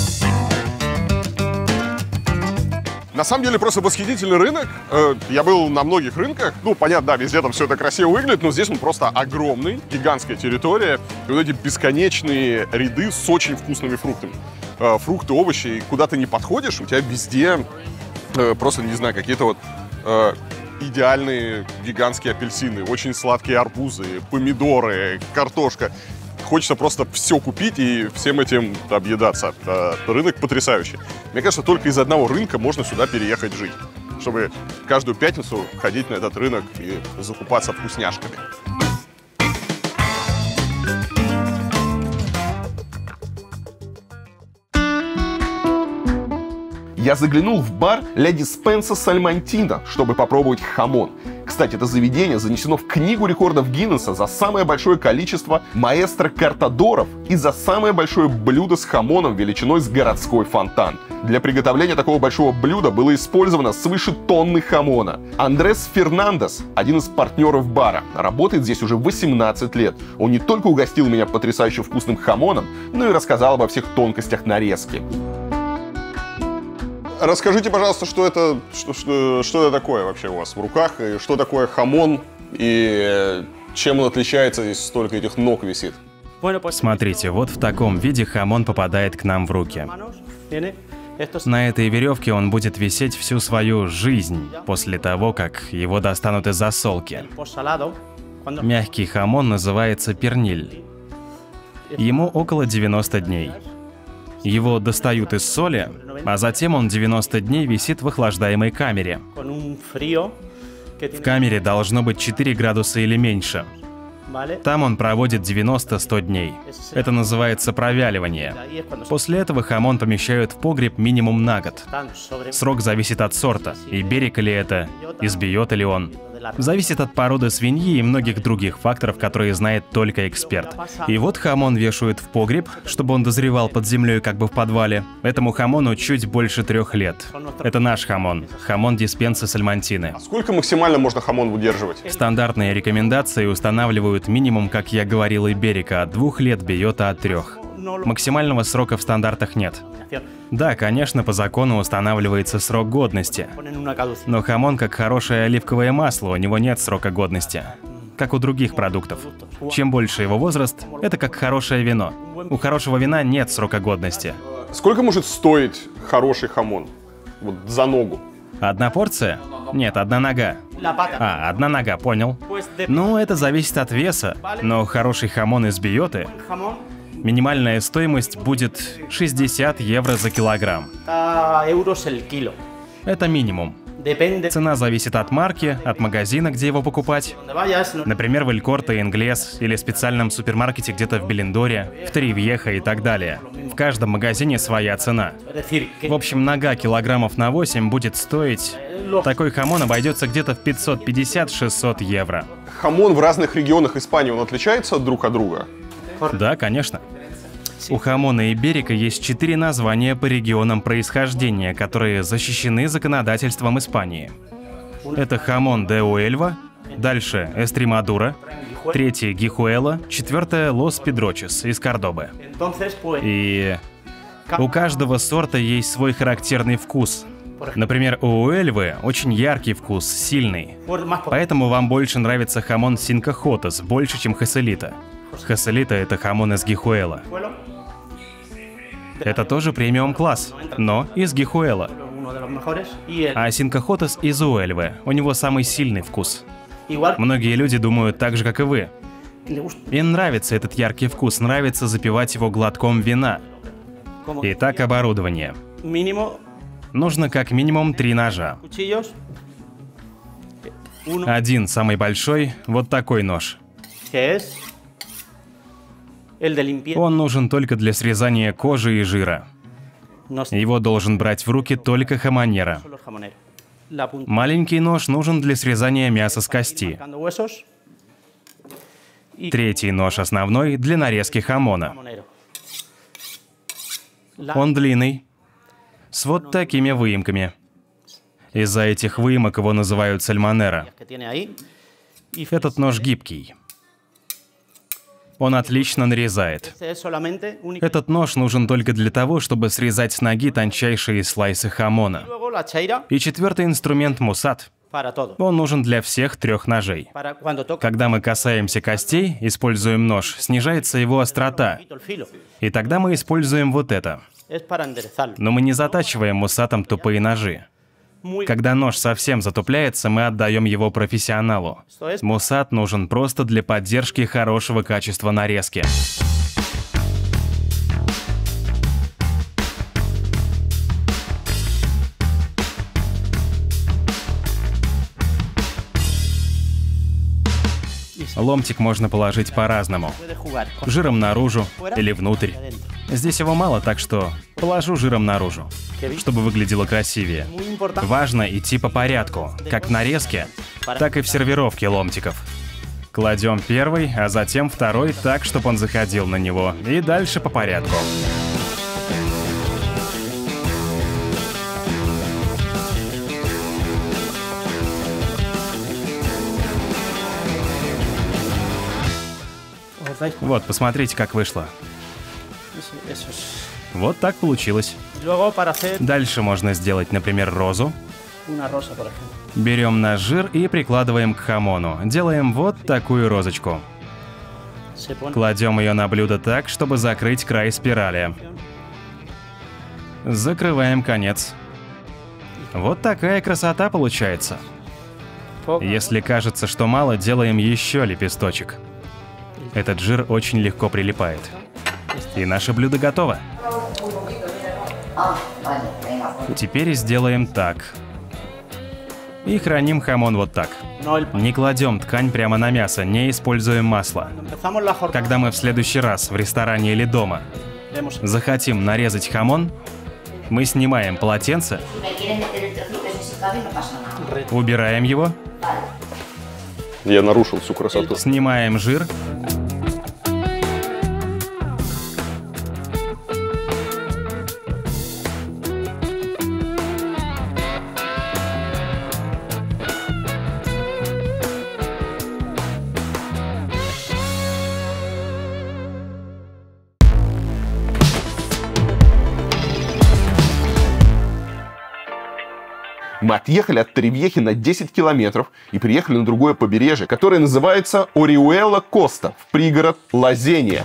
Speaker 2: На самом деле просто восхитительный рынок. Я был на многих рынках. Ну, понятно, да, везде там все это красиво выглядит, но здесь он просто огромный, гигантская территория. И вот эти бесконечные ряды с очень вкусными фруктами. Фрукты, овощи, и куда ты не подходишь, у тебя везде просто, не знаю, какие-то вот идеальные гигантские апельсины, очень сладкие арбузы, помидоры, картошка. Хочется просто все купить и всем этим объедаться. Рынок потрясающий. Мне кажется, только из одного рынка можно сюда переехать жить, чтобы каждую пятницу ходить на этот рынок и закупаться вкусняшками.
Speaker 1: Я заглянул в бар «Ля Диспенса Сальмантина», чтобы попробовать хамон. Кстати, это заведение занесено в Книгу рекордов Гиннесса за самое большое количество маэстро-картадоров и за самое большое блюдо с хамоном величиной с городской фонтан. Для приготовления такого большого блюда было использовано свыше тонны хамона. Андрес Фернандес, один из партнеров бара, работает здесь уже восемнадцать лет. Он не только угостил меня потрясающе вкусным хамоном, но и рассказал обо всех тонкостях нарезки.
Speaker 2: Расскажите, пожалуйста, что это, что, что, что это такое вообще у вас в руках, и что такое хамон, и чем он отличается, здесь столько этих ног висит.
Speaker 8: Смотрите, вот в таком виде хамон попадает к нам в руки. На этой веревке он будет висеть всю свою жизнь после того, как его достанут из засолки. Мягкий хамон называется перниль. Ему около девяноста дней. Его достают из соли, а затем он девяносто дней висит в охлаждаемой камере. В камере должно быть четыре градуса или меньше. Там он проводит девяносто-сто дней. Это называется провяливание. После этого хамон помещают в погреб минимум на год. Срок зависит от сорта, и берега ли это, избьет ли он. Зависит от породы свиньи и многих других факторов, которые знает только эксперт. И вот хамон вешают в погреб, чтобы он дозревал под землей, как бы в подвале. Этому хамону чуть больше трех лет. Это наш хамон. Хамон Диспенса Сальмантины.
Speaker 2: Сколько максимально можно хамон выдерживать?
Speaker 8: Стандартные рекомендации устанавливают минимум, как я говорил, и берега, от двух лет, биота от трех. Максимального срока в стандартах нет. Да, конечно, по закону устанавливается срок годности. Но хамон как хорошее оливковое масло, у него нет срока годности. Как у других продуктов. Чем больше его возраст, это как хорошее вино. У хорошего вина нет срока годности.
Speaker 2: Сколько может стоить хороший хамон? Вот за ногу.
Speaker 8: Одна порция? Нет, одна нога. А, одна нога, понял. Ну, это зависит от веса. Но хороший хамон из биоты... Минимальная стоимость будет шестьдесят евро за килограмм. Это минимум. Цена зависит от марки, от магазина, где его покупать. Например, в Эль Корте Инглес или специальном супермаркете где-то в Беллиндоре, в Тривьеха и так далее. В каждом магазине своя цена. В общем, нога килограммов на восемь будет стоить... Такой хамон обойдется где-то в пятьсот пятьдесят - шестьсот евро.
Speaker 2: Хамон в разных регионах Испании, он отличается друг от друга?
Speaker 8: Да, конечно. У хамона иберика есть четыре названия по регионам происхождения, которые защищены законодательством Испании. Это хамон де Уэльва, дальше Эстремадура, третье Гихуэла, четвертое Лос Педрочес из Кордобы. И у каждого сорта есть свой характерный вкус. Например, у Уэльвы очень яркий вкус, сильный. Поэтому вам больше нравится хамон Синкахотес, больше, чем Хоселита. Хоселита — это хамон из Гихуэла. Это тоже премиум-класс, но из Гихуэла. А Синкахотес из Уэльвы. У него самый сильный вкус. Многие люди думают так же, как и вы. Им нравится этот яркий вкус, нравится запивать его глотком вина. Итак, оборудование. Нужно как минимум три ножа. Один, самый большой, вот такой нож. Он нужен только для срезания кожи и жира. Его должен брать в руки только хамонера. Маленький нож нужен для срезания мяса с кости. Третий нож основной для нарезки хамона. Он длинный, с вот такими выемками. Из-за этих выемок его называют сальмонера. Этот нож гибкий. Он отлично нарезает. Этот нож нужен только для того, чтобы срезать с ноги тончайшие слайсы хамона. И четвертый инструмент — мусат. Он нужен для всех трех ножей. Когда мы касаемся костей, используем нож, снижается его острота. И тогда мы используем вот это. Но мы не затачиваем мусатом тупые ножи. Когда нож совсем затупляется, мы отдаем его профессионалу. Мусат нужен просто для поддержки хорошего качества нарезки. Ломтик можно положить по-разному. Жиром наружу или внутрь. Здесь его мало, так что положу жиром наружу, чтобы выглядело красивее. Важно идти по порядку, как в нарезке, так и в сервировке ломтиков. Кладем первый, а затем второй так, чтобы он заходил на него. И дальше по порядку. Вот, посмотрите, как вышло. Вот так получилось. Дальше можно сделать, например, розу. Берем наш жир и прикладываем к хамону. Делаем вот такую розочку. Кладем ее на блюдо так, чтобы закрыть край спирали. Закрываем конец. Вот такая красота получается. Если кажется, что мало, делаем еще лепесточек. Этот жир очень легко прилипает. И наше блюдо готово. Теперь сделаем так. И храним хамон вот так. Не кладем ткань прямо на мясо, не используем масло. Когда мы в следующий раз в ресторане или дома захотим нарезать хамон, мы снимаем полотенце, убираем его.
Speaker 2: Я нарушил всю красоту.
Speaker 8: Снимаем жир.
Speaker 1: Мы отъехали от Торревьехи на десять километров и приехали на другое побережье, которое называется Ориуэла-Коста, в пригород Лазения.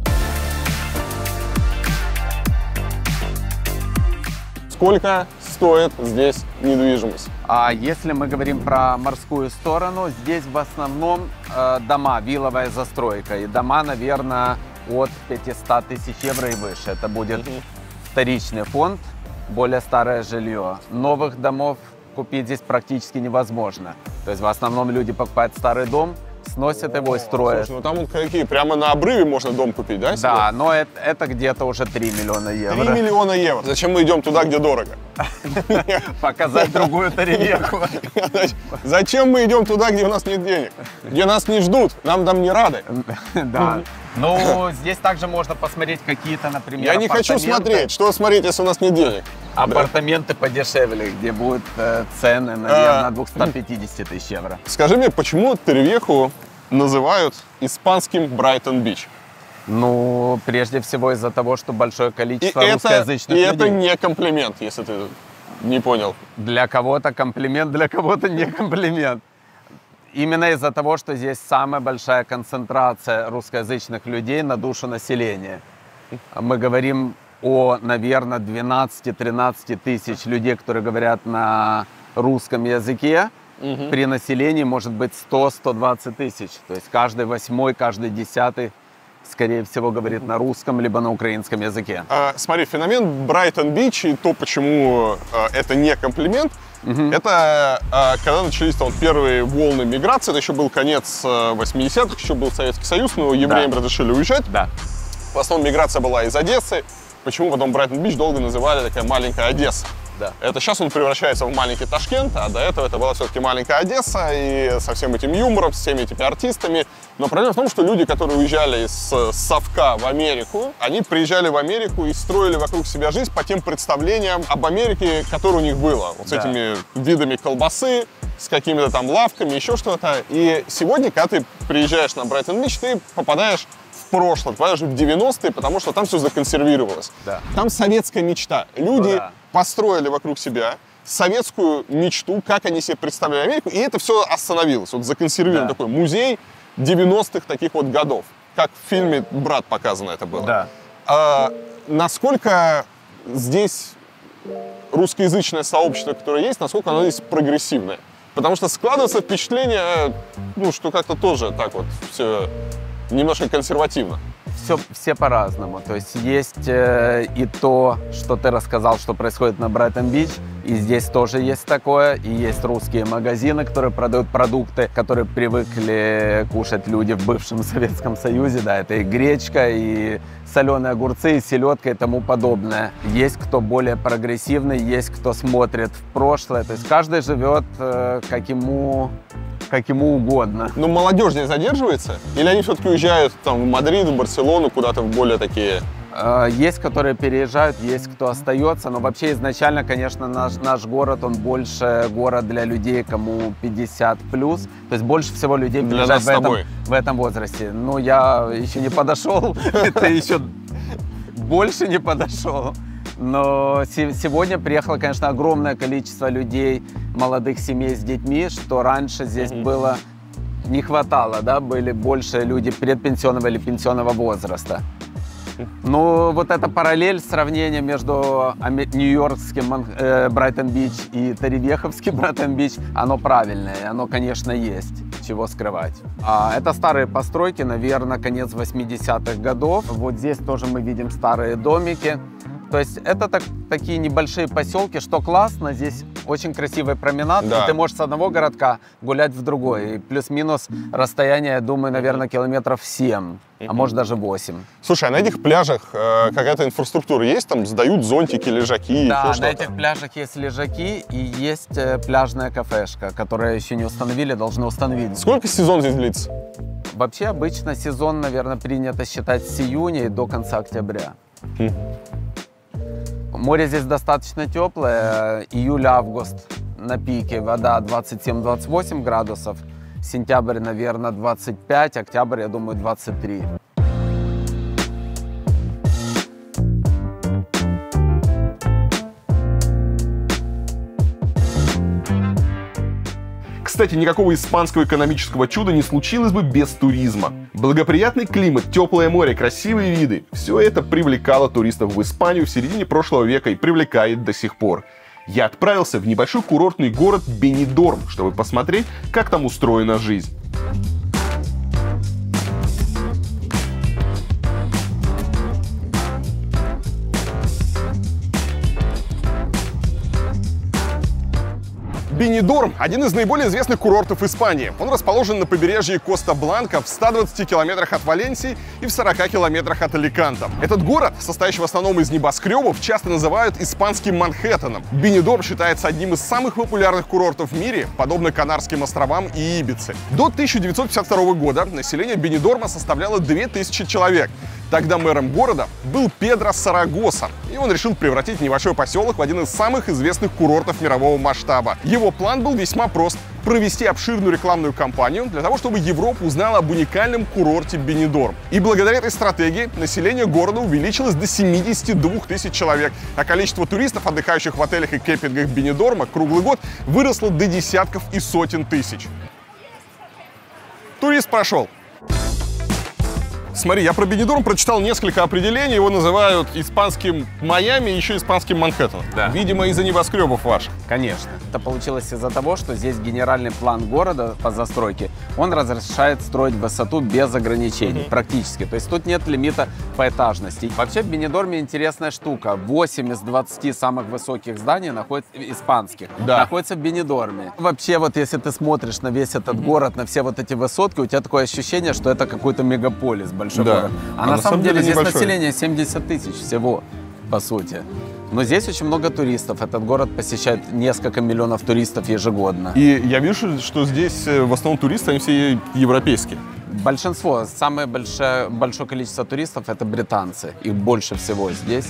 Speaker 2: Сколько стоит здесь недвижимость?
Speaker 4: А если мы говорим про морскую сторону, здесь в основном э, дома, вилловая застройка. И дома, наверное, от пятисот тысяч евро и выше. Это будет mm-hmm. вторичный фонд, более старое жилье. Новых домов купить здесь практически невозможно. То есть в основном люди покупают старый дом, сносят его и строят.
Speaker 2: Слушай, ну там вот какие, прямо на обрыве можно дом купить, да? Себе?
Speaker 4: Да, но это, это где-то уже три миллиона евро.
Speaker 2: три миллиона евро. Зачем мы идем туда, где дорого?
Speaker 4: Показать другую Торревьеху.
Speaker 2: Зачем мы идем туда, где у нас нет денег? Где нас не ждут, нам там не рады.
Speaker 4: Да. Ну, здесь также можно посмотреть какие-то, например,
Speaker 2: Я не хочу смотреть. Что смотреть, если у нас нет денег?
Speaker 4: Апартаменты подешевле, где будут э, цены, наверное, до двухсот пятидесяти тысяч евро.
Speaker 2: Скажи мне, почему Торревьеху называют испанским Брайтон-Бич?
Speaker 4: Ну, прежде всего из-за того, что большое количество
Speaker 2: и
Speaker 4: русскоязычных
Speaker 2: это, и
Speaker 4: людей.
Speaker 2: И это не комплимент, если ты не понял.
Speaker 4: Для кого-то комплимент, для кого-то не комплимент. Именно из-за того, что здесь самая большая концентрация русскоязычных людей на душу населения. Мы говорим о, наверное, двенадцати-тринадцати тысяч людей, которые говорят на русском языке. Угу. При населении может быть сто — сто двадцать тысяч. То есть каждый восьмой, каждый десятый, скорее всего, говорит на русском либо на украинском языке.
Speaker 2: А, смотри, феномен Брайтон-Бич и то, почему а, это не комплимент, Uh-huh. это а, когда начались там первые волны миграции, это еще был конец восьмидесятых, еще был Советский Союз, но евреям да. разрешили уезжать.
Speaker 4: Да.
Speaker 2: В основном миграция была из Одессы. Почему потом Брайтон-Бич долго называли такая маленькая Одесса? Да. Это сейчас он превращается в маленький Ташкент, а до этого это была все-таки маленькая Одесса, и со всем этим юмором, с всеми этими артистами. Но проблема в том, что люди, которые уезжали из Совка в Америку, они приезжали в Америку и строили вокруг себя жизнь по тем представлениям об Америке, которое у них было. Вот с да. этими видами колбасы, с какими-то там лавками, еще что-то. И сегодня, когда ты приезжаешь на Брайтон-Бич, ты попадаешь в прошлое, попадаешь в девяностые, потому что там все законсервировалось. Да. Там советская мечта. Люди... Ну, да. построили вокруг себя советскую мечту, как они себе представляли Америку, и это все остановилось. Вот законсервирован да. такой музей девяностых таких вот годов. Как в фильме «Брат» показано это было.
Speaker 4: Да.
Speaker 2: А, насколько здесь русскоязычное сообщество, которое есть, насколько оно здесь прогрессивное. Потому что складывается впечатление, ну, что как-то тоже так вот все немножко консервативно.
Speaker 4: Все, все по-разному. То есть есть э, и то, что ты рассказал, что происходит на Брайтон-Бич, и здесь тоже есть такое. И есть русские магазины, которые продают продукты, которые привыкли кушать люди в бывшем Советском Союзе. Да, это и гречка, и соленые огурцы, и селедка, и тому подобное. Есть кто более прогрессивный, есть кто смотрит в прошлое. То есть каждый живет э, как ему... как ему угодно.
Speaker 2: Но молодежь здесь задерживается? Или они все-таки уезжают там, в Мадрид, в Барселону, куда-то в более такие...
Speaker 4: Есть, которые переезжают, есть, кто остается. Но вообще изначально, конечно, наш, наш город, он больше город для людей, кому пятьдесят плюс. То есть больше всего людей переезжает в этом, в этом возрасте. Ну, я еще не подошел, ты еще больше не подошел. Но сегодня приехало, конечно, огромное количество людей, молодых семей с детьми, что раньше здесь mm-hmm. было не хватало, да, были больше люди предпенсионного или пенсионного возраста. Ну, вот эта параллель, сравнение между нью-йоркским э, Брайтон-Бич и Торревьеховским Брайтон-Бич, оно правильное, оно, конечно, есть, чего скрывать. А, это старые постройки, наверное, конец восьмидесятых годов. Вот здесь тоже мы видим старые домики. То есть это так, такие небольшие поселки, что классно, здесь очень красивый променад, да. И ты можешь с одного городка гулять в другой. И плюс-минус расстояние, я думаю, наверное, километров семь, mm-hmm. а может даже восемь.
Speaker 2: Слушай, а на этих пляжах э, какая-то инфраструктура есть? Там сдают зонтики, лежаки?
Speaker 4: Да,
Speaker 2: и
Speaker 4: на этих пляжах есть лежаки и есть э, пляжная кафешка, которую еще не установили, должны установить.
Speaker 2: Сколько сезон здесь длится?
Speaker 4: Вообще обычно сезон, наверное, принято считать с июня и до конца октября. Mm-hmm. Море здесь достаточно теплое, июль-август на пике, вода двадцать семь - двадцать восемь градусов, сентябрь, наверное, двадцать пять, октябрь, я думаю, двадцать три.
Speaker 1: Кстати, никакого испанского экономического чуда не случилось бы без туризма. Благоприятный климат, теплое море, красивые виды – все это привлекало туристов в Испанию в середине прошлого века и привлекает до сих пор. Я отправился в небольшой курортный город Бенидорм, чтобы посмотреть, как там устроена жизнь.
Speaker 2: Бенидорм – один из наиболее известных курортов Испании. Он расположен на побережье Коста-Бланка в ста двадцати километрах от Валенсии и в сорока километрах от Аликанта. Этот город, состоящий в основном из небоскребов, часто называют испанским Манхэттеном. Бенидорм считается одним из самых популярных курортов в мире, подобно Канарским островам и Ибице. До тысяча девятьсот пятьдесят второго года население Бенидорма составляло две тысячи человек. Тогда мэром города был Педро Сарагоса, и он решил превратить небольшой поселок в один из самых известных курортов мирового масштаба. Его план был весьма прост – провести обширную рекламную кампанию для того, чтобы Европа узнала об уникальном курорте Бенидорм. И благодаря этой стратегии население города увеличилось до семидесяти двух тысяч человек, а количество туристов, отдыхающих в отелях и кемпингах Бенидорма, круглый год выросло до десятков и сотен тысяч. Турист прошел. Смотри, я про Бенидорм прочитал несколько определений. Его называют испанским Майами и еще испанским Манхэттеном.
Speaker 4: Да.
Speaker 2: Видимо, из-за небоскребов ваших.
Speaker 4: Конечно. Это получилось из-за того, что здесь генеральный план города по застройке, он разрешает строить высоту без ограничений, mm-hmm. практически. То есть тут нет лимита поэтажности. Вообще в Бенидорме интересная штука. восемь из двадцати самых высоких зданий находятся, испанских,
Speaker 2: да.
Speaker 4: находятся в Бенидорме. Вообще вот если ты смотришь на весь этот mm-hmm. город, на все вот эти высотки, у тебя такое ощущение, что это какой-то мегаполис. Большой
Speaker 2: да.
Speaker 4: город. А, а на, на самом деле, деле здесь население семьдесят тысяч всего, по сути. Но здесь очень много туристов. Этот город посещает несколько миллионов туристов ежегодно.
Speaker 2: И я вижу, что здесь в основном туристы, они все европейские.
Speaker 4: Большинство, самое большое, большое количество туристов – это британцы. Их больше всего здесь.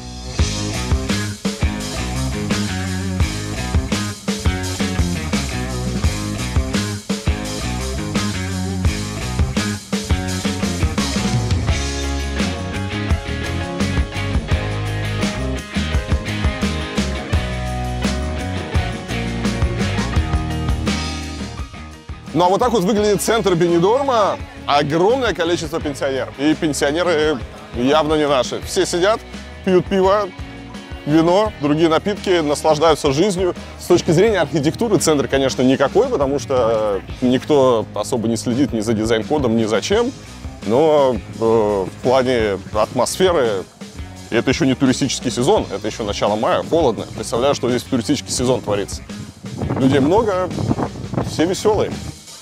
Speaker 2: Ну а вот так вот выглядит центр Бенидорма. Огромное количество пенсионеров. И пенсионеры явно не наши. Все сидят, пьют пиво, вино, другие напитки, наслаждаются жизнью. С точки зрения архитектуры центр, конечно, никакой, потому что никто особо не следит ни за дизайн-кодом, ни за чем. Но э, в плане атмосферы, это еще не туристический сезон, это еще начало мая, холодно. Представляю, что здесь туристический сезон творится. Людей много, все веселые.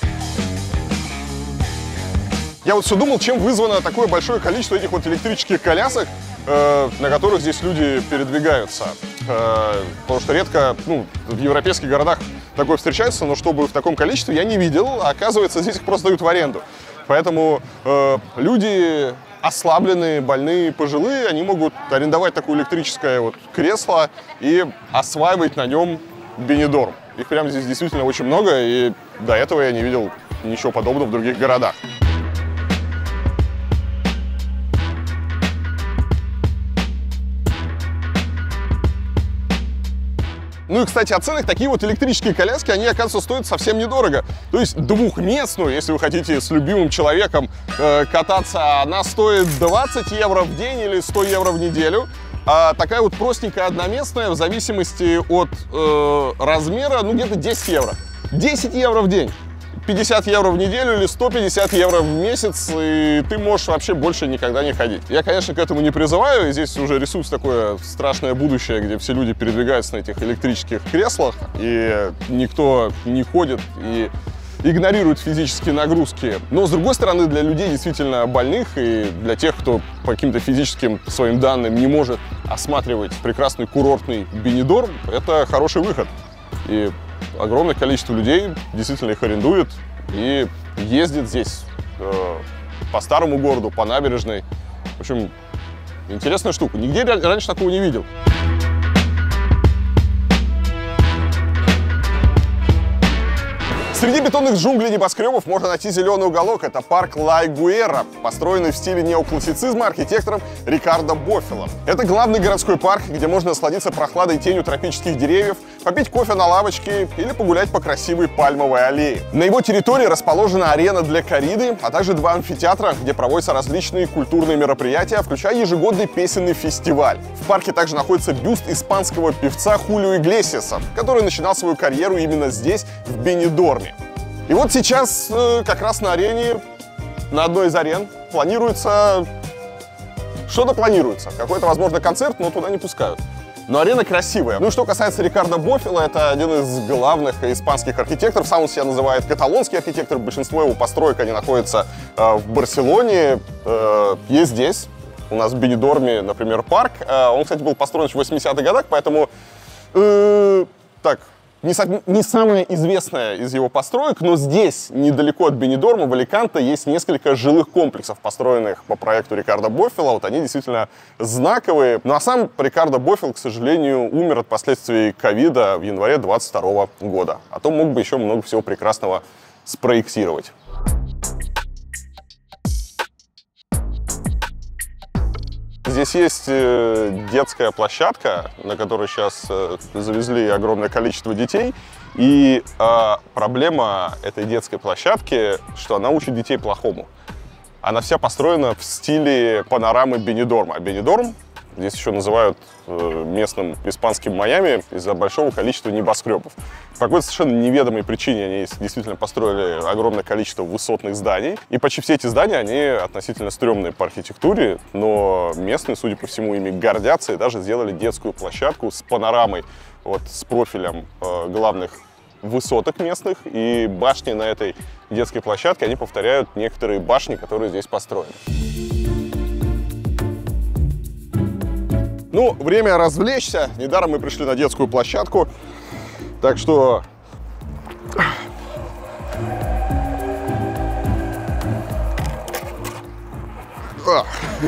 Speaker 2: Я вот все думал, чем вызвано такое большое количество этих вот электрических колясок, э, на которых здесь люди передвигаются. Э, потому что редко, ну, в европейских городах такое встречается, но чтобы в таком количестве я не видел, а оказывается, здесь их просто дают в аренду. Поэтому э, люди ослабленные, больные, пожилые, они могут арендовать такое электрическое вот кресло и осваивать на нем Бенидорм. Их прямо здесь действительно очень много, и до этого я не видел ничего подобного в других городах. Ну и, кстати, о ценах. Такие вот электрические коляски, они, оказывается, стоят совсем недорого. То есть двухместную, если вы хотите с любимым человеком э, кататься, она стоит двадцать евро в день или сто евро в неделю. А такая вот простенькая одноместная, в зависимости от э, размера, ну где-то десять евро. десять евро в день. пятьдесят евро в неделю или сто пятьдесят евро в месяц, и ты можешь вообще больше никогда не ходить. Я, конечно, к этому не призываю, и здесь уже рисуется такое страшное будущее, где все люди передвигаются на этих электрических креслах, и никто не ходит и игнорирует физические нагрузки. Но, с другой стороны, для людей действительно больных и для тех, кто по каким-то физическим своим данным не может осматривать прекрасный курортный Бенидорм, это хороший выход. И огромное количество людей действительно их арендует и ездит здесь э, по старому городу, по набережной. В общем, интересная штука. Нигде раньше такого не видел. Среди бетонных джунглей небоскребов можно найти зеленый уголок. Это парк Ла Игуэра, построенный в стиле неоклассицизма архитектором Рикардо Боффило. Это главный городской парк, где можно насладиться прохладой и тенью тропических деревьев, попить кофе на лавочке или погулять по красивой пальмовой аллее. На его территории расположена арена для корриды, а также два амфитеатра, где проводятся различные культурные мероприятия, включая ежегодный песенный фестиваль. В парке также находится бюст испанского певца Хулио Иглесиаса, который начинал свою карьеру именно здесь, в Бенидорме. И вот сейчас э, как раз на арене, на одной из арен, планируется... Что-то планируется. Какой-то, возможно, концерт, но туда не пускают. Но арена красивая. Ну и что касается Рикардо Боффило, это один из главных испанских архитекторов. Сам он себя называет каталонский архитектор. Большинство его построек, они находятся э, в Барселоне. Э, есть здесь. У нас в Бенидорме, например, парк. Э, он, кстати, был построен в восьмидесятых годах, поэтому... Э, так... Не, не самая известная из его построек, но здесь, недалеко от Бенидорма, в Аликанте, есть несколько жилых комплексов, построенных по проекту Рикардо Боффило. Вот они действительно знаковые. Ну а сам Рикардо Боффило, к сожалению, умер от последствий ковида в январе двадцать второго года. А то мог бы еще много всего прекрасного спроектировать. Здесь есть детская площадка, на которой сейчас завезли огромное количество детей. И э, проблема этой детской площадки, что она учит детей плохому. Она вся построена в стиле панорамы Бенидорма. А Бенидорм здесь еще называют э, местным испанским Майами из-за большого количества небоскребов. По какой-то совершенно неведомой причине они действительно построили огромное количество высотных зданий. И почти все эти здания, они относительно стрёмные по архитектуре, но местные, судя по всему, ими гордятся и даже сделали детскую площадку с панорамой, вот, с профилем э, главных высоток местных. И башни на этой детской площадке, они повторяют некоторые башни, которые здесь построены. Ну, время развлечься. Недаром мы пришли на детскую площадку. Так что... А.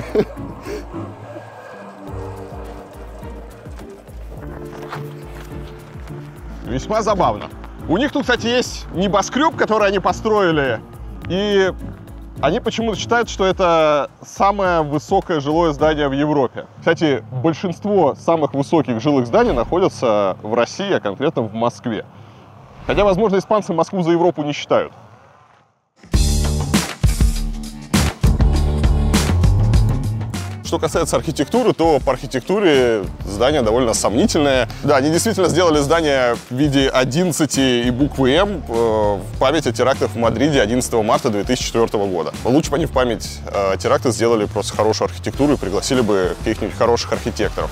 Speaker 2: Весьма забавно. У них тут, кстати, есть небоскреб, который они построили. И они почему-то считают, что это самое высокое жилое здание в Европе. Кстати, большинство самых высоких жилых зданий находятся в России, а конкретно в Москве. Хотя, возможно, испанцы Москву за Европу не считают. Что касается архитектуры, то по архитектуре здание довольно сомнительное. Да, они действительно сделали здание в виде одиннадцати и буквы М в память о терактах в Мадриде одиннадцатого марта две тысячи четвёртого года. Лучше бы они в память о терактах сделали просто хорошую архитектуру и пригласили бы каких-нибудь хороших архитекторов.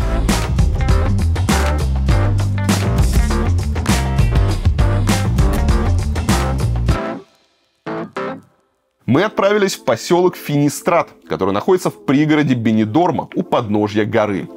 Speaker 1: Мы отправились в поселок Финистрат, который находится в пригороде Бенидорма у подножья горы.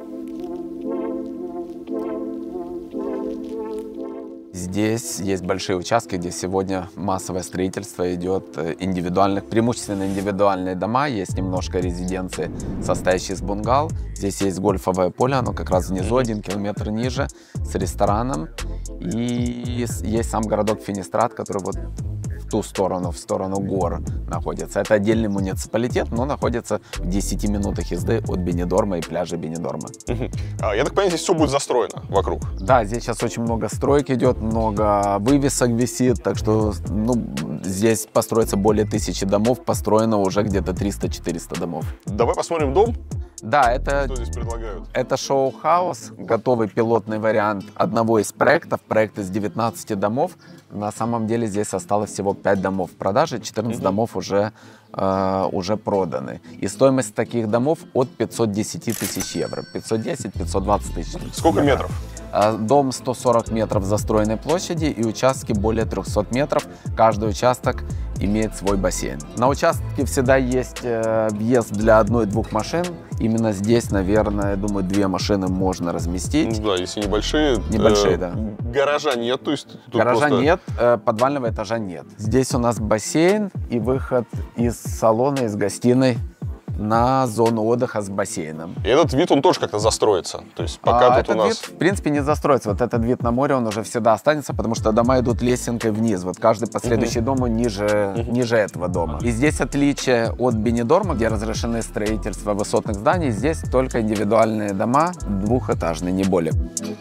Speaker 4: Здесь есть большие участки, где сегодня массовое строительство идет индивидуальных, преимущественно индивидуальные дома, есть немножко резиденции, состоящие из бунгал. Здесь есть гольфовое поле, оно как раз внизу, один километр ниже, с рестораном. И есть сам городок Финистрат, который вот в ту сторону, в сторону гор находится. Это отдельный муниципалитет, но находится в десяти минутах езды от Бенидорма и пляжа Бенидорма.
Speaker 2: Я так понимаю, здесь все будет застроено вокруг?
Speaker 4: Да, здесь сейчас очень много стройки идет, много вывесок висит, так что ну, здесь построится более тысячи домов, построено уже где-то триста-четыреста домов.
Speaker 2: Давай посмотрим дом.
Speaker 4: Да, это,
Speaker 2: что здесь предлагают?
Speaker 4: Это шоу-хаус, готовый пилотный вариант одного из проектов, проект из девятнадцати домов. На самом деле здесь осталось всего пять домов в продаже, четырнадцать mm-hmm. домов уже, э, уже проданы. И стоимость таких домов от пятисот десяти тысяч евро, пятьсот десять — пятьсот двадцать тысяч.
Speaker 2: Сколько
Speaker 4: евро.
Speaker 2: метров?
Speaker 4: Дом сто сорок метров застроенной площади и участки более трёхсот метров. Каждый участок имеет свой бассейн. На участке всегда есть въезд для одной-двух машин. Именно здесь, наверное, я думаю, две машины можно разместить.
Speaker 2: Ну, да, если небольшие.
Speaker 4: Небольшие, э, да.
Speaker 2: Гаража нет, то есть тут
Speaker 4: гаража
Speaker 2: просто...
Speaker 4: нет, э, подвального этажа нет. Здесь у нас бассейн и выход из салона, из гостиной на зону отдыха с бассейном.
Speaker 2: И этот вид, он тоже как-то застроится? То есть пока
Speaker 4: а
Speaker 2: тут
Speaker 4: этот
Speaker 2: у нас...
Speaker 4: вид, в принципе, не застроится. Вот этот вид на море, он уже всегда останется, потому что дома идут лесенкой вниз. Вот каждый последующий uh-huh. дом ниже, uh-huh. ниже этого дома. И здесь отличие от Бенидорма, где разрешены строительство высотных зданий, здесь только индивидуальные дома, двухэтажные, не более.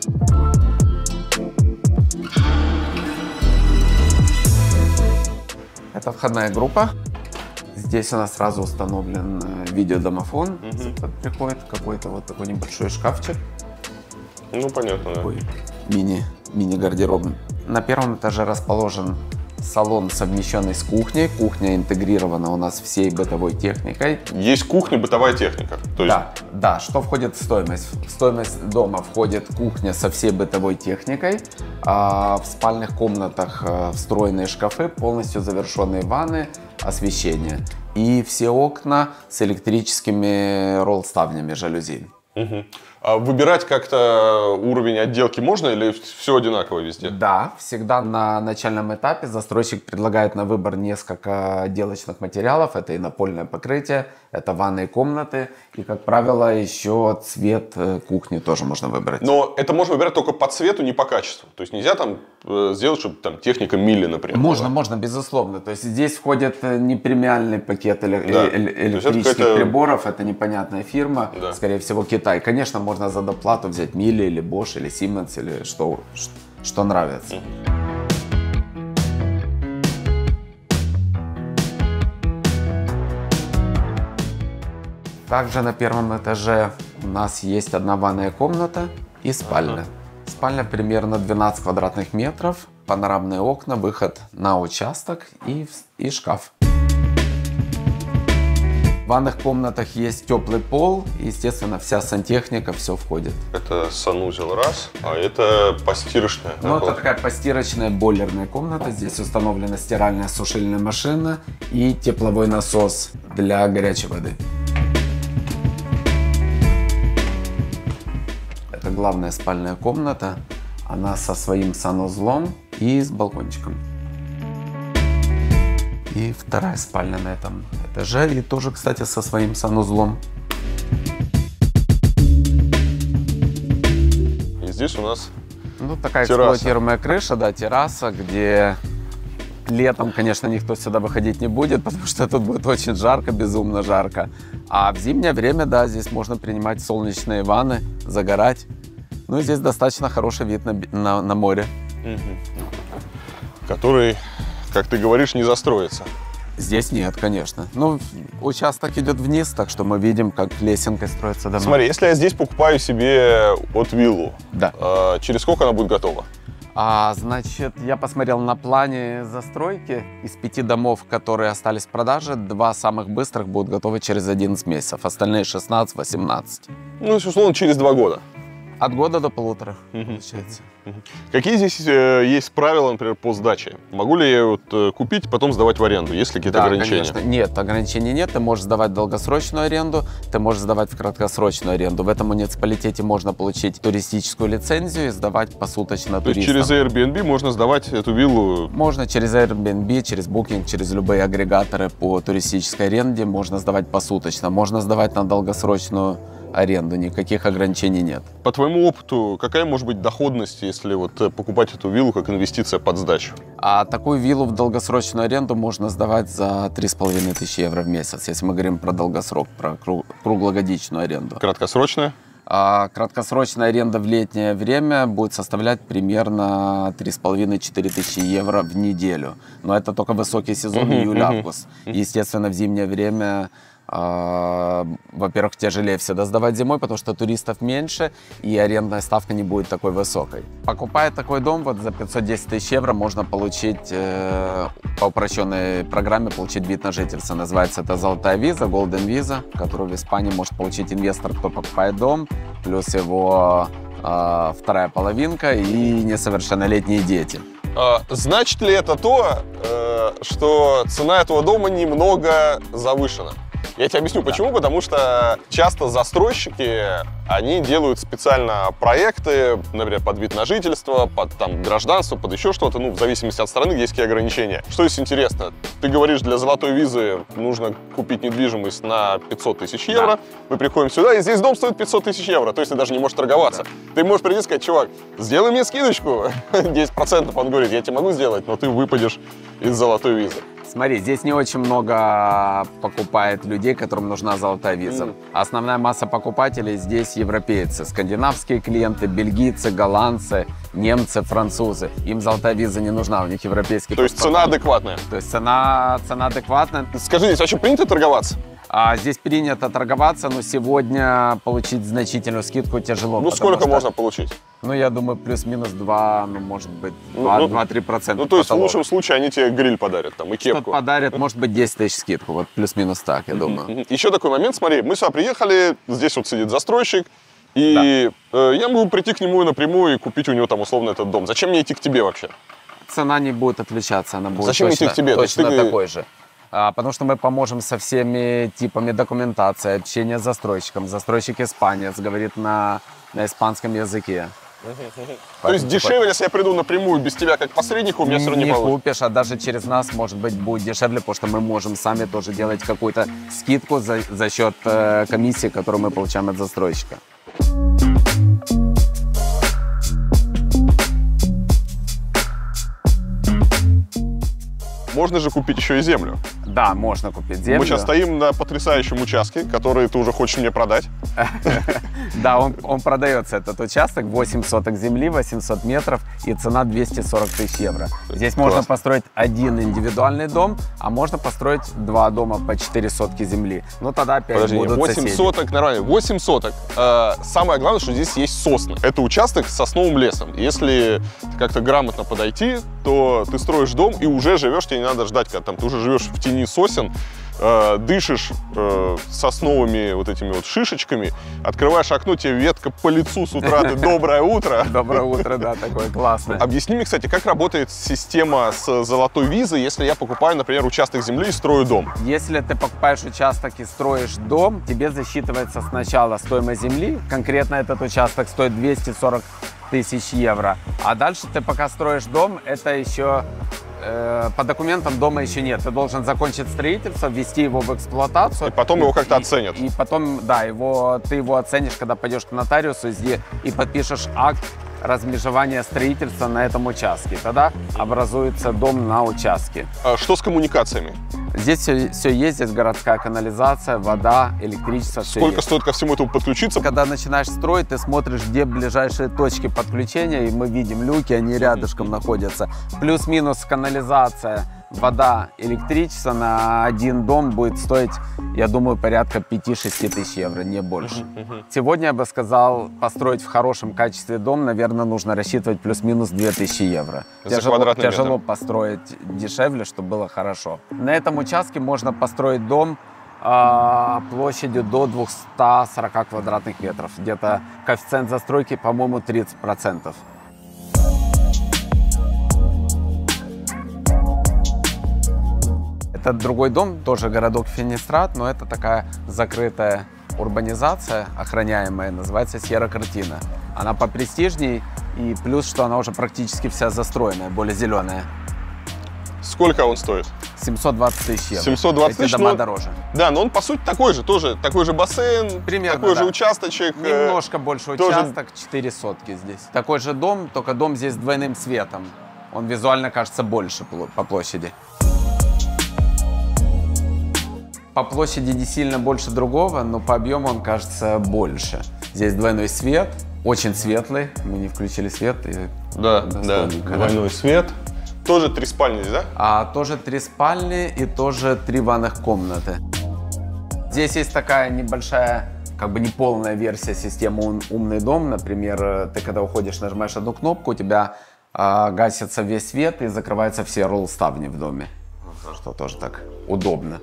Speaker 4: Это входная группа. Здесь у нас сразу установлен видеодомофон. Mm-hmm. Приходит какой-то вот такой небольшой шкафчик.
Speaker 2: Ну, понятно,
Speaker 4: такой да. Мини, мини-гардеробный. На первом этаже расположен салон, совмещенный с кухней. Кухня интегрирована у нас всей бытовой техникой.
Speaker 2: Есть кухня, бытовая техника? То есть...
Speaker 4: Да, да. Что входит в стоимость? В стоимость дома входит кухня со всей бытовой техникой. А в спальных комнатах встроенные шкафы, полностью завершенные ванны, освещение. И все окна с электрическими ролл-ставнями жалюзи.
Speaker 2: Угу. А выбирать как-то уровень отделки можно или все одинаково везде?
Speaker 4: Да, всегда на начальном этапе застройщик предлагает на выбор несколько отделочных материалов. Это и напольное покрытие, это ванные комнаты и, как правило, еще цвет кухни тоже можно выбрать.
Speaker 2: Но это можно выбирать только по цвету, не по качеству. То есть нельзя там сделать, чтобы там техника Милли, например.
Speaker 4: Можно,
Speaker 2: была.
Speaker 4: можно, безусловно. То есть здесь входит не премиальный пакет эле-
Speaker 2: да.
Speaker 4: электрических это приборов, это непонятная фирма,
Speaker 2: да.
Speaker 4: скорее всего Китай. Конечно, можно за доплату взять Милли или Bosch или Siemens или что, что нравится. Также на первом этаже у нас есть одна ванная комната и спальня. Ага. Спальня примерно двенадцать квадратных метров, панорамные окна, выход на участок и, и шкаф. В ванных комнатах есть теплый пол, и, естественно, вся сантехника, все входит.
Speaker 2: Это санузел раз, а это постирочная.
Speaker 4: Ну, это такая постирочная бойлерная комната. Здесь установлена стиральная сушильная машина и тепловой насос для горячей воды. Это главная спальная комната. Она со своим санузлом и с балкончиком. И вторая спальня на этом этаже, и тоже, кстати, со своим санузлом.
Speaker 2: И здесь у нас
Speaker 4: ну, такая
Speaker 2: терраса.
Speaker 4: Эксплуатируемая крыша, да, терраса, где летом, конечно, никто сюда выходить не будет, потому что тут будет очень жарко, безумно жарко. А в зимнее время, да, здесь можно принимать солнечные ванны, загорать. Ну и здесь достаточно хороший вид на, на, на море.
Speaker 2: Угу. Который, как ты говоришь, не застроится.
Speaker 4: Здесь нет, конечно. Ну, участок идет вниз, так что мы видим, как лесенкой строится дома.
Speaker 2: Смотри, если я здесь покупаю себе вот виллу,
Speaker 4: да.
Speaker 2: э, через сколько она будет готова?
Speaker 4: А, значит, я посмотрел на плане застройки. Из пяти домов, которые остались в продаже, два самых быстрых будут готовы через одиннадцать месяцев, остальные шестнадцать-восемнадцать.
Speaker 2: Ну, условно, через два года.
Speaker 4: От года до полутора, угу. получается.
Speaker 2: Угу. Какие здесь э, есть правила, например, по сдаче? Могу ли я вот, э, купить, потом сдавать в аренду? Есть ли какие-то
Speaker 4: да,
Speaker 2: ограничения?
Speaker 4: Конечно. Нет, ограничений нет. Ты можешь сдавать в долгосрочную аренду, ты можешь сдавать в краткосрочную аренду. В этом муниципалитете можно получить туристическую лицензию и сдавать посуточно
Speaker 2: То
Speaker 4: туристам.
Speaker 2: есть через Airbnb можно сдавать эту виллу?
Speaker 4: Можно через Airbnb, через Booking, через любые агрегаторы по туристической аренде. Можно сдавать посуточно, можно сдавать на долгосрочную аренду, никаких ограничений нет.
Speaker 2: По твоему опыту, какая может быть доходность, если вот покупать эту виллу как инвестиция под сдачу?
Speaker 4: А такую виллу в долгосрочную аренду можно сдавать за три с половиной тысячи евро в месяц, если мы говорим про долгосрок, про круглогодичную аренду.
Speaker 2: Краткосрочная?
Speaker 4: А краткосрочная аренда в летнее время будет составлять примерно три с половиной — четыре тысячи евро в неделю. Но это только высокий сезон,
Speaker 2: uh-huh,
Speaker 4: июль-август.
Speaker 2: uh-huh.
Speaker 4: Естественно, в зимнее время Uh, во-первых, тяжелее всегда сдавать зимой, потому что туристов меньше, и арендная ставка не будет такой высокой. Покупая такой дом, вот за пятьсот десять тысяч евро можно получить, э, по упрощенной программе, получить вид на жительство. Называется это золотая виза, Golden Visa, которую в Испании может получить инвестор, кто покупает дом, плюс его э, вторая половинка и несовершеннолетние дети.
Speaker 2: А, значит ли это то, э, что цена этого дома немного завышена? Я тебе объясню, почему. Да. Потому что часто застройщики, они делают специально проекты, например, под вид на жительство, под там, гражданство, под еще что-то, ну, в зависимости от страны, есть какие ограничения. Что здесь интересно? Ты говоришь, для золотой визы нужно купить недвижимость на пятьсот тысяч евро. Да. Мы приходим сюда, и здесь дом стоит пятьсот тысяч евро, то есть ты даже не можешь торговаться. Да. Ты можешь прийти и сказать: чувак, сделай мне скидочку, десять процентов. Он говорит: я тебе могу сделать, но ты выпадешь из золотой визы.
Speaker 4: Смотри, здесь не очень много покупает людей, которым нужна золотая виза. Mm. Основная масса покупателей здесь европейцы, скандинавские клиенты, бельгийцы, голландцы, немцы, французы. Им золотая виза не нужна, у них европейский
Speaker 2: То есть цена адекватная?
Speaker 4: То есть цена, цена адекватная.
Speaker 2: Скажи, здесь вообще принято торговаться?
Speaker 4: А здесь принято торговаться, но сегодня получить значительную скидку тяжело.
Speaker 2: Ну, сколько что, можно получить?
Speaker 4: Ну, я думаю, плюс-минус два, ну, может быть, два-три процента.
Speaker 2: Ну, то есть потолок. В лучшем случае они тебе гриль подарят там и кепку.
Speaker 4: Что-то подарят, может быть, десять тысяч скидку, вот плюс-минус так, я думаю.
Speaker 2: Еще такой момент, смотри, мы сюда приехали, здесь вот сидит застройщик, и да. э, я могу прийти к нему напрямую и купить у него там условно этот дом. Зачем мне идти к тебе вообще?
Speaker 4: Цена не будет отличаться, она будет
Speaker 2: Зачем
Speaker 4: точно,
Speaker 2: идти к тебе?
Speaker 4: точно
Speaker 2: ты...
Speaker 4: такой же. А, потому что мы поможем со всеми типами документации, общения с застройщиком. Застройщик испанец, говорит на, на испанском языке.
Speaker 2: То есть дешевле, если я приду напрямую без тебя как посредника, у меня все равно не получится?
Speaker 4: Не купишь, а даже через нас, может быть, будет дешевле, потому что мы можем сами тоже делать какую-то скидку за, за счет э, комиссии, которую мы получаем от застройщика.
Speaker 2: Можно же купить еще и землю.
Speaker 4: Да, можно купить землю.
Speaker 2: Мы сейчас стоим на потрясающем участке, который ты уже хочешь мне продать.
Speaker 4: Да, он, он продается, этот участок, восемь соток земли, восемьсот метров, и цена двести сорок тысяч евро. Здесь Класс. Можно построить один индивидуальный дом, а можно построить два дома по четыре сотки земли. Ну, тогда опять Подожди, будут
Speaker 2: восемь
Speaker 4: соседи.
Speaker 2: соток, нормально, восемь соток. Э, самое главное, что здесь есть сосны. Это участок с сосновым лесом. Если как-то грамотно подойти, то ты строишь дом и уже живешь, тебе не надо ждать, когда там, ты уже живешь в тени сосен, э, дышишь э, сосновыми вот этими вот шишечками, открываешь окно, тебе ветка по лицу с утра, ты доброе утро.
Speaker 4: Доброе утро, да, такое классное.
Speaker 2: Объясни мне, кстати, как работает система с золотой визой, если я покупаю, например, участок земли и строю дом?
Speaker 4: Если ты покупаешь участок и строишь дом, тебе засчитывается сначала стоимость земли, конкретно этот участок стоит двести сорок тысяч евро, а дальше ты пока строишь дом, это еще... По документам дома еще нет. Ты должен закончить строительство, ввести его в эксплуатацию.
Speaker 2: И потом и, его как-то оценят.
Speaker 4: И, и потом, да, его, ты его оценишь, когда пойдешь к нотариусу и, и подпишешь акт размежевания строительства на этом участке. Тогда образуется дом на участке.
Speaker 2: А что с коммуникациями?
Speaker 4: Здесь все, все есть, здесь городская канализация, вода, электричество.
Speaker 2: Сколько стоит ко всему этому подключиться?
Speaker 4: Когда начинаешь строить, ты смотришь, где ближайшие точки подключения, и мы видим люки, они рядышком находятся. Плюс-минус канализация вода, электричество на один дом будет стоить, я думаю, порядка пяти-шести тысяч евро, не больше. Uh-huh. Сегодня я бы сказал, построить в хорошем качестве дом, наверное, нужно рассчитывать плюс-минус две тысячи евро.
Speaker 2: За
Speaker 4: тяжело,
Speaker 2: квадратный
Speaker 4: тяжело
Speaker 2: метр.
Speaker 4: построить дешевле, чтобы было хорошо. На этом участке можно построить дом э, площадью до двухсот сорока квадратных метров. Где-то коэффициент застройки, по-моему, тридцать процентов. Это другой дом, тоже городок Финистрат, но это такая закрытая урбанизация, охраняемая, называется Сьерра Кортина. Она попрестижней, и плюс, что она уже практически вся застроенная, более зеленая.
Speaker 2: Сколько он стоит?
Speaker 4: семьсот двадцать тысяч евро.
Speaker 2: семьсот двадцать тысяч,
Speaker 4: Эти дома
Speaker 2: но...
Speaker 4: дороже.
Speaker 2: Да, но он по сути такой же, тоже такой же бассейн,
Speaker 4: примерно,
Speaker 2: такой
Speaker 4: да.
Speaker 2: же участочек.
Speaker 4: Немножко больше
Speaker 2: тоже...
Speaker 4: участок, четыре сотки здесь. Такой же дом, только дом здесь с двойным светом. Он визуально кажется больше по площади. По площади не сильно больше другого, но по объему он кажется больше. Здесь двойной свет, очень светлый. Мы не включили свет. И
Speaker 2: да, да, двойной свет. Тоже три спальни здесь, да?
Speaker 4: А, тоже три спальни и тоже три ванных комнаты. Здесь есть такая небольшая, как бы неполная версия системы «Умный дом». Например, ты когда уходишь, нажимаешь одну кнопку, у тебя а, гасится весь свет и закрываются все ролл-ставни в доме. Что тоже так удобно.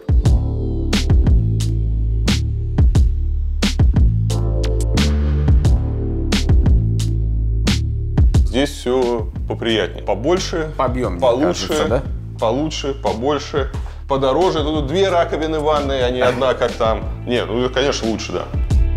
Speaker 2: Здесь все поприятнее. Побольше,
Speaker 4: по объему,
Speaker 2: получше,
Speaker 4: кажется, да?
Speaker 2: получше, побольше, подороже. Тут две раковины ванной, а не одна, как там. Нет, ну, конечно, лучше, да.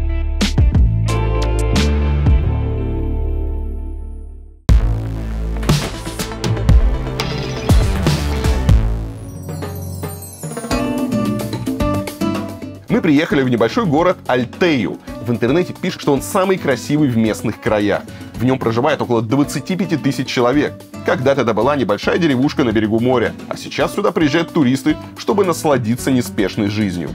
Speaker 1: Мы приехали в небольшой город Альтею. В интернете пишут, что он самый красивый в местных краях. В нем проживает около двадцати пяти тысяч человек. Когда-то это была небольшая деревушка на берегу моря, а сейчас сюда приезжают туристы, чтобы насладиться неспешной жизнью.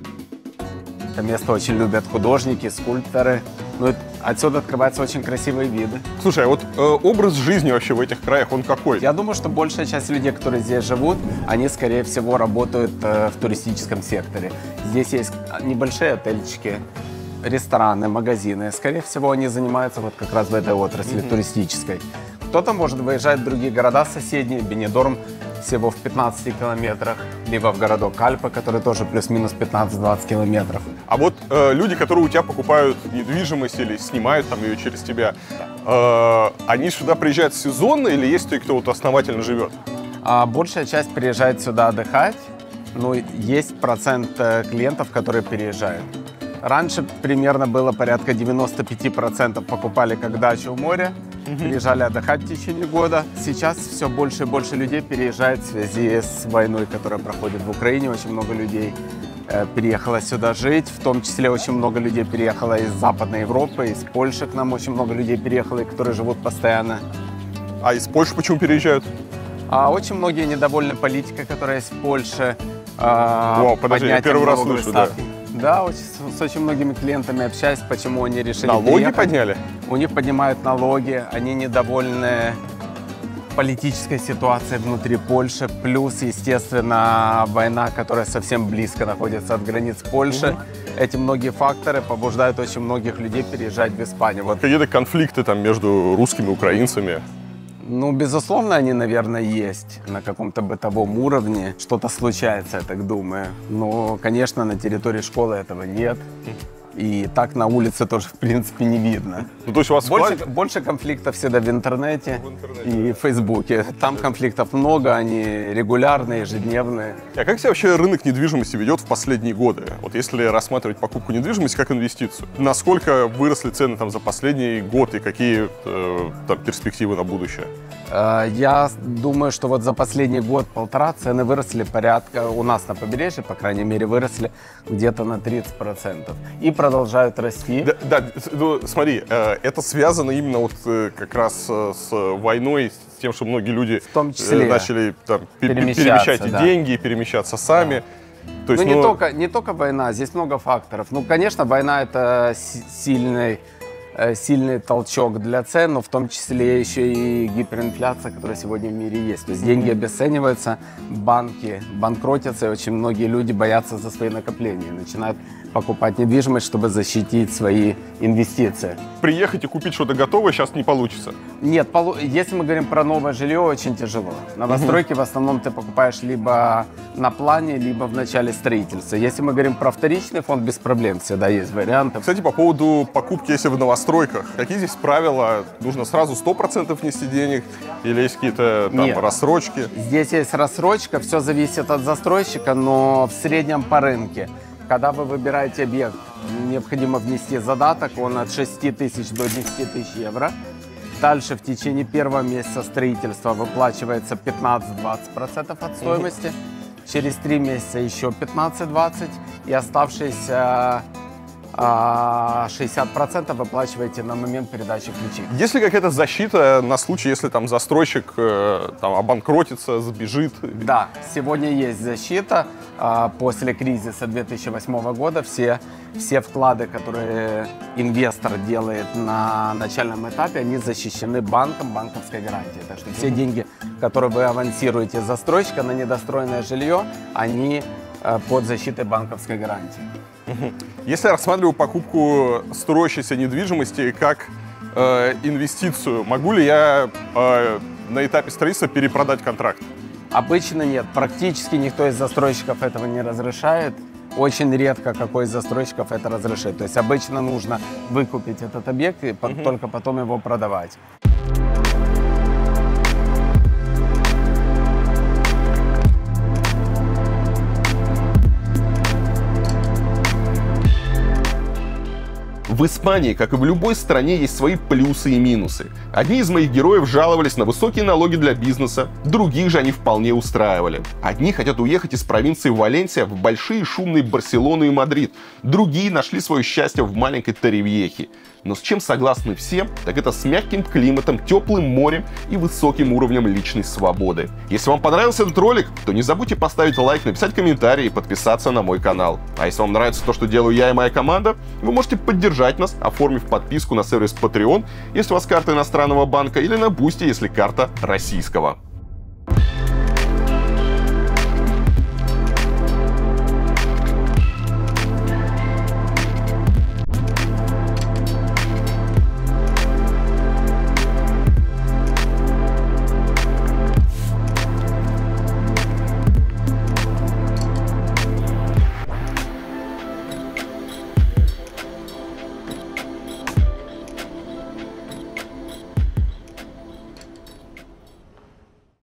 Speaker 4: Это место очень любят художники, скульпторы. Ну, отсюда открываются очень красивые виды.
Speaker 2: Слушай, а вот э, образ жизни вообще в этих краях, он какой?
Speaker 4: Я думаю, что большая часть людей, которые здесь живут, они, скорее всего, работают э, в туристическом секторе. Здесь есть небольшие отельчики, рестораны, магазины. Скорее всего, они занимаются вот как раз в этой отрасли, mm-hmm. туристической. Кто-то может выезжать в другие города соседние. Бенедорм всего в пятнадцати километрах, либо в городок Альпы, который тоже плюс-минус пятнадцать-двадцать километров.
Speaker 2: А вот э, люди, которые у тебя покупают недвижимость или снимают там ее через тебя, э, они сюда приезжают сезонно или есть те, кто вот основательно живет?
Speaker 4: А, большая часть приезжает сюда отдыхать, но есть процент клиентов, которые переезжают. Раньше примерно было порядка девяноста пяти процентов покупали как дачу у моря, mm-hmm. приезжали отдыхать в течение года. Сейчас все больше и больше людей переезжает в связи с войной, которая проходит в Украине. Очень много людей э, переехало сюда жить, в том числе очень много людей переехало из Западной Европы, из Польши к нам очень много людей переехало, которые живут постоянно.
Speaker 2: А из Польши почему переезжают?
Speaker 4: А очень многие недовольны политикой, которая есть в Польше. Э,
Speaker 2: О, подожди, я первый раз слышу, да.
Speaker 4: Да, очень, с очень многими клиентами общаюсь, почему они решили
Speaker 2: Налоги
Speaker 4: переехать.
Speaker 2: подняли?
Speaker 4: У них поднимают налоги, они недовольны политической ситуацией внутри Польши, плюс, естественно, война, которая совсем близко находится от границ Польши. Mm-hmm. Эти многие факторы побуждают очень многих людей переезжать в Испанию. Вот.
Speaker 2: Какие-то конфликты там между русскими и украинцами?
Speaker 4: Ну, безусловно, они, наверное, есть на каком-то бытовом уровне. Что-то случается, я так думаю. Но, конечно, на территории школы этого нет. И так на улице тоже, в принципе, не видно.
Speaker 2: Ну, то есть у вас
Speaker 4: больше,
Speaker 2: вклад...
Speaker 4: больше конфликтов всегда в интернете, в интернете и в Фейсбуке. Там конфликтов много, они регулярные, ежедневные.
Speaker 2: А как себя вообще рынок недвижимости ведет в последние годы? Вот если рассматривать покупку недвижимости как инвестицию, насколько выросли цены там за последний год и какие э, там перспективы на будущее?
Speaker 4: Я думаю, что вот за последний год-полтора цены выросли порядка, у нас на побережье, по крайней мере, выросли где-то на тридцать процентов. И продолжают расти.
Speaker 2: Да, да, ну, смотри, это связано именно вот как раз с войной, с тем, что многие люди
Speaker 4: в том числе
Speaker 2: начали там, перемещать да. деньги, перемещаться сами.
Speaker 4: Да.
Speaker 2: То есть,
Speaker 4: ну,
Speaker 2: ну...
Speaker 4: Не, только, не только война, здесь много факторов. Ну, конечно, война — это сильный э, сильный толчок для цен, но в том числе еще и гиперинфляция, которая сегодня в мире есть. То есть деньги обесцениваются, банки банкротятся, и очень многие люди боятся за свои накопления, начинают покупать недвижимость, чтобы защитить свои инвестиции.
Speaker 2: Приехать и купить что-то готовое сейчас не получится?
Speaker 4: Нет, если мы говорим про новое жилье, очень тяжело. Новостройки в основном ты покупаешь либо на плане, либо в начале строительства. Если мы говорим про вторичный фонд, без проблем всегда есть варианты.
Speaker 2: Кстати, по поводу покупки, если в новостройках, какие здесь правила? Нужно сразу сто процентов нести денег или есть какие-то там
Speaker 4: Нет.
Speaker 2: рассрочки?
Speaker 4: Здесь есть рассрочка, все зависит от застройщика, но в среднем по рынке. Когда вы выбираете объект, необходимо внести задаток, он от шести тысяч до десяти тысяч евро. Дальше в течение первого месяца строительства выплачивается пятнадцать-двадцать процентов от стоимости. Mm-hmm. Через три месяца еще пятнадцать-двадцать и оставшиеся шестьдесят процентов выплачиваете на момент передачи ключей.
Speaker 2: Есть ли какая-то защита на случай, если там застройщик э, там, обанкротится, сбежит?
Speaker 4: Да, сегодня есть защита. После кризиса две тысячи восьмого года все, все вклады, которые инвестор делает на начальном этапе, они защищены банком, банковской гарантией. Так что все деньги, которые вы авансируете застройщика на недостроенное жилье, они под защитой банковской гарантии.
Speaker 2: Если я рассматриваю покупку строящейся недвижимости как э, инвестицию, могу ли я э, на этапе строительства перепродать контракт?
Speaker 4: Обычно нет. Практически никто из застройщиков этого не разрешает. Очень редко какой из застройщиков это разрешит. То есть обычно нужно выкупить этот объект и mm-hmm. только потом его продавать.
Speaker 1: В Испании, как и в любой стране, есть свои плюсы и минусы. Одни из моих героев жаловались на высокие налоги для бизнеса, других же они вполне устраивали. Одни хотят уехать из провинции Валенсия в большие шумные Барселону и Мадрид, другие нашли свое счастье в маленькой Торревьехе. Но с чем согласны все, так это с мягким климатом, теплым морем и высоким уровнем личной свободы. Если вам понравился этот ролик, то не забудьте поставить лайк, написать комментарий и подписаться на мой канал. А если вам нравится то, что делаю я и моя команда, вы можете поддержать нас, оформив подписку на сервис Patreon, если у вас карта иностранного банка, или на Boosty, если карта российского.